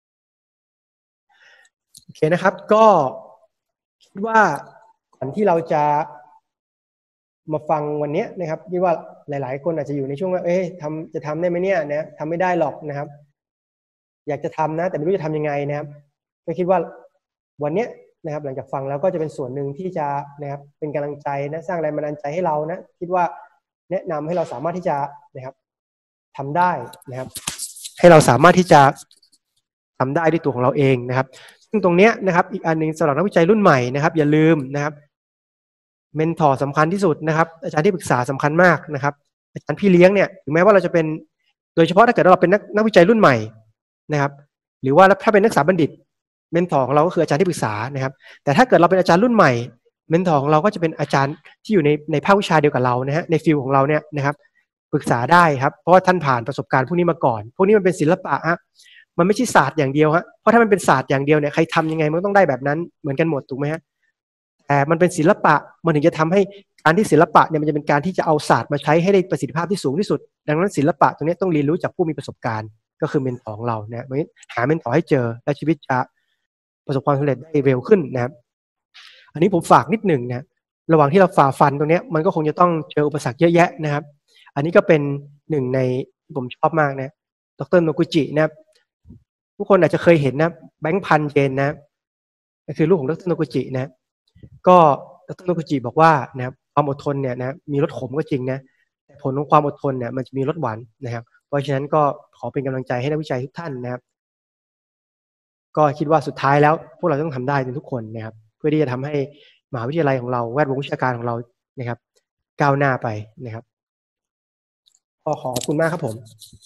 โอเคนะครับก็คิดว่าก่อนที่เราจะมาฟังวันนี้นะครับที่ว่าหลายๆคนอาจจะอยู่ในช่วงว่าจะทำได้ไหมเนี่ยนะทำไม่ได้หรอกนะครับอยากจะทำนะแต่ไม่รู้จะทำยังไงนะครับก็คิดว่าวันนี้นะครับหลังจากฟังแล้วก็จะเป็นส่วนหนึ่งที่จะนะครับเป็นกำลังใจนะสร้างแรงบันดาลใจให้เรานะคิดว่าแนะนำให้เราสามารถที่จะนะครับทำได้นะครับให้เราสามารถที่จะทำได้ด้วยตัวของเราเองนะครับซึ่งตรงนี้นะครับอีกอันนึงสำหรับนักวิจัยรุ่นใหม่นะครับอย่าลืมนะครับเมนทอร์สำคัญที่สุดนะครับอาจารย์ที่ปรึกษาสำคัญมากนะครับอาจารย์พี่เลี้ยงเนี่ยถึงแม้ว่าเราจะเป็นโดยเฉพาะถ้าเกิดเราเป็นนักวิจัยรุ่นใหม่นะครับหรือว่าถ้าเป็นนักศึกษาบัณฑิตเมนทอร์ของเราก็คืออาจารย์ที่ปรึกษานะครับแต่ถ้าเกิดเราเป็นอาจารย์รุ่นใหม่เมนทอร์ของเราก็จะเป็นอาจารย์ที่อยู่ในภาควิชาเดียวกับเรานะฮะในฟิลของเราเนี่ยนะครับปรึกษาได้ครับเพราะว่าท่านผ่านประสบการณ์พวกนี้มาก่อนพวกนี้มันเป็นศิลปะฮะมันไม่ใช่ศาสตร์อย่างเดียวฮะเพราะถ้ามันเป็นศาสตร์อย่างเดียวเนี่ยใครทำยังไงมันต้องได้แบบนั้นเหมือนกันหมดถูกไหมฮะแต่มันเป็นศิลปะมันถึงจะทำให้การที่ศิลปะเนี่ยมันจะเป็นการที่จะเอาศาสตร์มาใช้ให้ได้ประสิทธิภาพที่สูงที่สุดดังนั้นศิลปะตรงนี้ต้องเรียนรู้จากผู้มีประสบการณ์ก็คือเมนทอร์ของเราเนี่ยหาเมนทอร์ให้เจอและชีวิตจะประสบความสำเร็จได้เร็วขึ้นนะครับอันนี้ผมฝากนิดหนึ่งนะระหว่างที่เราฝ่าฟันตรงนี้มันก็คงจะต้องเจออุปสรรคเยอะแยะนะครับอันนี้ก็เป็นหนึ่งในผมชอบมากนะดร.โนกุจินะครับทุกคนอาจจะเคยเห็นนะแบงค์พันเยนนะก็คือลูกของดร.โนกุจินะก็ดร.โนกุจิบอกว่านะครับความอดทนเนี่ยนะมีรสขมก็จริงนะแต่ผลของความอดทนเนี่ยมันจะมีรสหวานนะครับเพราะฉะนั้นก็ขอเป็นกำลังใจให้นักวิจัยทุกท่านนะครับก็คิดว่าสุดท้ายแล้วพวกเราต้องทำได้ทุกคนนะครับเพื่อที่จะทำให้มหาวิทยาลัยของเราแวดวงวิชาการของเรานะครับก้าวหน้าไปนะครับขอบคุณมากครับผม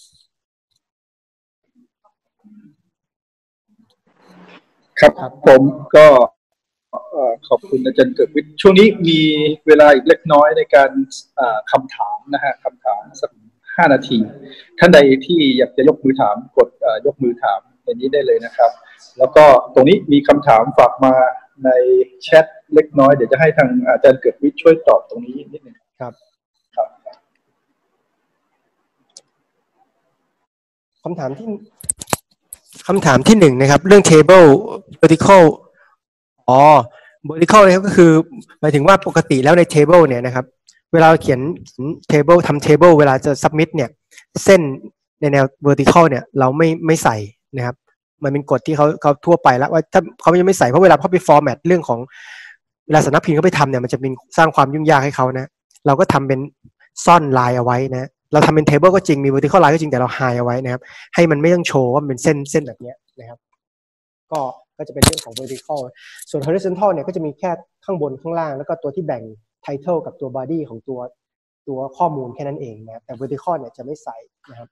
ครับผมก็ขอบคุณอาจารย์เกิดวิทย์ช่วงนี้มีเวลาอีกเล็กน้อยในการคำถามนะฮะคำถามสัก5 นาทีท่านใดที่อยากจะยกมือถามกดยกมือถามในนี้ได้เลยนะครับแล้วก็ตรงนี้มีคำถามฝากมาในแชทเล็กน้อยเดี๋ยวจะให้ทางอาจารย์เกิดวิทย์ช่วยตอบตรงนี้นิดนึงครับคำถามที่1นะครับเรื่อง table vertical vertical นะครับก็คือหมายถึงว่าปกติแล้วใน table เนี่ยนะครับเวลาเขียน table ทำ table เวลาจะ submit เนี่ยเส้นในแนว vertical เนี่ยเราไม่ใส่นะครับมันเป็นกฎที่เขาทั่วไปแล้วว่าถ้าเขายังไม่ใส่เพราะเวลาเขาไป format เรื่องของเวลาสำนักพิมพ์เขาไปทำเนี่ยมันจะเป็นสร้างความยุ่งยากให้เขานะเราก็ทำเป็นซ่อนลายเอาไว้นะเราทำเป็น table ก็จริงมี vertical line ก็จริงแต่เรา hide เอาไว้นะครับให้มันไม่ต้องโชว์ว่ามันเป็นเส้นแบบนี้นะครับก็จะเป็นเรื่องของ vertical ส่วน horizontal เนี่ยก็จะมีแค่ข้างบนข้างล่างแล้วก็ตัวที่แบ่ง title กับตัว body ของตัวข้อมูลแค่นั้นเองนะแต่ vertical เนี่ยจะไม่ใส่นะครับ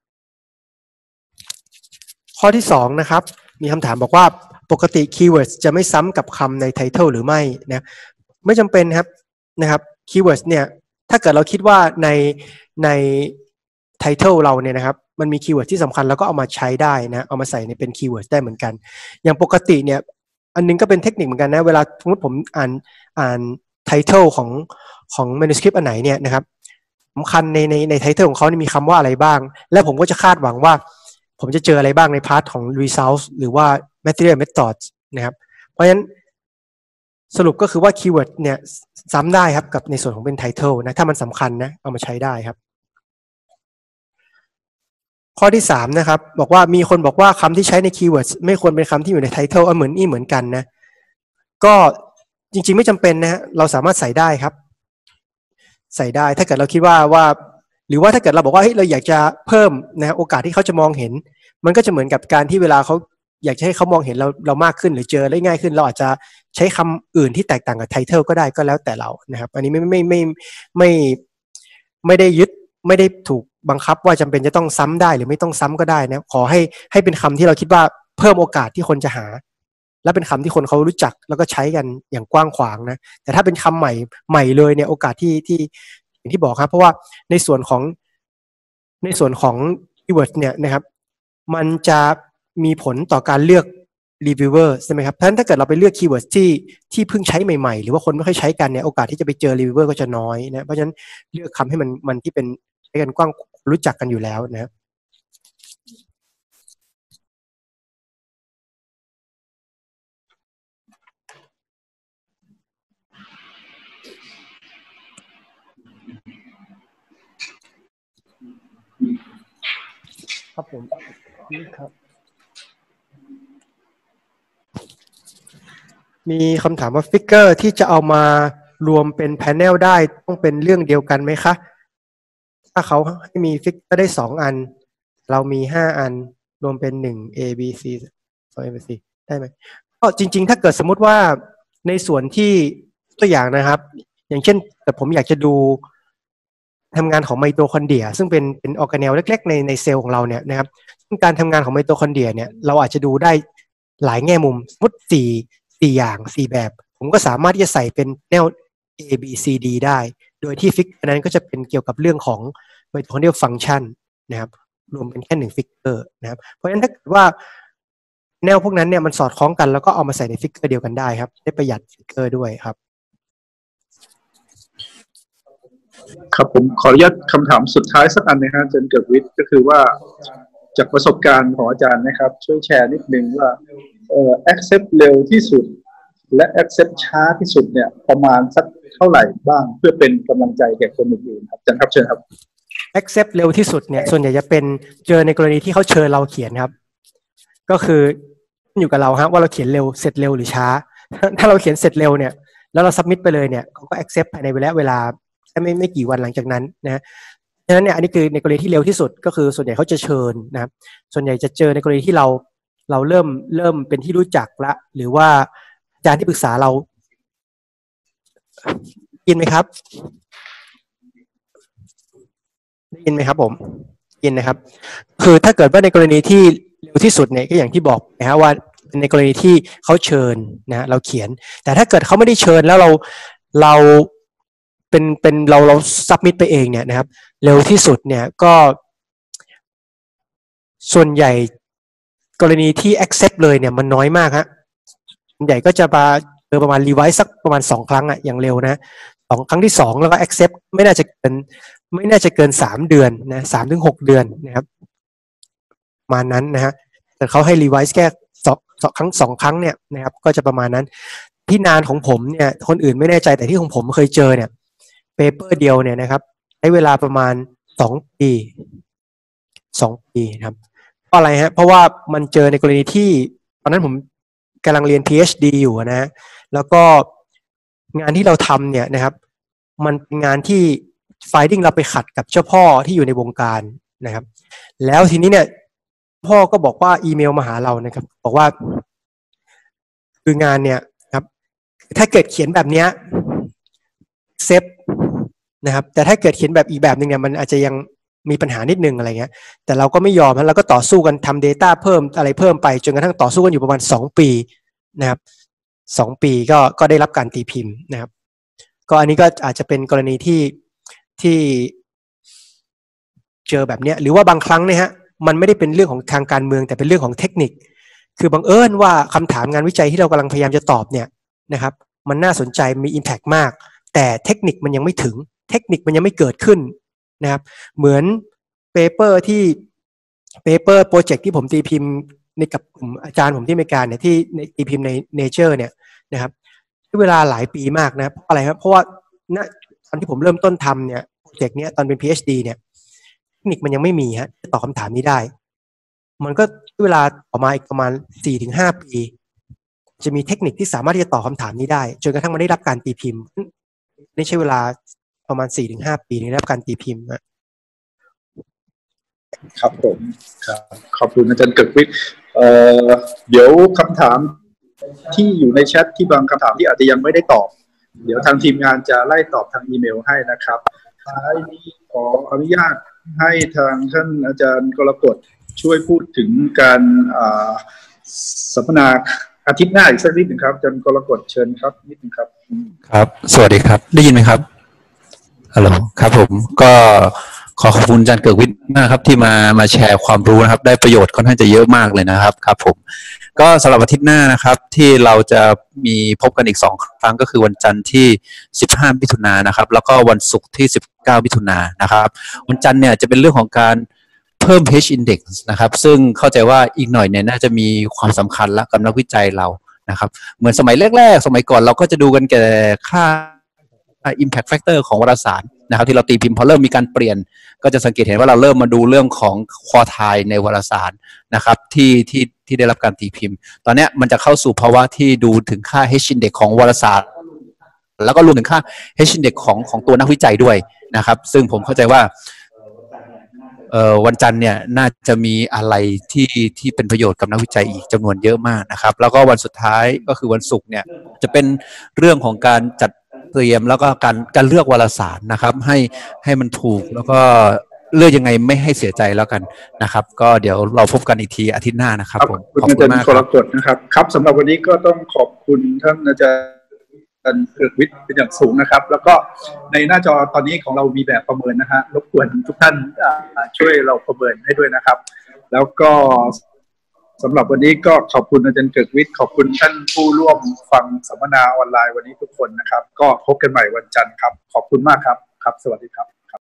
ข้อที่2นะครับมีคำถามบอกว่าปกติ keywords จะไม่ซ้ำกับคำใน title หรือไม่นะไม่จำเป็นนะครับ keywords เนี่ยถ้าเกิดเราคิดว่าใน title เราเนี่ยนะครับมันมีคีย์เวิร์ดที่สำคัญแล้วก็เอามาใช้ได้นะเอามาใส่ในเป็นคีย์เวิร์ดได้เหมือนกันอย่างปกติเนี่ยอันนึงก็เป็นเทคนิคเหมือนกันนะเวลาสมมติผมอ่าน title ของ manuscript อันไหนเนี่ยนะครับสำคัญใน title ของเขามีคำว่าอะไรบ้างและผมก็จะคาดหวังว่าผมจะเจออะไรบ้างในพาร์ทของ results หรือว่า material methods นะครับเพราะฉะนั้นสรุปก็คือว่าคีย์เวิร์ดเนี่ยซ้ำได้ครับกับในส่วนของเป็น title นะถ้ามันสำคัญนะเอามาใช้ได้ครับข้อที่3นะครับบอกว่ามีคนบอกว่าคำที่ใช้ในคีย์เวิร์ดไม่ควรเป็นคำที่อยู่ในไทเทิลเหมือนกันนะก็จริงๆไม่จำเป็นนะฮะเราสามารถใส่ได้ครับใส่ได้ถ้าเกิดเราคิดว่าหรือว่าถ้าเกิดเราบอกว่าเฮ้ยเราอยากจะเพิ่มนะโอกาสที่เขาจะมองเห็นมันก็จะเหมือนกับการที่เวลาเขาอยากจะให้เขามองเห็นเรามากขึ้นหรือเจอได้ง่ายขึ้นเราอาจจะใช้คำอื่นที่แตกต่างกับไทเทิลก็ได้ก็แล้วแต่เรานะครับอันนี้ไม่ได้ยึดไม่ได้ถูกบังคับว่าจำเป็นจะต้องซ้ำได้หรือไม่ต้องซ้ำก็ได้นะขอให้เป็นคำที่เราคิดว่าเพิ่มโอกาสที่คนจะหาและเป็นคำที่คนเขารู้จักแล้วก็ใช้กันอย่างกว้างขวางนะแต่ถ้าเป็นคำใหม่เลยเนี่ยโอกาสที่อย่างที่บอกครับเพราะว่าในส่วนของคีย์เวิร์ดเนี่ยนะครับมันจะมีผลต่อการเลือกรีวิวเวอร์ใช่ไหมครับเพราะฉะนั้นถ้าเกิดเราไปเลือกคีย์เวิร์ดที่เพิ่งใช้ใหม่ๆหรือว่าคนไม่ค่อยใช้กันเนี่ยโอกาสที่จะไปเจอรีวิวเวอร์ก็จะน้อยนะเพราะฉะนั้นเลือกคำให้มันที่เป็นใช้กันกว้างรู้จักกันอยู่แล้วนะครับครับผมนี่ครับมีคำถามว่าฟิกเกอร์ที่จะเอามารวมเป็นแพนเนลได้ต้องเป็นเรื่องเดียวกันไหมคะถ้าเขาให้มีฟิกเกอร์ได้2อันเรามี5อันรวมเป็น1 A B C 2 A B C ได้ไหมก็จริงๆถ้าเกิดสมมุติว่าในส่วนที่ตัวอย่างนะครับอย่างเช่นแต่ผมอยากจะดูทำงานของไมโตคอนเดรียซึ่งเป็นออร์แกเนลเล็กๆในเซลล์ของเราเนี่ยนะครับซึ่งการทำงานของไมโตคอนเดรียเนี่ยเราอาจจะดูได้หลายแง่มุมสมมติ4อย่าง4แบบผมก็สามารถที่จะใส่เป็นแนว A B C D ได้โดยที่ฟิกนั้นก็จะเป็นเกี่ยวกับเรื่องของไมโตคอนเดรียฟังก์ชันนะครับรวมเป็นแค่1ฟิกเกอร์นะครับเพราะฉะนั้นถ้าเกิดว่าแนวพวกนั้นเนี่ยมันสอดคล้องกันแล้วก็เอามาใส่ในฟิกเกอร์เดียวกันได้ครับได้ประหยัดฟิกเกอร์ด้วยครับครับผมขออนุญาตคำถามสุดท้ายสักอันนะฮะอาจารย์เกิดวิทย์ก็คือว่าจากประสบการณ์ของอาจารย์นะครับช่วยแชร์นิดนึงว่าaccept เร็วที่สุดและ accept ช้าที่สุดเนี่ยประมาณสักเท่าไหร่บ้างเพื่อเป็นกำลังใจแก่คนอื่นๆครับอาจารย์ครับเชิญครับ accept เร็วที่สุดเนี่ยส่วนใหญ่จะเป็นเจอในกรณีที่เขาเชิญเราเขียนครับก็คืออยู่กับเราฮะว่าเราเขียนเร็วเสร็จเร็วหรือช้าถ้าเราเขียนเสร็จเร็วเนี่ยแล้วเรา submit ไปเลยเนี่ยเขาก็ accept ภายในเวลาไม่กี่วันหลังจากนั้นนะฉะนั้นเนี่ยอันนี้คือในกรณีที่เร็วที่สุดก็คือส่วนใหญ่เขาจะเชิญนะครับส่วนใหญ่จะเจอในกรณีที่เราเริ่มเป็นที่รู้จักละหรือว่าอาจารย์ที่ปรึกษาเรายินไหมครับได้ยินไหมครับผมยินนะครับคือถ้าเกิดว่าในกรณีที่เร็วที่สุดเนี่ยก็อย่างที่บอกนะฮะว่าในกรณีที่เขาเชิญนะเราเขียนแต่ถ้าเกิดเขาไม่ได้เชิญแล้วเราเป็นเราซับมิทไปเองเนี่ยนะครับเร็วที่สุดเนี่ยก็ส่วนใหญ่กรณีที่ accept เลยเนี่ยมันน้อยมากฮะส่วนใหญ่ก็จะมาประมาณ revise สักประมาณ2 ครั้งอะอย่างเร็วนะครั้งที่2แล้วก็ accept ไม่น่าจะเกิน3 เดือนนะ3 ถึง 6 เดือนนะครับประมาณนั้นนะฮะแต่เขาให้ revise แค่2 ครั้งเนี่ยนะครับก็จะประมาณนั้นที่นานของผมเนี่ยคนอื่นไม่แน่ใจแต่ที่ของผมเคยเจอเนี่ยเปเปอร์เดียวเนี่ยนะครับใช้เวลาประมาณ2 ปีครับเพราะอะไรฮะเพราะว่ามันเจอในกรณีที่ตอนนั้นผมกำลังเรียน PhD อยู่นะฮะแล้วก็งานที่เราทำเนี่ยนะครับมันเป็นงานที่ finding เราไปขัดกับเจ้าพ่อที่อยู่ในวงการนะครับแล้วทีนี้เนี่ยพ่อก็บอกว่าอีเมลมาหาเรานะครับบอกว่าคืองานเนี่ยครับถ้าเกิดเขียนแบบเนี้ยเซฟนะครับแต่ถ้าเกิดเขียนแบบอีกแบบนึงเนี่ยมันอาจจะยังมีปัญหานิดนึงอะไรเงี้ยแต่เราก็ไม่ยอมแล้วเราก็ต่อสู้กันทำ data เพิ่มอะไรเพิ่มไปจนกระทั่งต่อสู้กันอยู่ประมาณ2 ปีนะครับ2 ปีก็ได้รับการตีพิมพ์นะครับก็อันนี้ก็อาจจะเป็นกรณีที่เจอแบบเนี้ยหรือว่าบางครั้งเนี่ยฮะมันไม่ได้เป็นเรื่องของทางการเมืองแต่เป็นเรื่องของเทคนิคคือบังเอิญว่าคำถามงานวิจัยที่เรากำลังพยายามจะตอบเนี่ยนะครับมันน่าสนใจมี impact มากแต่เทคนิคมันยังไม่ถึงเทคนิคมันยังไม่เกิดขึ้นนะครับเหมือนเปเปอร์โปรเจกต์ที่ผมตีพิมพ์ในกับกลุ่มอาจารย์ผมที่อเมริกาเนี่ยที่ตีพิมพ์ใน Nature เนี่ยนะครับใช้เวลาหลายปีมากนะเพราะอะไรครับเพราะว่าตอนที่ผมเริ่มต้นทำเนี่ยโปรเจกต์เนี้ยตอนเป็น PhD เนี่ยเทคนิคมันยังไม่มีฮะจะตอบคำถามนี้ได้มันก็ใช้เวลาต่อมาอีกประมาณ 4-5 ปีจะมีเทคนิคที่สามารถที่จะตอบคำถามนี้ได้จนกระทั่งมันได้รับการตีพิมพ์นี่ใช้เวลาประมาณ 4-5 ปีในรับการตีพิมพ์ครับผมครับขอบคุณอาจารย์เกิดวิทย์เดี๋ยวคำถามที่อยู่ในแชทที่บางคำถามที่อาจจะยังไม่ได้ตอบเดี๋ยวทางทีมงานจะไล่ตอบทางอีเมลให้นะครับท้ายนี้ขออนุญาตให้ทางท่านอาจารย์กรกฎช่วยพูดถึงการสัมมนาอาทิตย์หน้าอีกสักนิดหนึ่งครับอาจารย์กรกฎเชิญครับนิดนึงครับครับสวัสดีครับได้ยินไหมครับฮัลโหลครับผมก็ขอบคุณอาจารย์เกิดวิทย์มากครับที่มาแชร์ความรู้นะครับได้ประโยชน์ค่อนข้างจะเยอะมากเลยนะครับครับผมก็สำหรับอาทิตย์หน้านะครับที่เราจะมีพบกันอีก2 ครั้งก็คือวันจันทร์ที่15 มิถุนายนนะครับแล้วก็วันศุกร์ที่19 มิถุนายนนะครับวันจันทร์เนี่ยจะเป็นเรื่องของการเพิ่ม H index นะครับซึ่งเข้าใจว่าอีกหน่อยเนี่ยน่าจะมีความสำคัญและกับนักวิจัยเรานะครับเหมือนสมัยแรกๆสมัยก่อนเราก็จะดูกันแค่ค่าimpact factor ของวารสารนะครับที่เราตีพิมพ์พอเริ่มมีการเปลี่ยนก็จะสังเกตเห็นว่าเราเริ่มมาดูเรื่องของควอไทล์ในวารสารนะครับที่ได้รับการตีพิมพ์ตอนนี้มันจะเข้าสู่ภาวะที่ดูถึงค่า H index ของวารสารแล้วก็รวมถึงค่า H index ของตัวนักวิจัยด้วยนะครับซึ่งผมเข้าใจว่าวันจันทร์เนี่ยน่าจะมีอะไรที่เป็นประโยชน์กับนักวิจัยอีกจำนวนเยอะมากนะครับแล้วก็วันสุดท้ายก็คือวันศุกร์เนี่ยจะเป็นเรื่องของการจัดเตรียมแล้วก็การเลือกวารสารนะครับให้มันถูกแล้วก็เลือกยังไงไม่ให้เสียใจแล้วกันนะครับก็เดี๋ยวเราพบกันอีกทีอาทิตย์หน้านะครับผมขอบคุณมากครับครับสำหรับวันนี้ก็ต้องขอบคุณท่านอาจารย์เกิดวิทย์เป็นอย่างสูงนะครับแล้วก็ในหน้าจอตอนนี้ของเรามีแบบประเมินนะฮะรบกวนทุกท่านช่วยเราประเมินให้ด้วยนะครับแล้วก็สำหรับวันนี้ก็ขอบคุณอาจารย์เกิดวิทย์ขอบคุณท่านผู้ร่วมฟังสัมมนาออนไลน์วันนี้ทุกคนนะครับก็พบกันใหม่วันจันทร์ครับขอบคุณมากครับครับสวัสดีครับ